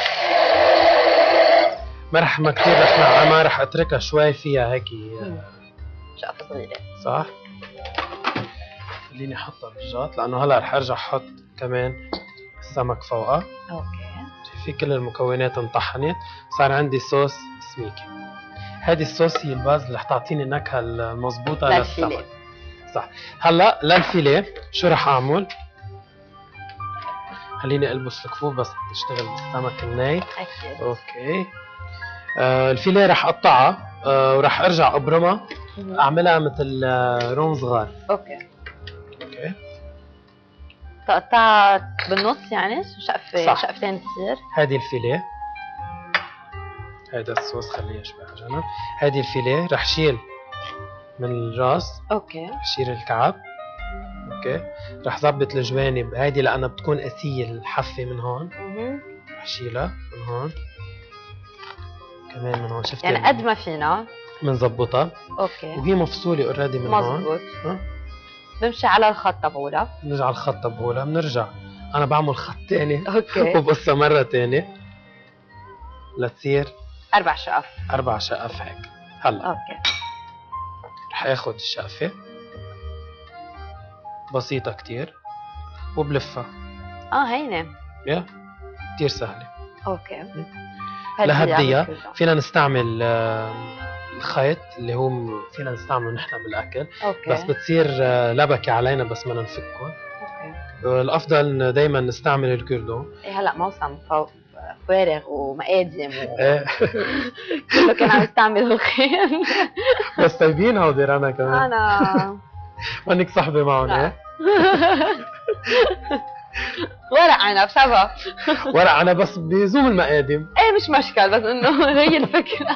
ما رح ما كتير رح نعمها، رح اتركها شوي فيها هيك شقفه صغيره. صح. خليني احطها بالجات لانه هلا رح ارجع احط كمان السمك فوقها. اوكي. في كل المكونات انطحنت، صار عندي صوص سميكي. هذه الصوص هي الباز اللي رح تعطيني النكهه المضبوطه للفيليه. للسمك. صح. هلا للفيليه شو رح اعمل؟ خليني البس الكفوف بس تشتغل السمك الني. اكيد. اوكي. آه الفيليه رح اقطعها آه ورح ارجع ابرمها، مهم. اعملها مثل آه روم صغار. اوكي. اوكي. تقطعت بالنص يعني شقفه صح. شقفتين تصير. هذه الفيليه، هذا الصوص خليها شوي على جنب. هذه الفيليه رح شيل من الراس، اوكي. رح شيل الكعب. اوكي. رح ظبط الجوانب، هذه لانها بتكون قاسيه الحفه من هون، مهم. رح شيلها من هون كمان من هون. شفتي؟ يعني قد ما فينا. بنظبطها اوكي. وهي مفصوله اوريدي من هون. مزبوط. ها؟ بمشي على الخط تبعولها. بنرجع الخط تبعولها، بنرجع انا بعمل خط تاني اوكي. وبقصها مره تانية لتصير اربع شقف. اربع شقف هيك. هلا اوكي. رح اخذ الشقفه بسيطه كتير وبلفها. اه هينه. يا كتير سهله. اوكي. لهديها فينا نستعمل آه، الخيط اللي هو م- فينا نستعمله نحن بالاكل. اوكي. بس بتصير آه، لبكه علينا بس بدنا نفكهم. اوكي. آه، الافضل دائما نستعمل الكردون. ايه هلا موسم فوق فارغ ومقادم و... إيه. كله كان عم يستعمل الخيل. بس طيبين هودي رنا كمان. انا منك صحبه معهم. لا. ايه ورق عنب سبا. ورق انا بس بزوم المقادم. ايه مش مشكل بس انه هي الفكره.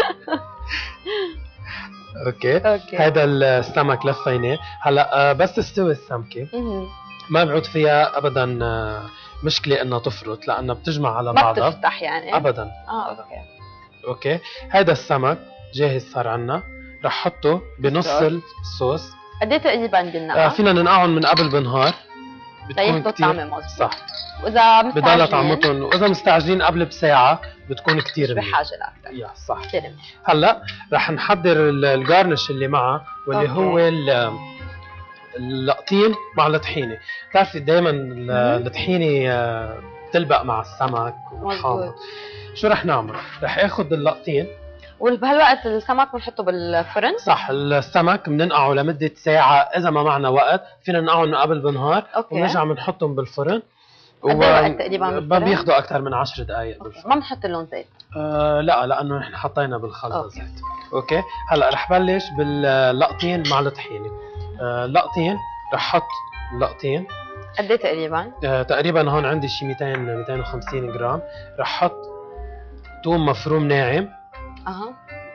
اوكي. اوكي. هذا السمك لفيناه. هلا آه، بس تستوي السمكه مهم. ما بعود فيها ابدا آه، مشكله انها تفرط لانها بتجمع على ما بعضها بتفتح يعني. ابدا. اه اوكي. اوكي. هذا السمك جاهز صار عنا، رح حطه بنص الصوص. الصوص. قد ايه تقريبا آه قلنا؟ فينا ننقعهم من قبل بنهار تياخدوا كتير الطعم مظبوط. صح، واذا بضل مستعجلين طعمتهم، واذا مستعجلين قبل بساعه بتكون كتير منيح. بحاجه لاكثر. يا صح. كثير منيح. هلا رح نحضر ال- الجارنش اللي معها، واللي أوكي. هو ال- اللقطين مع الطحينه. بتعرفي دائما الطحينه آه، بتلبق مع السمك والحامض. مظبوط. شو رح نعمل؟ رح اخذ اللقطين. وبهالوقت السمك بنحطه بالفرن. صح، السمك بننقعه لمده ساعه، اذا ما معنا وقت فينا ننقعه من قبل بنهار، اوكي. ونرجع بنحطهم بالفرن. قد ايه وقت تقريبا ما بالفرن؟ بياخذوا اكثر من عشر دقائق بالفرن. ما بنحط لهم زيت. آه لا، لانه نحن حطينا بالخلطه أوكي. زيت. اوكي، هلا رح بلش باللقطين مع الطحينه. آه لقطين، رح احط لقطين قد ايه تقريبا؟ آه تقريبا هون عندي شي مئتين مئتين وخمسين جرام. رح احط ثوم مفروم ناعم. اها.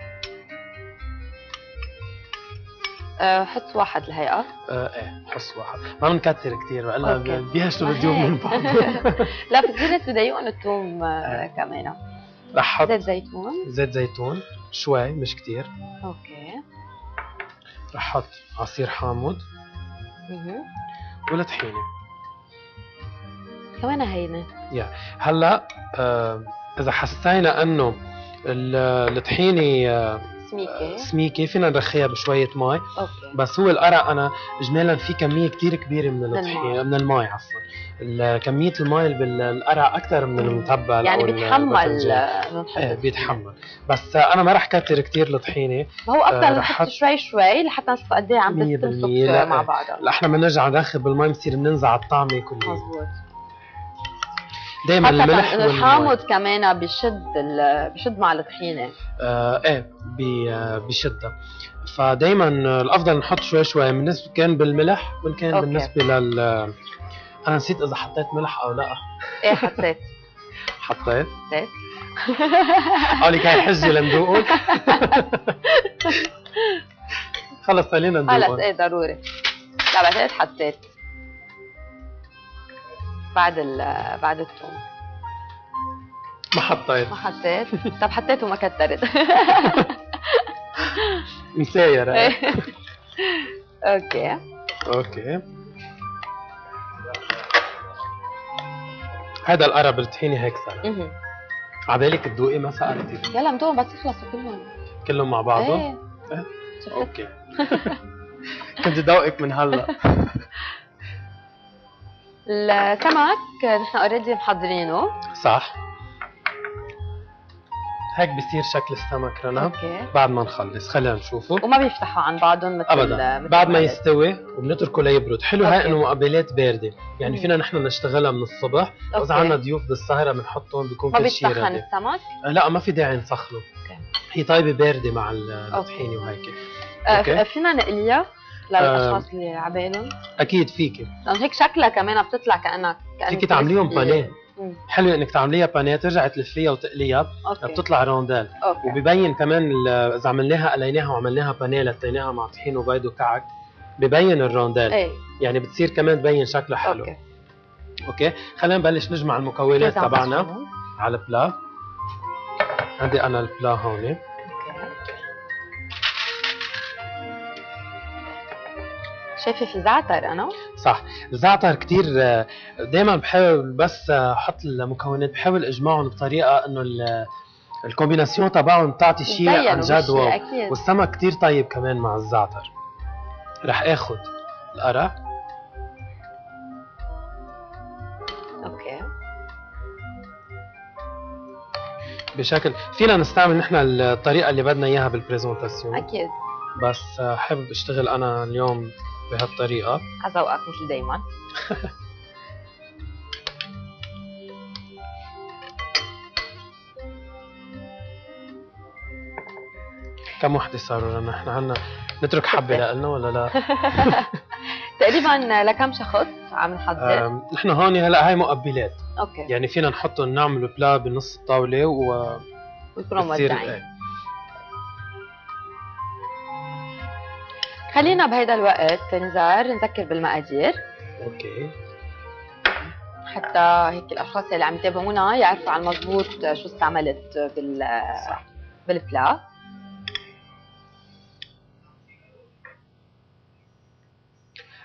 أه حط واحد الهيئة. آه ايه، حص واحد، ما بنكتر كثير والا أوكي. بيهشتوا الضيوف من بعض. لا في ناس بضايقهم الثوم آه كمان. رح احط زيت زيتون. زيت زيتون شوي، مش كثير. اوكي. رح احط عصير حامض اها. والطحينه. كمان هينة. يا هلا آه اذا حسينا انه ال- الطحينه آه سميكة. سميكه، فينا نرخيها بشويه مي. اوكي. بس هو القرع انا اجمالا في كميه كتير كبيره من المي. الطحينه، من المي عفوا. ال- كميه المي اللي بالقرع اكثر من المتبل. يعني أو بيتحمل الباذنجان. آه، نحط ايه فيه. بيتحمل، بس آه، انا ما رح كتر كتير الطحينه. ما هو آه، افضل رح نحط أحط- شوي شوي لحتى نشوف قد ايه عم مية تمسك بالمية. لا، مع بعضها. لا احنا بنرجع ندخل بالمي بنصير بننزع الطعمه كلها. مظبوط. دائما الملح حتى والمي. الحامض كمان بيشد ال- بيشد مع الطحينه. آه ايه بي آه بشدة. فدايما الافضل نحط شوي شوي، بالنسبه كان بالملح وان كان أوكي. بالنسبه لل انا نسيت اذا حطيت ملح او لا. ايه حطيت. حطيت. حطيت. قالي كان حجه لندوقهم. خلص خلينا خلص ندوقهم. ايه ضروري. لا بعتقد حطيت بعد ال بعد الثوم. ما حطيت. ما حطيت. طب حطيت وما كترت. مسايرة. اوكي. اوكي، هذا القرب الطحينه هيك صار. اها. عبالك تذوقي ما سألتي؟ يلا مدوم بس يخلصوا كلهم. كلهم مع بعضهم؟ ايه. إيه؟ اوكي. كنت ذوقك من هلا. السمك نحن اوريدي محضرينه. صح، هيك بصير شكل السمك رنا. اوكي. بعد ما نخلص خلينا نشوفه. وما بيفتحوا عن بعضهم مثل ابدا، مثل بعد ما قلت. يستوي وبنتركه ليبرد. حلو هاي أوكي. انه مقبلات بارده، يعني مم. فينا نحن نشتغلها من الصبح، أوكي. واذا عندنا ضيوف بالسهره بنحطهم بيكون ما كل شيء بيتسخن ريدي. السمك؟ آه، لا ما في داعي نسخنه. اوكي. هي طيبه بارده مع ال- الطحينه وهيك. آه، أوكي. فينا نقليها للاشخاص اللي عبالهم، اكيد فيكي. لانه هيك شكلها كمان بتطلع كانك كأنك فيكي تعمليهم crispy. بانيه. مم. حلو انك تعمليها بانيه، ترجعي تلفيها وتقليها، اوكي. بتطلع روندال. اوكي. وبيبين كمان ال- اذا عملناها قليناها وعملناها بانيه لتيناها مع طحين وبيض وكعك، ببين الروندال. ايه. يعني بتصير كمان تبين شكله حلو. اوكي. اوكي، خلينا نبلش نجمع المكونات كيف عم تبعنا تشوفوا؟ على البلا. عندي انا البلا هون. اوكي. شايفه في زعتر انا؟ صح، الزعتر كتير دائما بحاول بس احط المكونات، بحاول اجمعهم بطريقه انه ال- الكومبيناسيون تبعهم تعطي شيء بتبين عن جد وبشي واو. أكيد. والسمك كتير طيب كمان مع الزعتر. رح اخذ القرع. اوكي. بشكل فينا نستعمل نحن الطريقه اللي بدنا اياها بالبرزنتاسيون، اكيد. بس حابب اشتغل انا اليوم بهالطريقه. على ذوقك مثل دايما. كم وحده صاروا لنا؟ نحن عنا نترك حبه لنا ولا لا؟ تقريبا لكم شخص عم نحضر؟ آم، نحن هون هلا هاي مقبلات، اوكي. يعني فينا نحطهم نعمل بلا بنص الطاوله و ويكونوا بتصير- موزعين. إيه. خلينا بهيدا الوقت نزار نذكر بالمقادير اوكي. حتى هيك الاشخاص اللي عم يتابعونا يعرفوا على المضبوط شو استعملت بال بالبلا.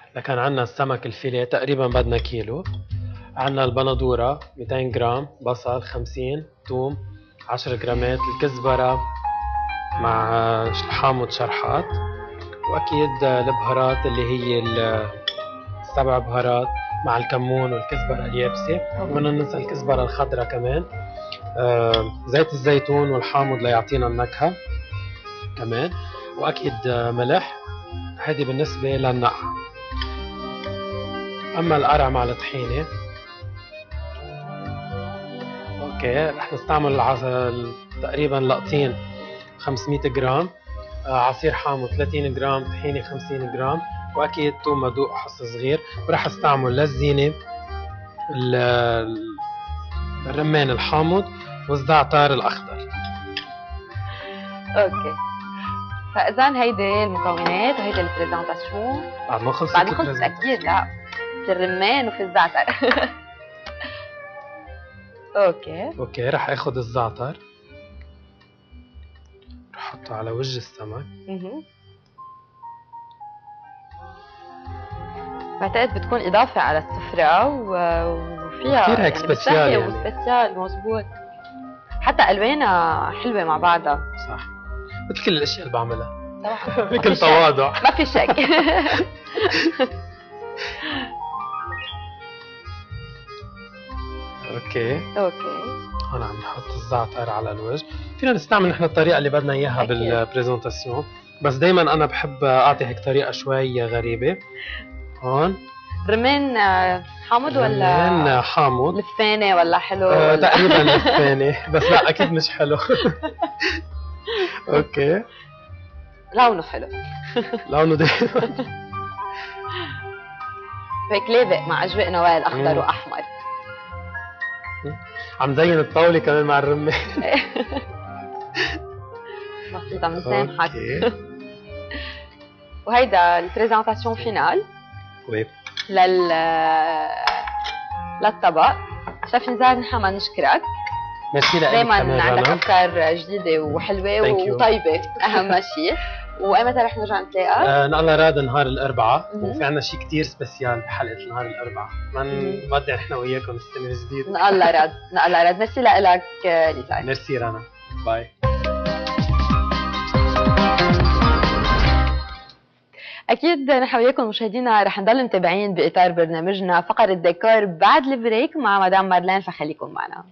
لكن عندنا السمك الفيليه تقريبا بدنا كيلو. عندنا البندوره مئتين جرام، بصل خمسين، ثوم عشرة جرامات، الكزبره مع الحامض شرحات، واكيد البهارات اللي هي السبع بهارات مع الكمون والكزبره اليابسه، وبدنا ننسى الكزبره الخضراء كمان. آه زيت الزيتون والحامض ليعطينا النكهه كمان، واكيد ملح. هذه بالنسبه للنقع. اما القرع مع الطحينه اوكي رح نستعمل العسل تقريبا لقطين خمسمئة جرام، آه عصير حامض ثلاثين جرام، طحينه خمسين جرام، واكيد ثوم مدوق حص صغير. ورح استعمل للزينه الرمان الحامض والزعتر الاخضر. اوكي فاذا هيدي المكونات وهيدي البريزنتاسيون. بعد ما خلصت بعد ما خلصت اكيد. لا في الرمان وفي الزعتر. اوكي اوكي رح اخذ الزعتر رح احطه على وجه السمك. اها بعتقد بتكون اضافه على السفره وفيها كثير هيك يعني سبيسيال يعني. وسبيسيال مزبوط، حتى الوانها حلوه مع بعضها. صح مثل كل الاشياء اللي بعملها صراحه بكل تواضع. ما في شك. اوكي اوكي هون عم نحط الزعتر على الوجه. فينا نستعمل نحن الطريقه اللي بدنا اياها أكيد. بالبريزنتاسيون، بس دائما انا بحب اعطي هيك طريقه شوي غريبه. هون رمان حامض ولا رمان حامض لفانه ولا حلو آه ولا؟ تقريبا لفانه بس لا اكيد مش حلو. اوكي لونه حلو. لونه دائما هيك لابق مع اجواء نوال اخضر مم. واحمر. عم زين الطاوله كمان مع الرمان. بسيطه بنسامحك. اوكي وهيدا البريزنتاسيون فينال وي لل للطبق. شيف نزار نحن ما نشكرك، ميرسي لك دائما كمان عندك رنا. افكار جديده وحلوه Thank you. وطيبه اهم شيء. وايمتى رح نرجع نتلاقى؟ آه نقلنا راد نهار الاربعاء، مهم. وفي عنا شيء كتير سبيسيال بحلقه نهار الاربعاء. بنودع نحن وياكم السنه الجديده. نقلنا رد نقلنا رد. ميرسي لك ليزار. ميرسي رنا، باي. اكيد نحن وياكم مشاهدينا رح نضل متابعين باطار برنامجنا فقره ديكور بعد البريك مع مدام مارلين، فخليكم معنا.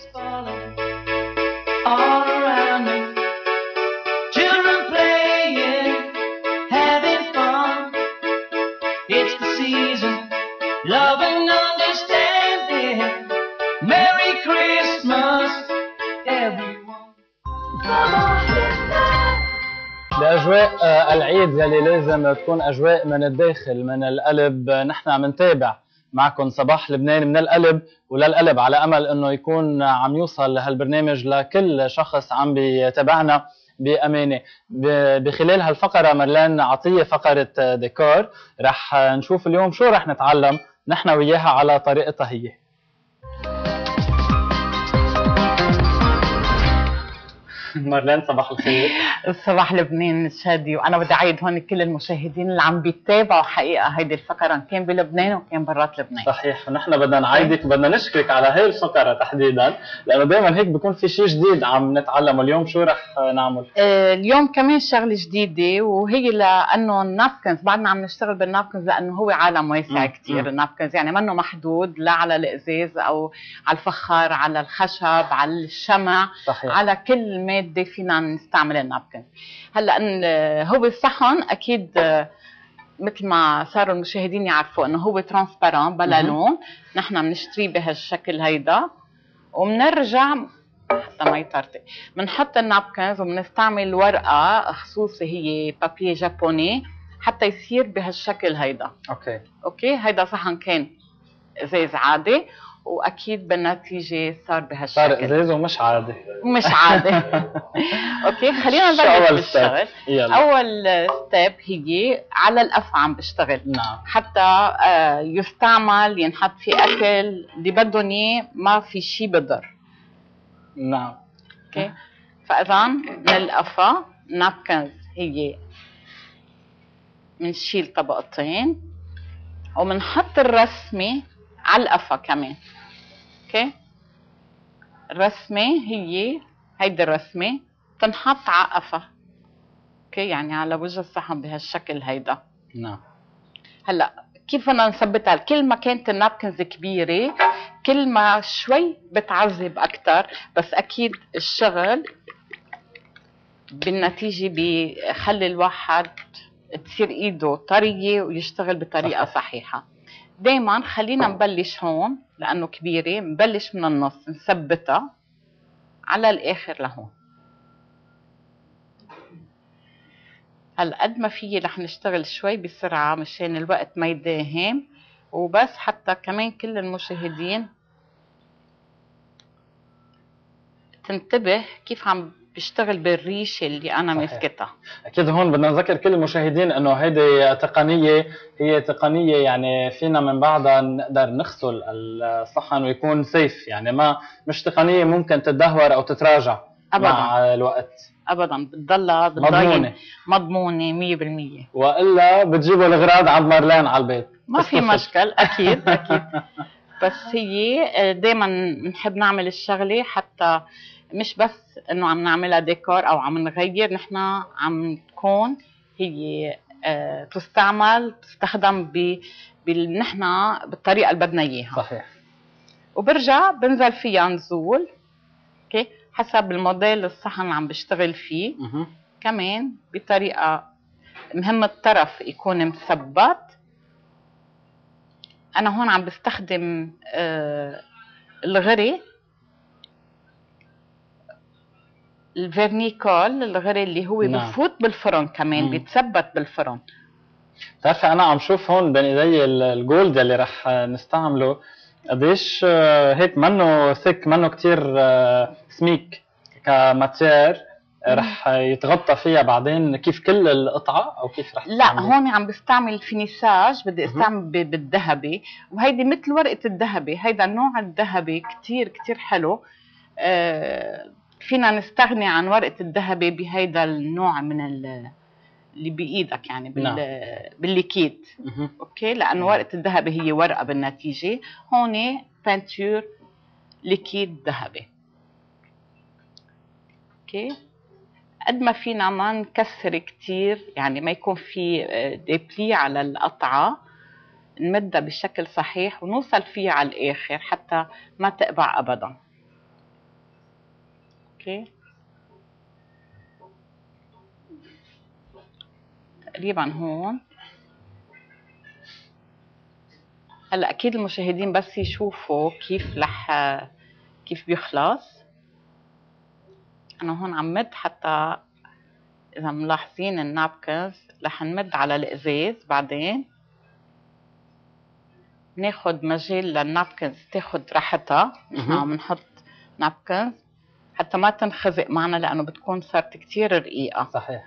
All around me, children playing, having fun. It's the season, love and understanding. Merry Christmas, everyone. بأجواء آه، العيد يلي لازم تكون أجواء من الداخل من القلب. آه، نحن عم نتابع معكم صباح لبنان من القلب وللقلب، على أمل أنه يكون عم يوصل هالبرنامج لكل شخص عم بيتابعنا بأمانة. ب- بخلال هالفقرة مارلين عطية فقرة آه، ديكور، رح آه، نشوف اليوم شو رح نتعلم نحن وياها على طريقتها هي. مارلين صباح الخير. صباح لبنان شادي، وانا بدي اعيد هون كل المشاهدين اللي عم بيتابعوا حقيقه هيدي الفقره، إن كان بلبنان وكان برات لبنان. صحيح، ونحن بدنا نعيدك وبدنا نشكرك على هاي الفقره تحديدا، لانه دائما هيك بيكون في شيء جديد عم نتعلمه. اليوم شو رح نعمل؟ آه، اليوم كمان شغله جديده، وهي لانه النابكنز بعدنا عم نشتغل بالنابكنز، لانه هو عالم واسع كثير. النابكنز يعني منه محدود لا على الازاز او على الفخار، على الخشب، على الشمع، صحيح. على كل ماده فينا نستعمل النابكنز. هلا إن هو الصحن اكيد آه، مثل ما صاروا المشاهدين يعرفوا انه هو ترانسبارون بلا لون. نحن بنشتريه بهالشكل هيدا، وبنرجع حتى ما يطرطق بنحط النابكنز، وبنستعمل ورقه خصوصي هي بابي جابوني حتى يصير بهالشكل هيدا. اوكي اوكي هيدا صحن كان ازاز عادي، واكيد بالنتيجه صار بهالشكل. صار ازاز ومش عادي. مش عادي. اوكي خلينا شو نبلش أول بالشغل. step؟ يلا. اول ستيب هي على القفا عم بشتغل. نعم. حتى آه، يستعمل ينحط في اكل اللي بدهم اياه، ما في شيء بضر. نعم. اوكي فاذا من القفا نابكنز هي بنشيل طبقتين، وبنحط الرسمه على القفا كمان. اوكي، الرسمه هي هيدي الرسمه تنحط على قفا. اوكي، يعني على وجه الصحن بهالشكل هيدا. نعم. هلا كيف بدنا نثبتها؟ كل ما كانت النابكنز كبيره كل ما شوي بتعذب اكثر، بس اكيد الشغل بالنتيجه بيخلي الواحد تصير ايده طريه ويشتغل بطريقه صحيح. صحيحه. دائما خلينا نبلش هون لانه كبيره، نبلش من النص نثبتها على الاخر لهون. هلا قد ما فيي رح نشتغل شوي بسرعه مشان الوقت ما يداهم، وبس حتى كمان كل المشاهدين تنتبه كيف عم بيشتغل بالريشه اللي انا ماسكتها. اكيد هون بدنا نذكر كل المشاهدين انه هيدي تقنيه، هي تقنيه يعني فينا من بعدها نقدر نغسل الصحن ويكون سيف، يعني ما مش تقنيه ممكن تتدهور او تتراجع أبداً. مع الوقت ابدا بتضلها مضمونه مضمونه مية بالمية، والا بتجيبوا الاغراض عند مارلين على البيت ما في مشكل. اكيد اكيد. بس هي دائما بنحب نعمل الشغله حتى مش بس انه عم نعملها ديكور او عم نغير، نحن عم تكون هي آه تستعمل تستخدم ب بال نحن بالطريقه اللي بدنا اياها. صحيح. وبرجع بنزل فيها نزول اوكي حسب الموديل الصحن اللي عم بشتغل فيه. م- كمان بطريقه مهم الطرف يكون مثبت. انا هون عم بستخدم آه الغري، الفيرنيكول، الغري اللي هو نعم. بفوت بالفرن كمان، بيتثبت بالفرن. بتعرفي انا عم شوف هون بين ايدي الجولد اللي رح نستعمله قديش هيك منه ثك، منه كتير سميك كماتير، رح يتغطى فيها بعدين كيف كل القطعه او كيف رح لا تستعمل؟ هون عم بستعمل فينيساج، بدي استعمل بالذهبي، وهيدي مثل ورقه الذهبي، هيدا النوع الذهبي كتير كتير حلو. آه فينا نستغني عن ورقه الذهبي بهيدا النوع من اللي بايدك، يعني بال نعم. بالليكيد. اوكي، لانه ورقه الذهبي هي ورقه بالنتيجه، هون بانتور ليكيد ذهبي. اوكي، قد ما فينا ما نكسر كتير، يعني ما يكون في ديبلي على القطعه، نمدها بشكل صحيح ونوصل فيها على الاخر حتى ما تقبع ابدا. اوكي، تقريبا هون. هلا اكيد المشاهدين بس يشوفوا كيف رح كيف بيخلص. انا هون عم مد، حتى اذا ملاحظين النابكنز رح نمد على الازاز، بعدين ناخد مجال للنابكنز تاخد راحتها. نحن عم نحط نابكنز حتى ما تنخزق معنا لانه بتكون صارت كتير رقيقه. صحيح.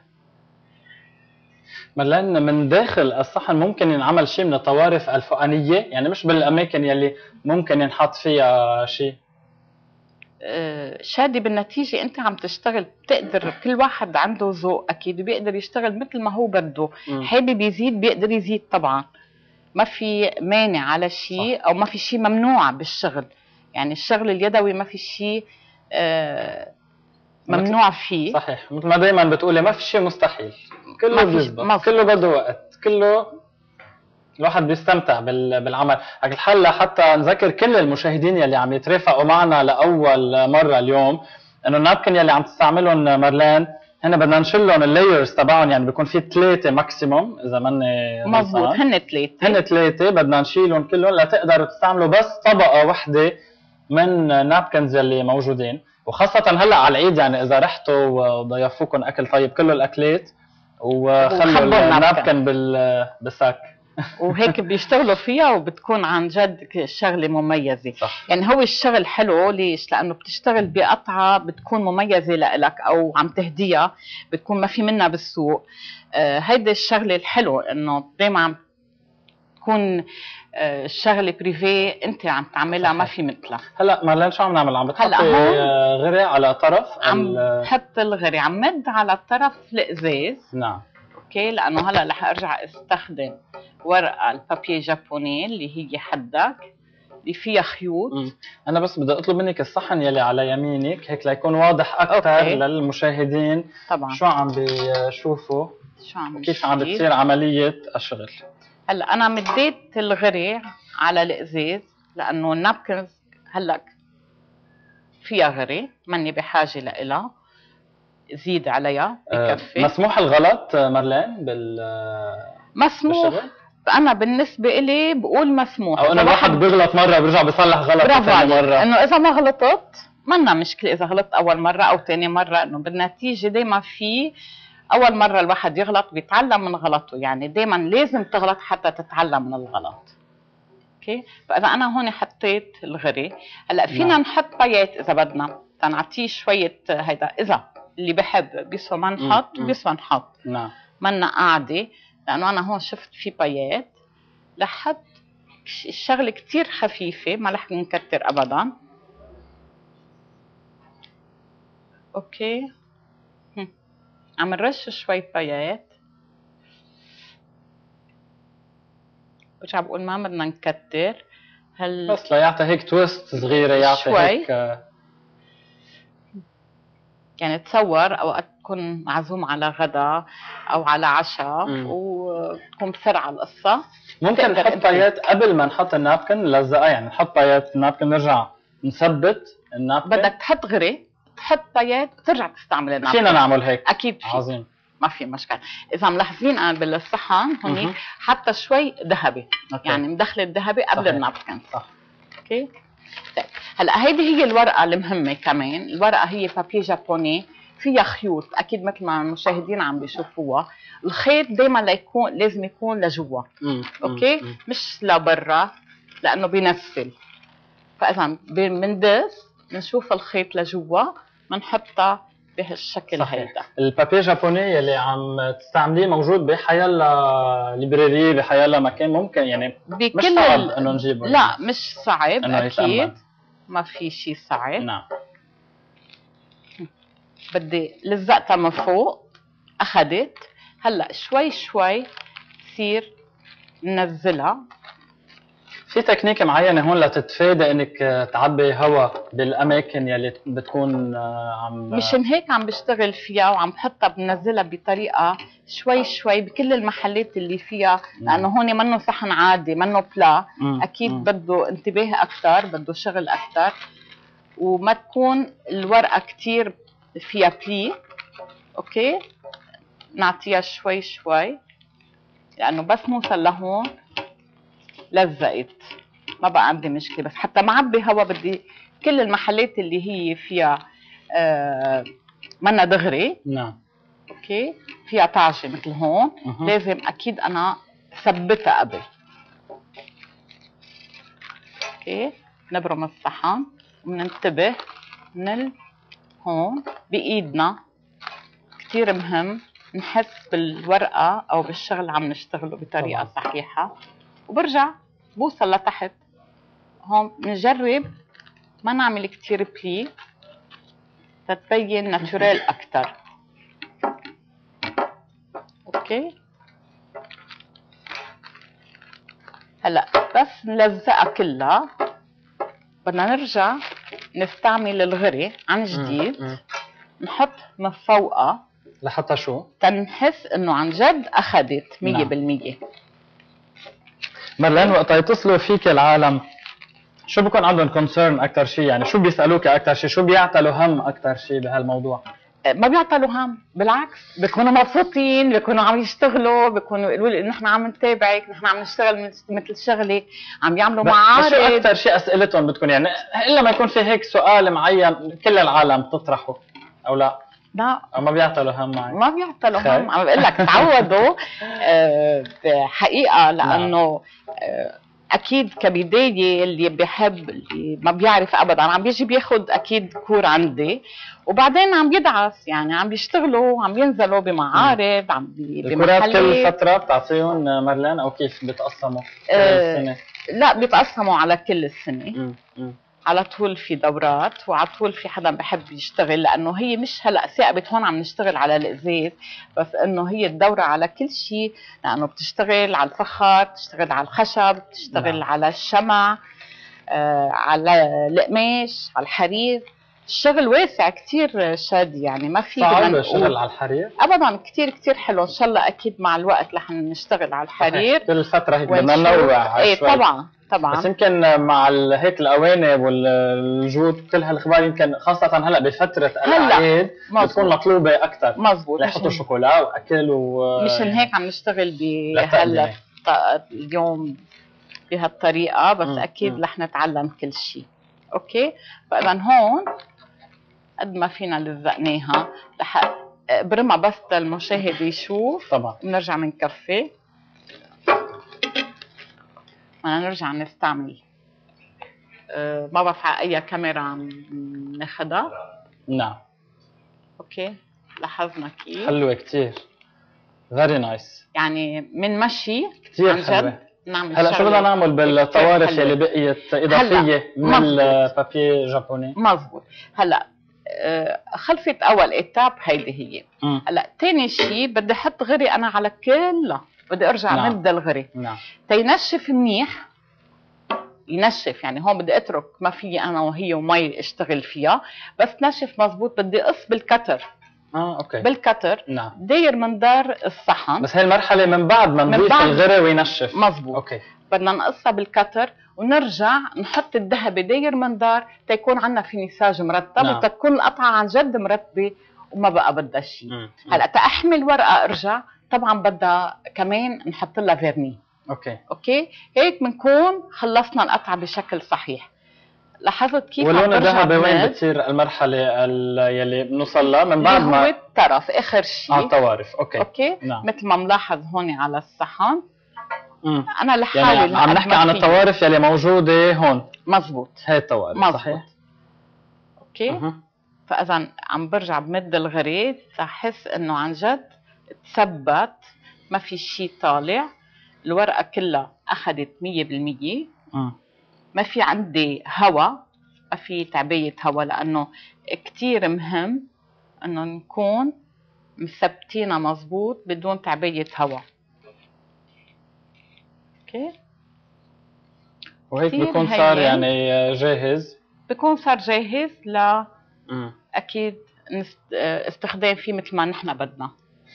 مارلين، من داخل الصحن ممكن ينعمل شيء من الطوارف الفوقانيه، يعني مش بالاماكن يلي ممكن ينحط فيها شيء؟ أه شادي بالنتيجه انت عم تشتغل، بتقدر كل واحد عنده ذوق اكيد وبيقدر يشتغل مثل ما هو بده. حابب يزيد بيقدر يزيد طبعا، ما في مانع على شيء او ما في شيء ممنوع بالشغل. يعني الشغل اليدوي ما في شيء أه ممنوع فيه. صحيح، مثل ما دائما بتقولي ما في شيء مستحيل، كله بيزبط، كله بده وقت، كله الواحد بيستمتع بالعمل. على الحل حتى نذكر كل المشاهدين يلي عم يترافقوا معنا لاول مره اليوم انه النابكن يلي عم تستعملهم مارلين هن بدنا نشلهم اللايرز تبعهم، يعني بيكون في ثلاثه ماكسيموم اذا ماني مضبوط. هن ثلاثه هن ثلاثه بدنا نشيلهم كلهم لتقدروا تستعملوا بس طبقه وحده من نابكنز يلي موجودين. وخاصة هلا على العيد، يعني إذا رحتوا وضيفوكم أكل طيب كله الأكلات وخلوا النابكن بالساك وهيك بيشتغلوا فيها وبتكون عن جد شغلة مميزة. صح. يعني هو الشغل حلو ليش؟ لأنه بتشتغل بقطعة بتكون مميزة لإلك أو عم تهديها، بتكون ما في منها بالسوق. آه هيدا الشغلة الحلو إنه دايما عم تكون آه الشغلة بريفي أنت عم تعملها ما في مثلها. هلا مارلين شو عم نعمل؟ عم بتحطي غري على طرف؟ عم بحط الغري، عم مد على طرف الإزاز. نعم. اوكي لانه هلا رح ارجع استخدم ورقه البابي جابوني اللي هي حدك اللي فيها خيوط. مم. انا بس بدي اطلب منك الصحن يلي على يمينك هيك ليكون واضح اكثر للمشاهدين طبعا شو عم بيشوفوا شو عم كيف عم بتصير عمليه الشغل. هلا انا مديت الغري على الازاز لانه النابكنز هلا فيها غري ماني بحاجه لإلها زيد عليها بكفي. أه مسموح الغلط مارلين بال مسموح بالشغل؟ انا بالنسبه إلي بقول مسموح. او انه الواحد بيغلط مره بيرجع بيصلح غلط ثاني مره. انه اذا ما غلطت منا مشكله اذا غلطت اول مره او ثاني مره، انه بالنتيجه دائما في اول مره الواحد يغلط بيتعلم من غلطه، يعني دائما لازم تغلط حتى تتعلم من الغلط. اوكي فاذا انا هون حطيت الغري هلا فينا نعم. نحط بايات اذا بدنا تنعطيه شويه هيدا اذا اللي بحب بيسوى ما نحط بيسوى نحط. نعم منا قاعده لانه انا هون شفت في بايات لحد الشغله كتير خفيفه ما رح نكتر ابدا. اوكي هم. عم نرش شوي بايات برجع بقول ما بدنا نكتر هل بس ليعطي هيك تويست صغيره يعطي شوي. هيك يعني تصور اوقات تكون معزوم على غدا او على عشاء وتكون بسرعه القصه. ممكن نحط بايات قبل ما نحط النابكن نلزقها، يعني نحط بايات النابكن نرجع نثبت النابكن. بدك تحط غري تحط بايات ترجع تستعمل النابكن. فينا نعمل هيك اكيد في. عظيم ما في مشكله. اذا ملاحظين انا بالصحن هون حتى شوي ذهبي يعني مدخله الذهبي قبل النابكن. صح اوكي طيب هلا هيدي هي الورقه المهمه كمان. الورقه هي بابي جابوني فيها خيوط اكيد مثل ما المشاهدين عم بيشوفوها. الخيط دائما ليكون لازم يكون لجوا اوكي مم. مش لبرا لانه بينسل. فاذا بندس بنشوف الخيط لجوا بنحطها بهالشكل هيدا. البابي جابوني اللي عم تستعمليه موجود بحيالله ليبراري بحيالله مكان ممكن يعني مش صعب ال... انه نجيبه. لا يعني. مش صعب اكيد يتأمن. ما في شيء صعب. نعم بدي لزقتها من فوق اخذت هلا شوي شوي تصير ننزلها. في تكنيك معينه هون لتتفادى انك تعبي هواء بالاماكن يلي بتكون عم مشان هيك عم بشتغل فيها وعم بحطها بنزلها بطريقه شوي شوي بكل المحلات اللي فيها لانه هون منه صحن عادي منه بلا اكيد مم. بده انتباه اكثر بده شغل اكثر وما تكون الورقه كثير فيها بلي. اوكي نعطيها شوي شوي لانه بس نوصل لهون لزقت ما بقى عندي مشكله. بس حتى معبي هوا بدي كل المحلات اللي هي فيها آه منا دغري. نعم اوكي فيها طعجه مثل هون أه. لازم اكيد انا ثبتها قبل. اوكي نبرم الصحن وبننتبه من هون بايدنا كثير مهم نحس بالورقه او بالشغل عم نشتغله بطريقه طبعا. صحيحه وبرجع بوصل لتحت هون بنجرب ما نعمل كثير بلي تتبين ناتشورال اكثر. اوكي هلا بس نلزقها كلها بدنا نرجع نستعمل الغري عن جديد مم. مم. نحط من فوقها لحتى شو تنحس انه عن جد اخذت مية بالمية. مارلين وقت يتصلوا فيك العالم شو بكون عندهم كونسيرن اكثر شيء؟ يعني شو بيسالوك اكثر شيء؟ شو بيعتلوا هم اكثر شيء بهالموضوع؟ ما بيعتلوا هم بالعكس بيكونوا مبسوطين بيكونوا عم يشتغلوا بيكونوا يقولوا لي نحن عم نتابعك نحن عم نشتغل مثل شغلك عم يعملوا معارض. شو اكثر شيء اسئلتهم بتكون يعني الا ما يكون في هيك سؤال معين كل العالم تطرحه او لا؟ لا ما بيعتلوا هم معك. ما بيعتلوا هم عم بقول لك تعودوا آه حقيقه لانه آه اكيد كبدايه اللي بيحب اللي ما بيعرف ابدا عم بيجي بياخذ اكيد كور عندي وبعدين عم يدعس يعني عم بيشتغلوا عم ينزلوا بمعارض عم بمحلات. كل فتره بتعطيهم مارلين او كيف بتقسموا؟ آه لا بيتقسموا على كل السنه. م- م. على طول في دورات، وعلى طول في حدا بحب يشتغل، لانه هي مش هلا ثاقبت هون عم نشتغل على الازاز بس، انه هي الدوره على كل شيء، لانه بتشتغل على الفخار، بتشتغل على الخشب، بتشتغل نعم. على الشمع، آه على القماش، على الحرير. الشغل واسع كتير شادي، يعني ما في بدنا صعب نقول الشغل على الحرير؟ ابدا، كتير كتير حلو. ان شاء الله اكيد مع الوقت رح نشتغل على الحرير كل فتره هيك بدنا ونشوف. ننوع ايه شوي. طبعا طبعا. بس يمكن مع ال- هيك الاواني والجود كل هالاخبار، يمكن خاصه هلا بفتره الاعياد بتكون مطلوبه اكثر. مزبوط. ليحطوا شوكولا واكل و مشان هيك عم نشتغل بهلا للتقديم. اليوم بهالطريقه، بس مم. اكيد مم. رح نتعلم كل شيء. اوكي، فاذا هون قد ما فينا لزقناها رح برمها بس المشاهد يشوف. طبعا. بنرجع بنكفي، بدنا نرجع نستعمل أه ما بعرف على اي كاميرا عم ناخدها. نعم. اوكي، لاحظنا كيف حلوه كثير، فيري نايس. يعني من مشي كثير حلوه. نعمل هلا شو بدنا نعمل بالطوارف حلوة. يلي بقيت اضافيه من البابي جابوني؟ مزبوط. هلا أه خلفت اول ايتاب هيدي هي. مم. هلا ثاني شيء بدي احط غري انا على كلها، بدي ارجع نعم. مد الغري. نعم. تينشف منيح، ينشف يعني هون بدي اترك ما في انا وهي ومي اشتغل فيها، بس تنشف مزبوط. بدي اقص بالكتر. اه اوكي. بالكتر. نعم. داير من دار الصحن. بس هي المرحله من بعد ما نضيف الغري وينشف. مزبوط. اوكي. بدنا نقصها بالكتر ونرجع نحط الذهبي داير من دار تيكون عندنا في نساج مرتب. نعم. وتكون القطعه عن جد مرتبه وما بقى بدها شيء. هلا تاحمل ورقه ارجع طبعا بدها كمان نحط لها فيرني. اوكي. اوكي، هيك بنكون خلصنا القطعه بشكل صحيح. لاحظت كيف واللون الذهبي وين بتصير المرحله يلي بنوصل لها من بعد ما؟ هو الطرف اخر شيء على الطوارف. اوكي. اوكي. نعم. مثل ما ملاحظ هون على الصحن. مم. انا لحالي يعني عم نحكي عن الطوارف يلي موجوده هون. مزبوط. هي الطوارف. مزبوط. صحيح. اوكي. أه. فاذا عم برجع بمد الغريب تحس انه عن جد تثبت، ما في شيء طالع، الورقه كلها اخذت مية بالمية. امم ما في عندي هوا، ما في تعبية هوا، لانه كتير مهم انه نكون مثبتينها مزبوط بدون تعبية هوا. اوكي، وهيك بيكون صار يعني جاهز. بيكون صار جاهز ل مم. اكيد استخدام فيه مثل ما نحن بدنا.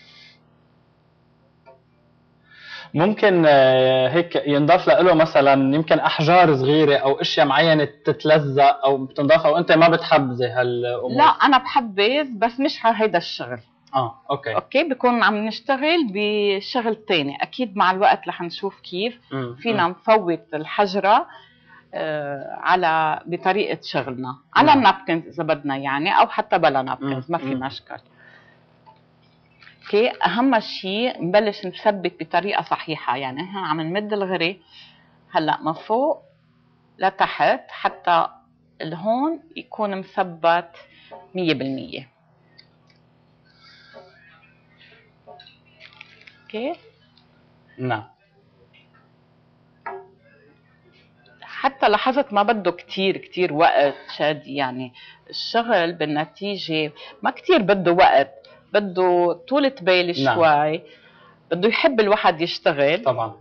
ممكن هيك ينضاف له مثلا يمكن احجار صغيره او اشياء معينه تتلزق او بتنضاف، او انت ما بتحبذي هالامور؟ لا انا بحبذ بس مش على هيدا الشغل. اه اوكي. اوكي، بكون عم نشتغل بشغل تاني، اكيد مع الوقت رح نشوف كيف مم. فينا مم. نفوت الحجره آه على بطريقه شغلنا على نعم. النابكنز اذا بدنا يعني، او حتى بلا نابكنز ما في مم. مشكل. اوكي، اهم شيء نبلش نثبت بطريقه صحيحه، يعني احنا عم نمد الغري هلا من فوق لتحت حتى الهون يكون مثبت مية بالمية. اوكي. نعم. حتى لاحظت ما بده كتير كتير وقت شادي، يعني الشغل بالنتيجة ما كتير بده وقت، بده طولة بال نعم. شوي، بده يحب الواحد يشتغل. طبعا.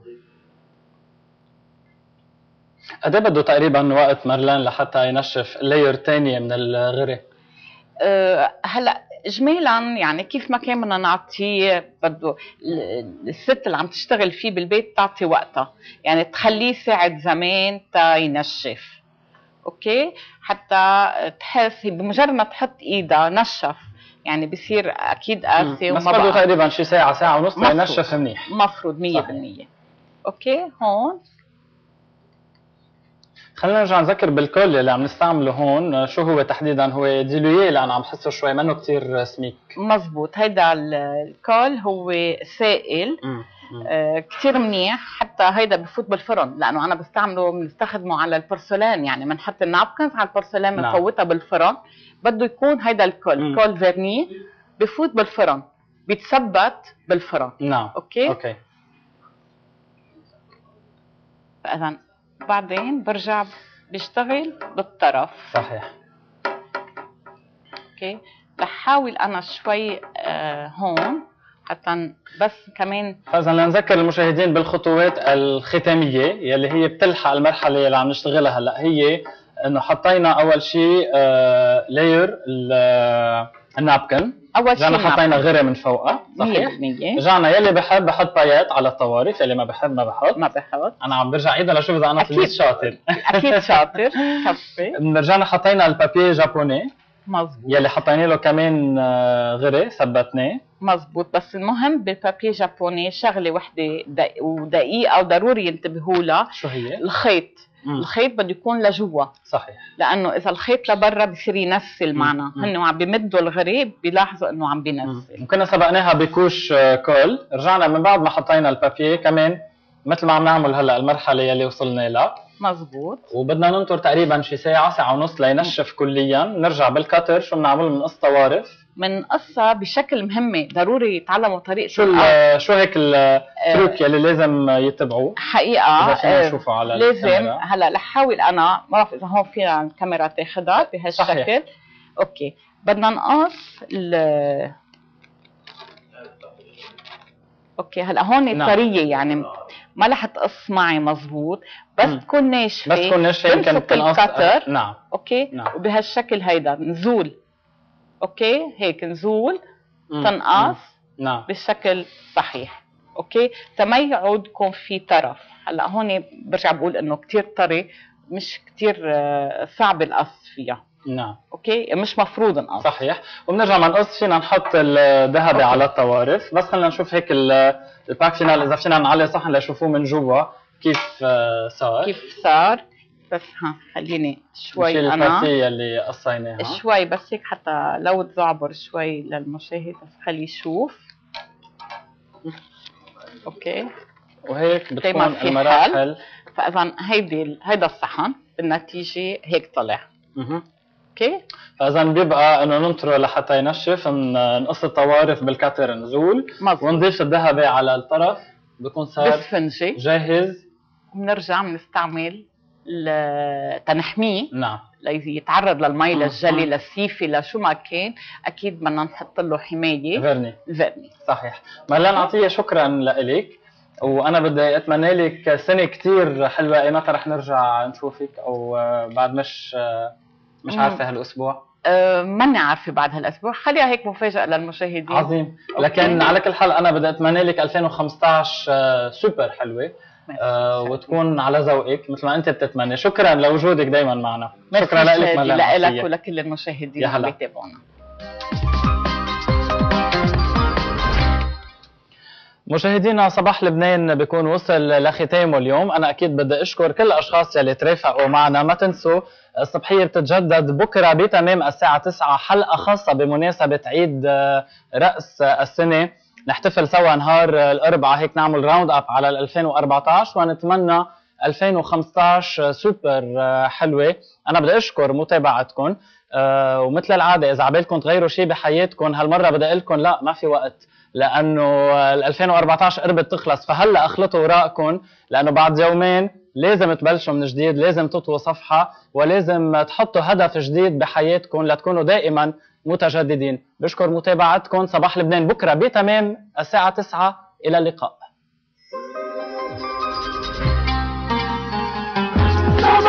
قد ايه بده تقريبا وقت مرلان لحتى ينشف لاير ثانيه من الغري؟ أه هلا اجمالا يعني كيف ما كان بدنا نعطيه، بده الست اللي عم تشتغل فيه بالبيت تعطي وقتها، يعني تخليه ساعة زمان تا ينشف. اوكي، حتى تحس بمجرد ما تحط ايدها نشف، يعني بصير اكيد قاسي. بس بده تقريبا شي ساعه ساعه ونص لينشف منيح. مفروض مية بالمية. اوكي، هون خلينا نرجع نذكر بالكول اللي عم نستعمله هون، شو هو تحديدا؟ هو ديلويه لأن عم حسه شوي منه كتير سميك. مزبوط، هيدا الكول هو سائل آه كتير منيح، حتى هيدا بفوت بالفرن، لأنه أنا بستعمله بنستخدمه على البورسلان، يعني بنحط النابكنز على البورسلان بنفوتها نعم. بالفرن. بده يكون هيدا الكول مم. كول فيرني بفوت بالفرن، بيتثبت بالفرن. نعم. أوكي؟ أوكي. فإذا بعدين برجع بيشتغل بالطرف. صحيح. اوكي، رح حاول انا شوي آه هون حتى بس كمان. فاذا لنذكر المشاهدين بالخطوات الختاميه يلي هي بتلحق المرحله اللي عم نشتغلها هلا، هي انه حطينا اول شيء آه لاير النابكن، اول شيء رجعنا حطينا غيره من فوقها. صحيح. رجعنا يلي بحب بحط بايات على الطوارف، يلي ما بحب ما بحط ما بحط. انا عم برجع عيدها لاشوف اذا انا تلميذ شاطر. اكيد شاطر. كفي. رجعنا حطينا البابي جابوني مزبوط، يلي حطينا له كمان غيره ثبتناه. مزبوط، بس المهم بالبابي جابوني شغله وحده دق... ودقيقه وضروري ينتبهوا لها. شو هي؟ الخيط. مم. الخيط بده يكون لجوا. صحيح. لانه اذا الخيط لبرا بصير ينسل معنا، هن عم بيمدوا الغريب بيلاحظوا انه عم بينسل. كنا سبقناها بكوش كول، رجعنا من بعد ما حطينا البابي كمان مثل ما عم نعمل هلا المرحله يلي وصلنا لها. مزبوط. وبدنا ننطر تقريبا شي ساعه ساعه ونص لينشف كليا، نرجع بالكتر شو بنعمل؟ بنقص طوارف. بنقصها بشكل مهمه، ضروري يتعلموا طريقه شو شو هيك التروك يلي لازم يتبعوه حقيقه. اذا فينا نشوفه على لازم الكاميرا. هلا رح حاول انا، ما بعرف اذا هون فينا الكاميرا تاخذها بهالشكل. صحيح. اوكي، بدنا نقص ال اوكي هلا هون نعم. طريه يعني ما رح تقص معي مزبوط، بس م. تكون ناشفه. بس تكون ناشفه يمكن تنقص الكتر. نعم. اوكي. نعم. وبهالشكل هيدا نزول. اوكي، هيك نزول م. تنقص. م. نعم. بالشكل صحيح. اوكي، تما يعود يكون في طرف. هلا هون برجع بقول انه كثير طري، مش كثير صعب القص فيها. نعم. اوكي، مش مفروض نقص. صحيح. وبنرجع ما نقص فينا نحط الذهبي على الطوارف. بس خلينا نشوف هيك الباك فينال اذا فينا نعلي صحن ليشوفوه من جوا كيف صار. كيف صار. بس ها خليني شوي انا اللي قصيناها شوي بس هيك حتى لو تزعبر شوي للمشاهد، بس خليه يشوف. اوكي، وهيك بتكون المراحل. فاذا هيدي هيدا الصحن بالنتيجه هيك طلع. اها. اوكي، فاذا بيبقى انه ننطره لحتى ينشف، نقص الطوارف بالكتر نزول. مزبوط. ونضيف الذهبي على الطرف، بكون صار بالسفنجه جاهز. بنرجع بنستعمل تنحميه. نعم. ليتعرض للمي، للجلي، للسيفي، لشو ما كان. اكيد بدنا نحط له حمايه. فيرني. فيرني. صحيح. ملان عطيه شكرا لك، وانا بدي اتمنى لك سنه كثير حلوه. ايمتى رح نرجع نشوفك؟ او بعد مش مش عارفه هالاسبوع؟ أه ماني عارفه بعد هالاسبوع، خليها هيك مفاجاه للمشاهدين. عظيم. لكن أوكي. على كل حال انا بدي اتمنى لك ألفين وخمسطعش سوبر حلوه. آه وتكون على ذوقك مثل ما انت بتتمنى. شكرا لوجودك دائما معنا. شكرا لك ملان. لك ولكل المشاهدين اللي بيتابعونا. مشاهدينا، صباح لبنان بيكون وصل لختامه اليوم. انا اكيد بدي اشكر كل الاشخاص يلي ترافقوا معنا. ما تنسوا الصبحيه بتتجدد بكره بتمام الساعه تسعة، حلقه خاصه بمناسبه عيد راس السنه. نحتفل سوا نهار الاربعاء، هيك نعمل راوند اب على ألفين وأربعطعش، ونتمنى ألفين وخمسطعش سوبر حلوه. انا بدي اشكر متابعتكم، أه ومثل العاده اذا عبالكم تغيروا شيء بحياتكم هالمره بدي اقول لكم لا، ما في وقت، لانه ألفين وأربعطعش قربت تخلص. فهلا اخلطوا اوراقكم، لانه بعد يومين لازم تبلشوا من جديد، لازم تطووا صفحه، ولازم تحطوا هدف جديد بحياتكم لتكونوا دائما متجددين. بشكر متابعتكم. صباح لبنان بكره بتمام الساعه تسعة. الى اللقاء.